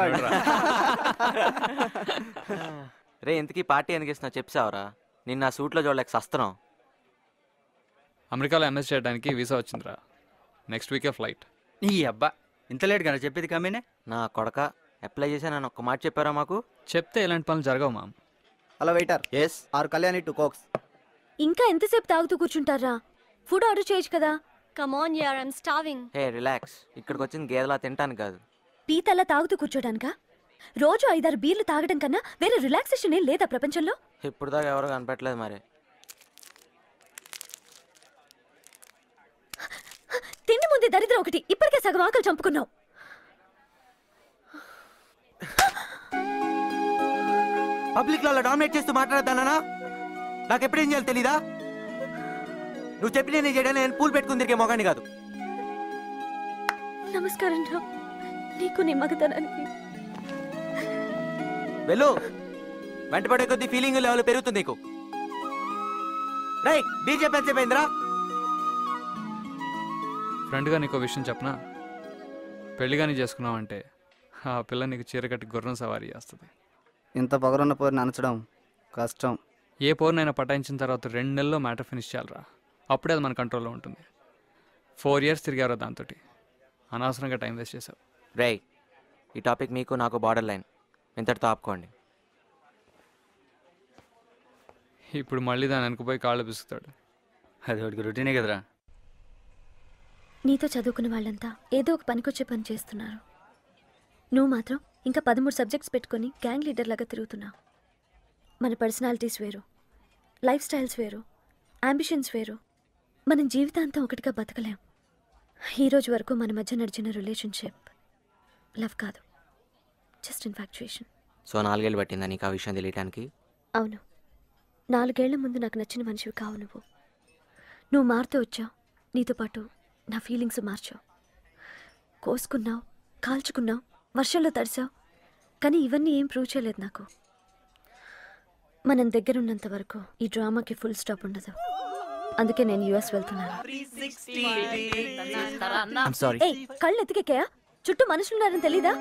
రే, ఇంతకీ పార్టీ ఎందుకు ఇస్తున్నా చెప్పావరా? నిన్న ఆ సూట్లో చూడలేక సస్తున్నాం. అమెరికాలో ఎంఎస్ చేయడానికి వీసా వచ్చిందిరా. నెక్స్ట్ వీకే ఫ్లైట్. ఈ అబ్బా ఇంత లేట్ కదా చెప్పేది కమ్మీనే. నా కొడక అప్లై చేశానని ఒక్క మాట చెప్పారా మాకు? చెప్తే ఇలాంటి పనులు జరగవు మామ్. Hello waiter. ఎస్. ఆరు కళ్యాణి టూ కోక్స్. ఇంకా ఎంతసేపు తాగుతూ కూర్చుంటారా? ఫుడ్ ఆర్డర్ చేయొచ్చు కదా. కమ్ ఆన్ యార్, ఐమ్ స్టార్వింగ్. Hey relax. ఇక్కడికి వచ్చింది గేదెలా తింటాను కాదు. పీతల్లా తాగుతూ కూర్చోడానికా? రోజు ఐదారు బీర్లు తాగడం కన్నా వేరే రిలాక్సేషన్ ఏం లేదా ప్రపంచంలో? ఇప్పుడు దాకా ఎవరు కనపెట్టలేదు మరి. తిండి ముందే దరిద్రం ఒకటి. ఇప్పటికే సగం ఆకలి చంపుకున్నావు. పబ్లిక్ లో డామినేట్ చేస్తూ మాట్లాడతానా? నాకు ఎప్పుడేం చేయాలి తెలీదా? నువ్వు చెప్పి నేను చేయడానికి నేను పూలు పెట్టుకుని తిరిగే మొగాన్ని కాదు. నమస్కారం రా, నీకు నీ మగతనానికి. వెళ్ళు. వెంటపడే కొద్ది ఫీలింగ్ లెవెల్ పెరుగుతుంది నీకు. రై బీజేపీ చెప్పైందిరా. ఫ్రెండ్గా నీకు విషయం చెప్పనా? పెళ్లిగాని చేసుకున్నావంటే ఆ పిల్ల నీకు చీర కట్టి గుర్రం సవారీ చేస్తుంది. ఇంత పొగరున్న పోరుని అనచడం కష్టం. ఏ పోరునైనా పటాయించిన తర్వాత రెండు నెలల్లో మ్యాటర్ ఫినిష్ చేయాలరా. అప్పుడే అది మన కంట్రోల్లో ఉంటుంది. ఫోర్ ఇయర్స్ తిరిగారు దాంతో. అనవసరంగా టైం వేస్ట్ చేసావు. రై, ఈ టాపిక్ మీకు నాకు బార్డర్ లైన్. ఇంతటితో ఆపుకోండి. ఇప్పుడు మళ్ళీ దాని వెనకపోయి కాళ్ళు పిసుకుతాడు. అది వాడికి రొటీనే కదరా. నీతో చదువుకున్న వాళ్ళంతా ఏదో ఒక పనికొచ్చే పని చేస్తున్నారు. నువ్వు మాత్రం ఇంకా పదమూడు సబ్జెక్ట్స్ పెట్టుకొని గ్యాంగ్ లీడర్ లాగా తిరుగుతున్నావు. మన పర్సనాలిటీస్ వేరు, లైఫ్ స్టైల్స్ వేరు, అంబిషన్స్ వేరు. మనం జీవితాంతం ఒకటిగా బతకలేం. ఈరోజు వరకు మన మధ్య నడిచిన రిలేషన్షిప్ లవ్ కాదు, జస్ట్ ఇన్ఫాక్చుయేషన్. సో నాలుగేళ్ళు పట్టిందా నీకు ఆ విషయం తెలియటానికి? అవును, నాలుగేళ్ల ముందు నాకు నచ్చిన మనిషివి కావు నువ్వు. నువ్వు మారుతూ వచ్చావు, నీతో పాటు నా ఫీలింగ్స్ మార్చావు. కోసుకున్నావు, కాల్చుకున్నావు, వర్షంలో తడిసావు. కానీ ఇవన్నీ ఏం ప్రూవ్ చేయలేదు నాకు. మనం దగ్గరున్నంత వరకు ఈ డ్రామాకి ఫుల్ స్టాప్ ఉండదు. అందుకే నేను యుఎస్ వెళ్తున్నాను. ఏయ్, కళ్ళు ఎత్తికెక్కాయా? చుట్టూ మనుషులున్నారని తెలీదా?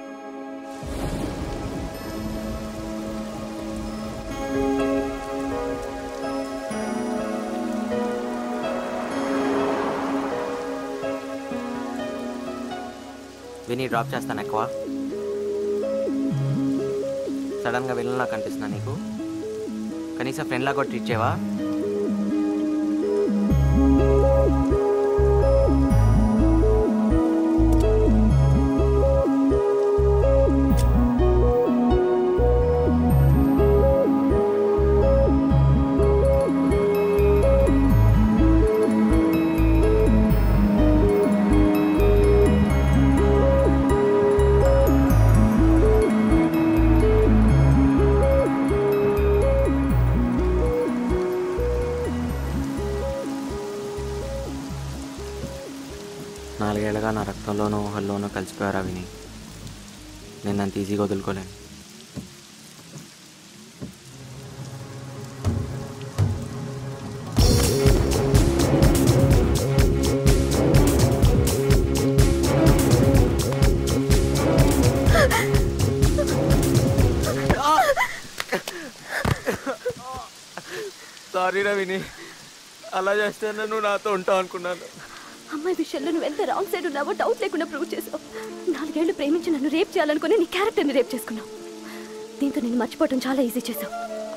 విని డ్రాప్ చేస్తాను ఎక్కువ. సడన్గా వెళ్ళినా కనిపిస్తున్నా నీకు. కనీసం ఫ్రెండ్లా కూడా ట్రీట్ చేయవా? నాలుగేళ్లగా నా రక్తంలోనూ ఊహల్లోనూ కలిసిపోయారా విని. నేను అంత ఈజీగా వదులుకోలేను. సారీ రా విని, అలా చేస్తే నువ్వు నాతో ఉంటావు అనుకున్నాను. అమ్మాయి విషయంలో నువ్వు ఎంత రాంగ్ సైడ్ ఉన్నావో డౌట్ లేకుండా ప్రూవ్ చేసావు. నాలుగేళ్లు ప్రేమించి నన్ను రేప్ చేయాలనుకుని నీ క్యారెక్టర్ని రేప్ చేసుకున్నావు. దీంతో నేను మర్చిపోవటం చాలా ఈజీ చేసావు.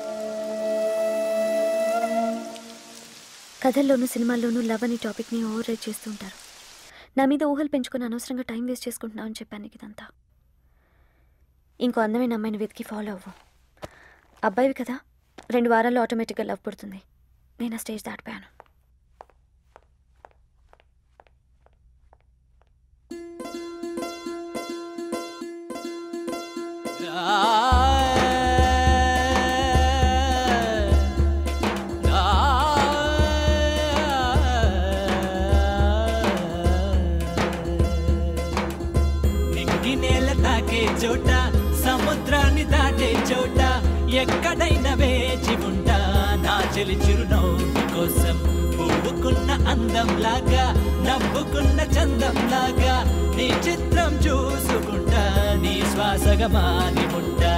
కథల్లోనూ సినిమాల్లోనూ లవ్ అనే టాపిక్ని ఓవర్ రైట్ చేస్తూ ఉంటారు. నా మీద ఊహలు పెంచుకొని అనవసరంగా టైం వేస్ట్ చేసుకుంటున్నావు అని చెప్పాను నీకు ఇదంతా. ఇంకో అందమైన అమ్మాయిని వెతికి ఫాలో అవ్వు. అబ్బాయివి కదా, రెండు వారాల్లో ఆటోమేటిక్గా లవ్ పుడుతుంది. నేను ఆ స్టేజ్ దాటిపోయాను. ఎక్కడైనా వేచి ఉంటా నా చెలి చిరునవ్వు కోసం పువ్వుకున్న అందం లాగా నవ్వుకున్న చందం లాగా నీ చిత్రం చూసుకుంటా నీ శ్వాసగా మారి ఉంటా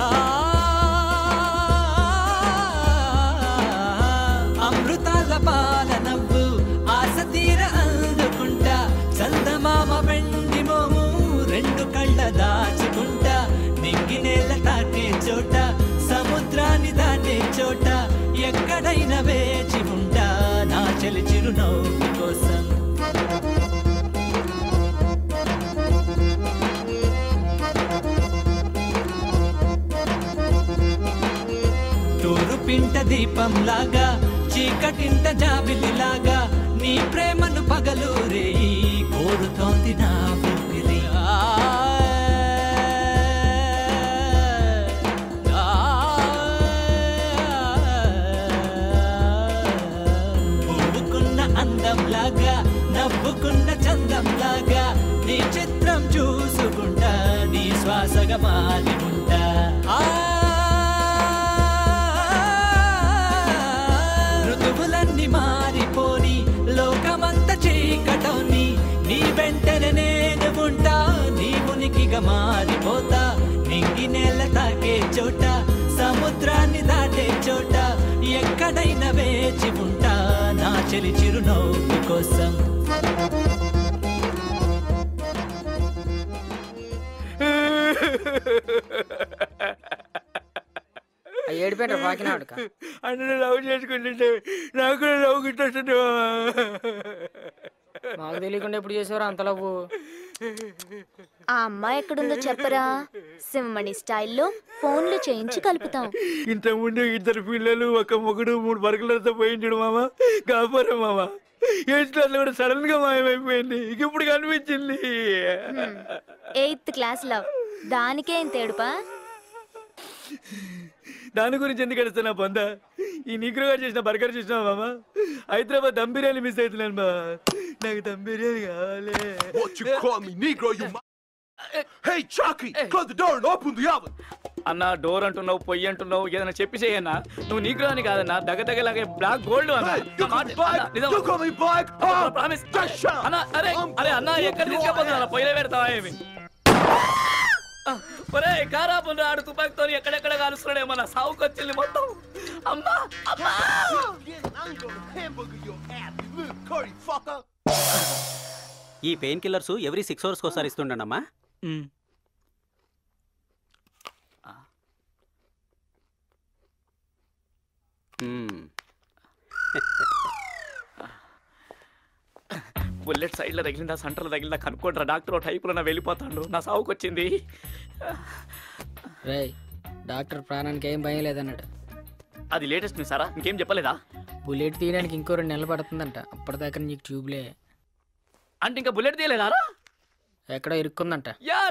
అమృతాల పాల నవ్వు ఆశ తీర అందుకుంటా చందమామ వెండి మోము రెండు కళ్ళ దాచుకుంటా నింగి నేల తాకే చోట సముద్రాన్ని దాటే చోట ఎక్కడైనా వేచి ఉంటా నా చెలి చిరునవ్వు కోసం తూరు పింట దీపం లాగా చీకటింట జాబిలి లాగా నీ ప్రేమను పగలు రేయి కోరుతోంది నా ఊపిరి పువ్వుకున్న అందం లాగా నవ్వుకున్న చందం లాగా నీ చిత్రం చూసుకుంటా నీ శ్వాసగా మారి ఉంటా ఋతువులన్నీ మారిపోని లోకమంత చీకటోని నీ వెంటనే నేను ఉంటా నీ ఉనికిగా మారిపోతా నింగి నేల తాకే చోట సముద్రాన్ని దాటే చోట ఎక్కడైనా వేచి ఉంటా నా చెలి చిరునవ్వు కోసం ఏడిపోయాడు పాకినాడుక అంటే లవ్ చేసుకుంటుంటే నాకు కూడా లవ్ గిట్టొస్తుంది మాకు తెలియకుండా ఎప్పుడు చేసేవారు అంత లవ్ ఆ అమ్మాయి ఎక్కడుందో చెప్పరా సింహమణి స్టైల్లో ఫోన్లు చేయించి కలుపుతాం ఇంత ముందు ఇద్దరు పిల్లలు ఒక మొగుడు మూడు బరకలతో పోయించాడు మామ కాపారా మామ ఎయిత్ క్లాస్ లో కూడా సడన్ గా మాయమైపోయింది ఇప్పుడు కనిపించింది ఎయిత్ క్లాస్ లవ్ దానికే ఇంత ఏడుపా దాని గురించి ఎందుకు అడుస్తున్నా పొంద ఈ నీగ్రో గారు చేసిన బర్గర్ చూసినా మామ హైదరాబాద్ దమ్ బిర్యానీ మిస్ అవుతున్నాను బా నాకు దమ్ బిర్యానీ కావాలి What you call me, Negro, you m- Hey, Chucky, close the door and open the oven. అన్న డోర్ అంటున్నావు పొయ్యి అంటున్నావు ఏదైనా చెప్పి చేయన్నా నువ్వు నీగ్రో అని కాదన్నా దగ్గదగలాగే బ్లాక్ గోల్డ్ అన్న అన్న అరే అరే అన్న ఎక్కడ తీసుకెళ్ళిపోతున్నా పొయ్యిలో పెడతావా ఏమి ఒరే కారా పుండ్ర ఆడు తుపాకితో ఎక్కడెక్కడ కాలుస్తున్నాడేమన్నా సావుకు వచ్చింది మొత్తం అమ్మా అమ్మా ఈ పెయిన్ కిల్లర్స్ ఎవ్రీ సిక్స్ అవర్స్కి ఒకసారి ఇస్తుండమ్మా బుల్లెట్ సైడ్లో తగిలిందా సెంటర్లో తగిలిందా కనుక్కోండిరా డాక్టర్ టైపులో నా వెళ్ళిపోతాడు నా సావుకు వచ్చింది రేయ్ డాక్టర్ ప్రాణానికి ఏం భయం లేదన్నాడు అది లేటెస్ట్ న్యూస్ సారా ఇంకేం చెప్పలేదా బుల్లెట్ తీయడానికి ఇంకో రెండు నెలలు పడుతుందంట అప్పటిదాకా నీకు ట్యూబ్లే అంటే ఇంకా బుల్లెట్ తీయలేదారా ఎక్కడో ఇరుక్కుందంట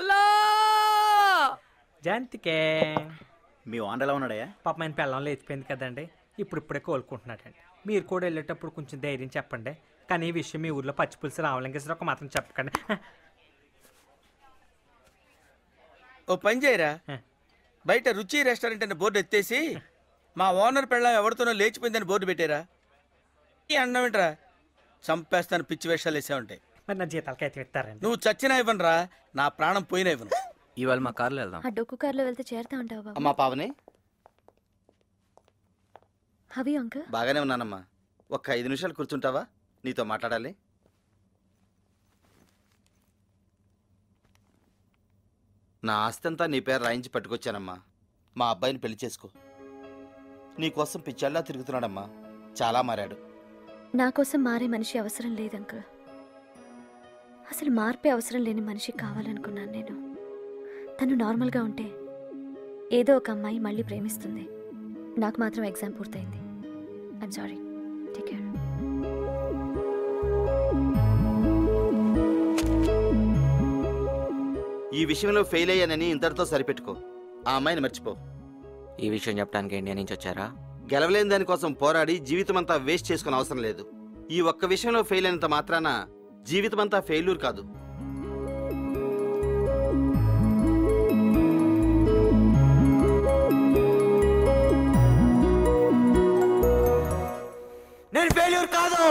జంతికే మీ ఓనర్ ఎలా ఉన్నాడయ్యా పాప ఆయన పిల్లం లేచిపోయింది కదండి ఇప్పుడు ఇప్పుడే కోలుకుంటున్నాడండి మీరు కూడా వెళ్ళేటప్పుడు కొంచెం ధైర్యం చెప్పండి కానీ ఈ విషయం మీ ఊర్లో పచ్చి పులుసు రామలింగేశ్వర ఒక మాత్రం చెప్పకండి ఓ పని చేయరా బయట రుచి రెస్టారెంట్ అనే బోర్డు ఎత్తేసి మా ఓనర్ పెళ్ళం ఎవరితోనో లేచిపోయిందని బోర్డు పెట్టారా ఈ అన్నం ఏంట్రా చంపేస్తాను పిచ్చి వేషాలు వేసే ఉంటాయి మరి నా జీతాలకి అయితే ఇస్తారండి నువ్వు చచ్చినా ఇవ్వనురా నా ప్రాణం పోయినా ఇవ్వను ఇవాళ మా కార్లో వెళ్దాం ఆ డొక్కు కార్లో వెళ్తే చేరుతా ఉంటావు బాబు అమ్మా పావని హవి అంకుల్ బాగానే ఉన్నానమ్మా ఒక్క ఐదు నిమిషాలు కూర్చుంటావా నీతో మాట్లాడాలి నా ఆస్తి అంతా నీ పేరు రాయించి పట్టుకొచ్చానమ్మా మా అబ్బాయిని పెళ్లి చేసుకో నీకోసం పిచ్చాళ్ళ తిరుగుతున్నాడమ్మా చాలా మారాడు నా కోసం మారే మనిషి అవసరం లేదు అంకుల్ అసలు మార్పే అవసరం లేని మనిషి కావాలనుకున్నాను నేను తను నార్మల్గా ఉంటే ఏదో ఒక అమ్మాయి మళ్ళీ ప్రేమిస్తుంది నాకు మాత్రం ఎగ్జామ్ పూర్తయింది ఐమ్ సారీ టేక్ కేర్ ఈ విషయంలో ఫెయిల్ అయ్యానని ఇంతటితో సరిపెట్టుకో ఆ అమ్మాయిని మర్చిపో ఈ విషయం చెప్పడానికి ఇండియా నుంచి వచ్చారా గెలవలేని దానికోసం పోరాడి జీవితం అంతా వేస్ట్ చేసుకునే అవసరం లేదు ఈ ఒక్క విషయంలో ఫెయిల్ అయినంత మాత్రాన జీవితం అంతా ఫెయిల్యూర్ కాదు ఫెయిల్యూర్ కాదు.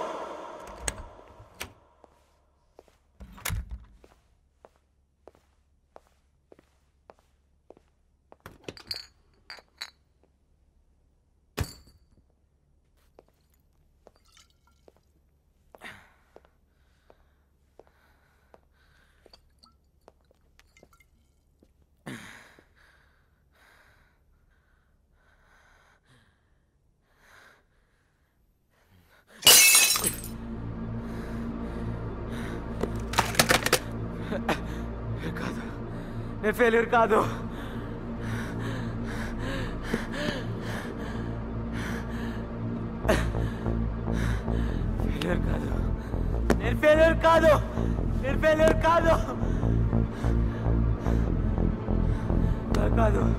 కాదు, నేను ఫెయిల్యూర్ కాదు. ఫెయిల్యూర్ కాదు, నేను ఫెయిల్యూర్ కాదు, నేను ఫెయిల్యూర్ కాదు కాదు.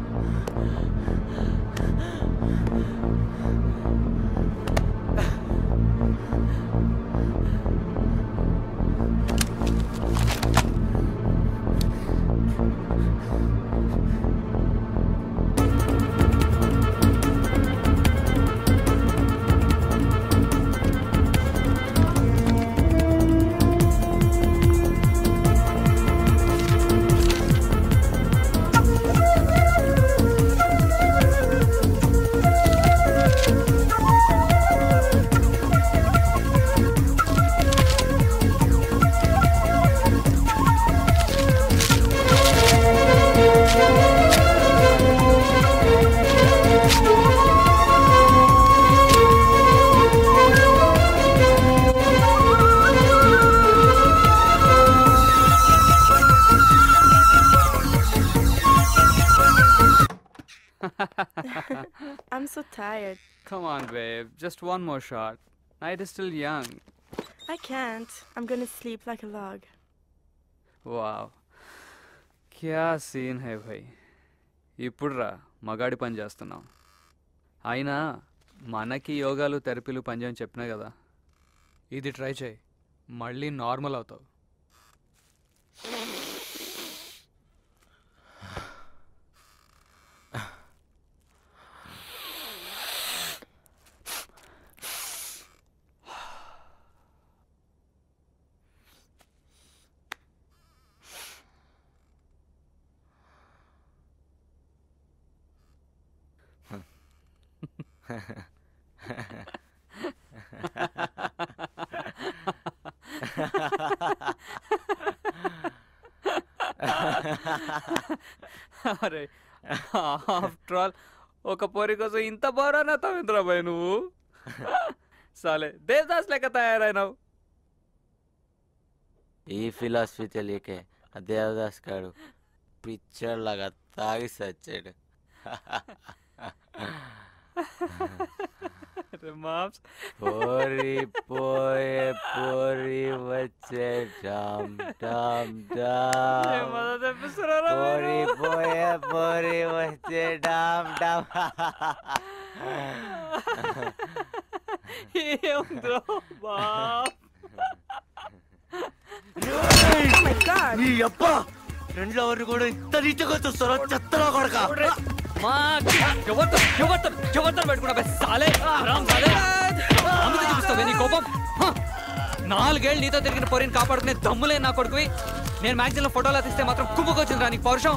I'm so tired. Come on, babe. Just one more shot. Night is still young. I can't. I'm gonna sleep like a log. Wow. क्या సీన్ హై భాయ్. ఇప్పుడు రా మగాడి పని చేస్తున్నాం. అయినా మనకి యోగాలు థెరపీలు పనిచేయని చెప్పినా కదా, ఇది ట్రై చేయి, మళ్ళీ నార్మల్ అవుతావు. అరే ఆఫ్టర్ ఆల్ ఒక పోరి కోసం ఇంత బాగా తవ్విందిరా బాయ్ నువ్వు. సాలే దేవదాస్ లెక్క తయారైనావు. ఈ ఫిలాసఫీ తెలియకే ఆ దేవదాస్ గాడు పిచ్చర్లాగా తాగి సచ్చాడు. పోరి పోయే పోరి వచ్చే డామ్ డామ్ డామ్. పోరి పోయే పోరి వచ్చే డామ్ డామ్. రెండులో ఎవరిని కూడా ఇంత నీచగా చూస్తారో చెత్తలో కొడక. నాలుగేళ్ళు నీతో తిరిగిన పోరిని కాపాడుకునే దమ్ములే నా కొడుకువి. నేను మ్యాగజైన్ లో ఫోటోలు తీస్తే మాత్రం కుమ్ముకొచ్చింది రా నీకు పౌరుషం.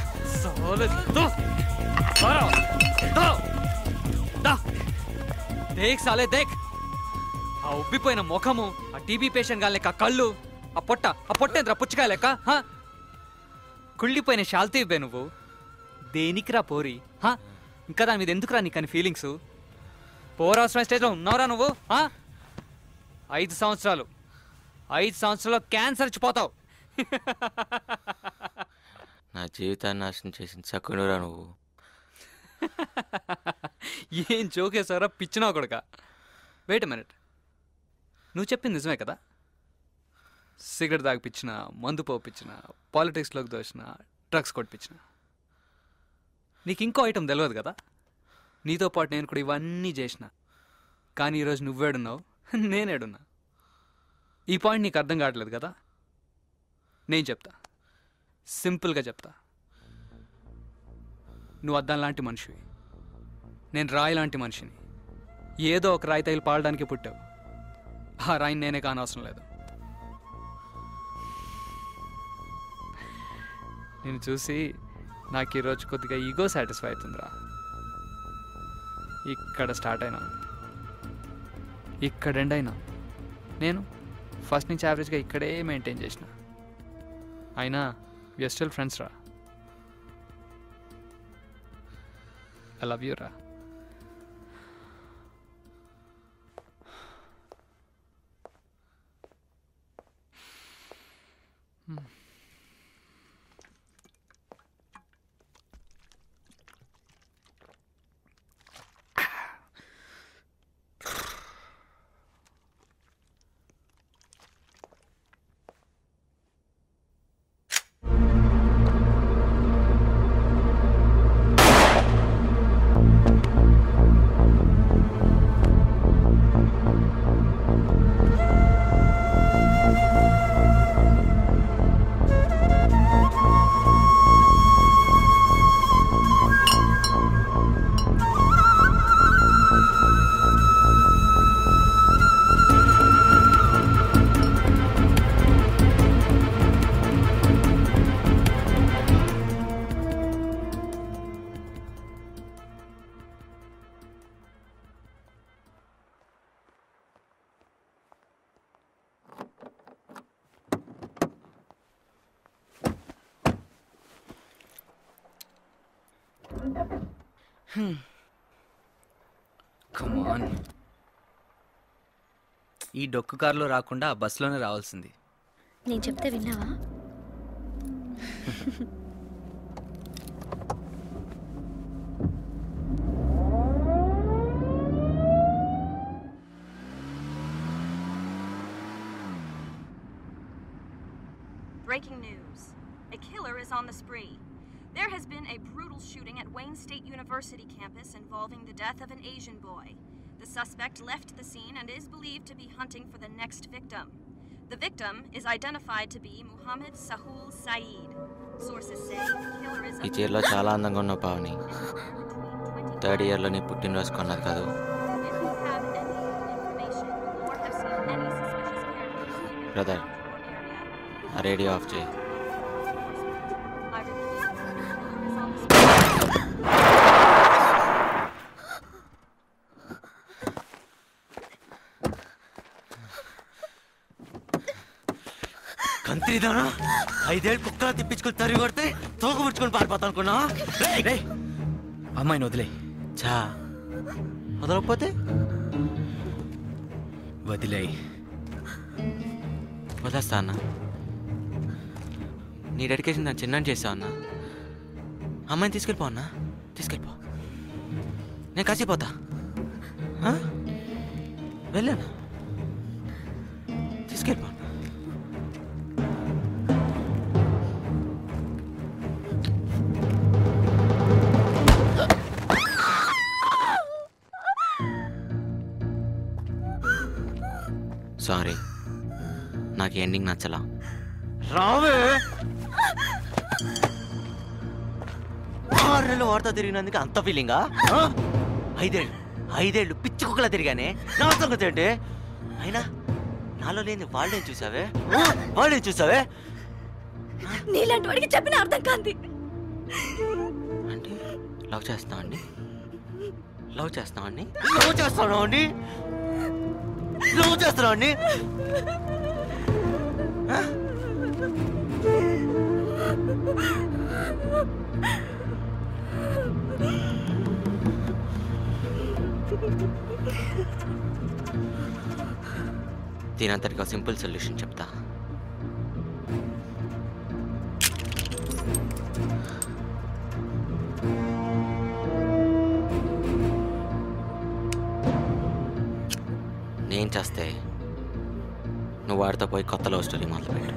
దేక్ సాలే దేక్, ఆ ఉబ్బిపోయిన ముఖము, ఆ టీబీ పేషెంట్ గాలి లెక్క కళ్ళు, ఆ పొట్ట ఆ పొట్టేంద్ర పుచ్చకాయ లెక్క, కుళ్ళిపోయిన శాల్తీ ఇవ్వే నువ్వు. దేనికిరా పోరి? ఇంకా దాని మీద ఎందుకురా నీకని ఫీలింగ్స్? పోరావసరం స్టేజ్లో ఉన్నావురా నువ్వు. ఐదు సంవత్సరాలు ఐదు సంవత్సరాల్లో క్యాన్సర్ వచ్చిపోతావు. నా జీవితాన్ని నాశనం చేసిన చక్కనురా నువ్వు. ఏం జోకేసారా పిచ్చినా కొడుక. వెయిట్ మినిట్, నువ్వు చెప్పింది నిజమే కదా? సిగరెట్ తాగిపించిన, మందు పోపించిన, పాలిటిక్స్లోకి దోచిన, డ్రగ్స్ కొట్టించిన, నీకు ఇంకో ఐటమ్ తెలియదు కదా? నీతో పాటు నేను కూడా ఇవన్నీ చేసిన, కానీ ఈరోజు నువ్వేడున్నావు, నేనేడున్నా. ఈ పాయింట్ నీకు అర్థం కావట్లేదు కదా? నేను చెప్తా, సింపుల్గా చెప్తా. నువ్వు అద్దం లాంటి మనిషివి, నేను రాయి లాంటి మనిషిని. ఏదో ఒక రాయి తగిలి పాడడానికి పుట్టావు. ఆ రాయిని నేనే కానవసరం లేదు. నేను చూసి నాకు ఈరోజు కొద్దిగా ఈగో సాటిస్ఫై అవుతుందిరా. ఇక్కడ స్టార్ట్ అయినా, ఇక్కడ ఎండ్ అయినా, నేను ఫస్ట్ నుంచి యావరేజ్గా ఇక్కడే మెయింటైన్ చేసిన. అయినా వీఆర్ స్టిల్ ఫ్రెండ్స్ రా. ఐ లవ్ యూ రా. కమాన్, ఈ డొక్కు కారులో రాకుండా ఆ బస్సులోనే రావాల్సింది. నేను చెప్తే విన్నావా? Breaking news. A killer is on the spree. There has been a brutal shooting at Wayne State University campus involving the death of an Asian boy. The suspect left the scene and is believed to be hunting for the next victim. The victim is identified to be Muhammad Sahul Saeed. Sources say the killer is... ఈ చీరలో చాలా అందంగా ఉన్నావు Pavani. Third ఇయర్లో నీ పుట్టినరోజు కొన్నది కాదు. బ్రదర్, ఆ రేడియో ఆఫ్ చేయి. కంత్రిదానా, ఐదేళ్ళు కుక్కలా తిప్పించుకుని తరిగి కొడితే తోక ముడుచుకొని పారిపోతా అనుకున్నా. అమ్మాయిని వదిలే. చా వదలకపోతే వదిలే. వదిలేస్తా అన్న. నీ డెడికేషన్ దాన్ని చిన్న చేసావు అన్న. అమ్మాయిని తీసుకెళ్ళిపో అన్న, తీసుకెళ్ళిపో. నేను కాసిపోతా. వెళ్ళాను, తీసుకెళ్ళిపో. సారీ, నాకు ఎండింగ్ నచ్చలా. రావే. ఆరు నెలలు వార్త తిరిగినందుకు అంత ఫీలింగా? ఐదేళ్ళు ఐదేళ్ళు పిచ్చి కుక్కలా తిరిగానే, నా సంగతి ఏంటి? అయినా నాలో లేని వాళ్ళేం చూసావే, వాళ్ళేం చూసావే? నీలాంటి వాడికి చెప్పిన అర్థం కాంతి. అంటే లవ్ చేస్తావు అండి? లవ్ చేస్తావు అండి? లవ్ చేస్తాను అండి? లవ్ చేస్తున్నావు అండి? దీనంతటికి సింపుల్ సొల్యూషన్ చెప్తా. నేను చేస్తే నువ్వు వాడితో పోయి కొత్త లవ్ స్టోరీ మొదలుపెట్టు.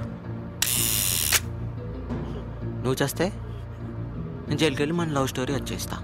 నువ్వు చేస్తే నేను జైలుకి వెళ్ళి మన లవ్ స్టోరీ వచ్చేస్తా.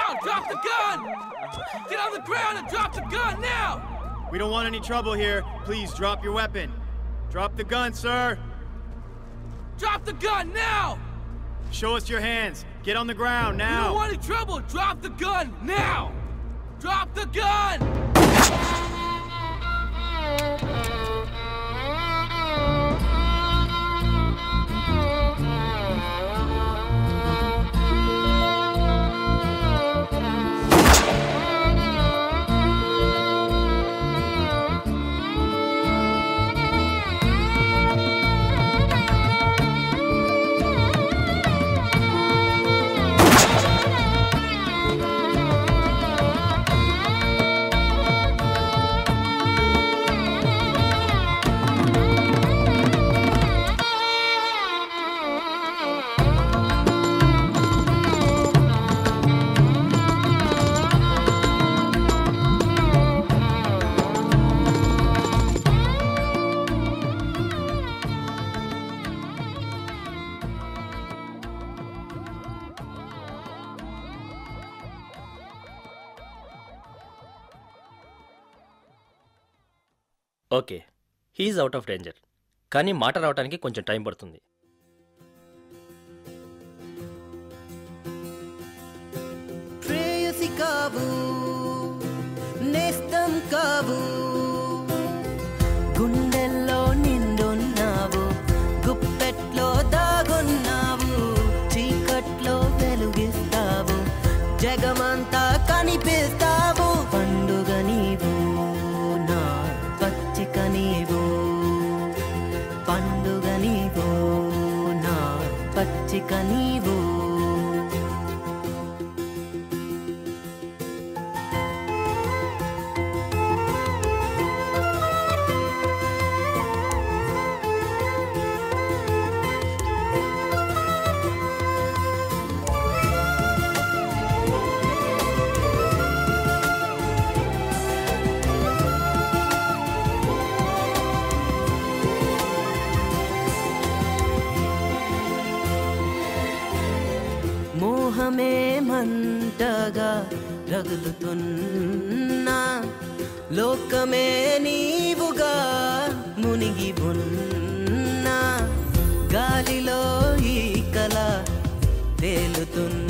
ground! Drop the gun! Get on the ground and drop the gun now! We don't want any trouble here. Please drop your weapon. Drop the gun, sir. Drop the gun now! Show us your hands. Get on the ground now. You don't want any trouble. Drop the gun now! Drop the gun! Okay, he is out of danger, కానీ మాట రావడానికి కొంచెం time పడుతుంది. ప్రేయసి కావు, నేస్తం కావు, గుండెల్లో నిండున్నావు, గుప్పెట్లో దాగున్నావు, చీకట్లో వెలుగిస్తావు, జగమంతా కనిపిస్తావు, పండుగ నీవు, నా పచ్చిక నీవు, పండుగ నీవు, నా పచ్చిక నీవు. మోహమే మంటగా రగులుతున్నా, లోకమే నీవుగా మునిగి ఉన్నా, గాలిలో ఈ కల తేలుతున్నా.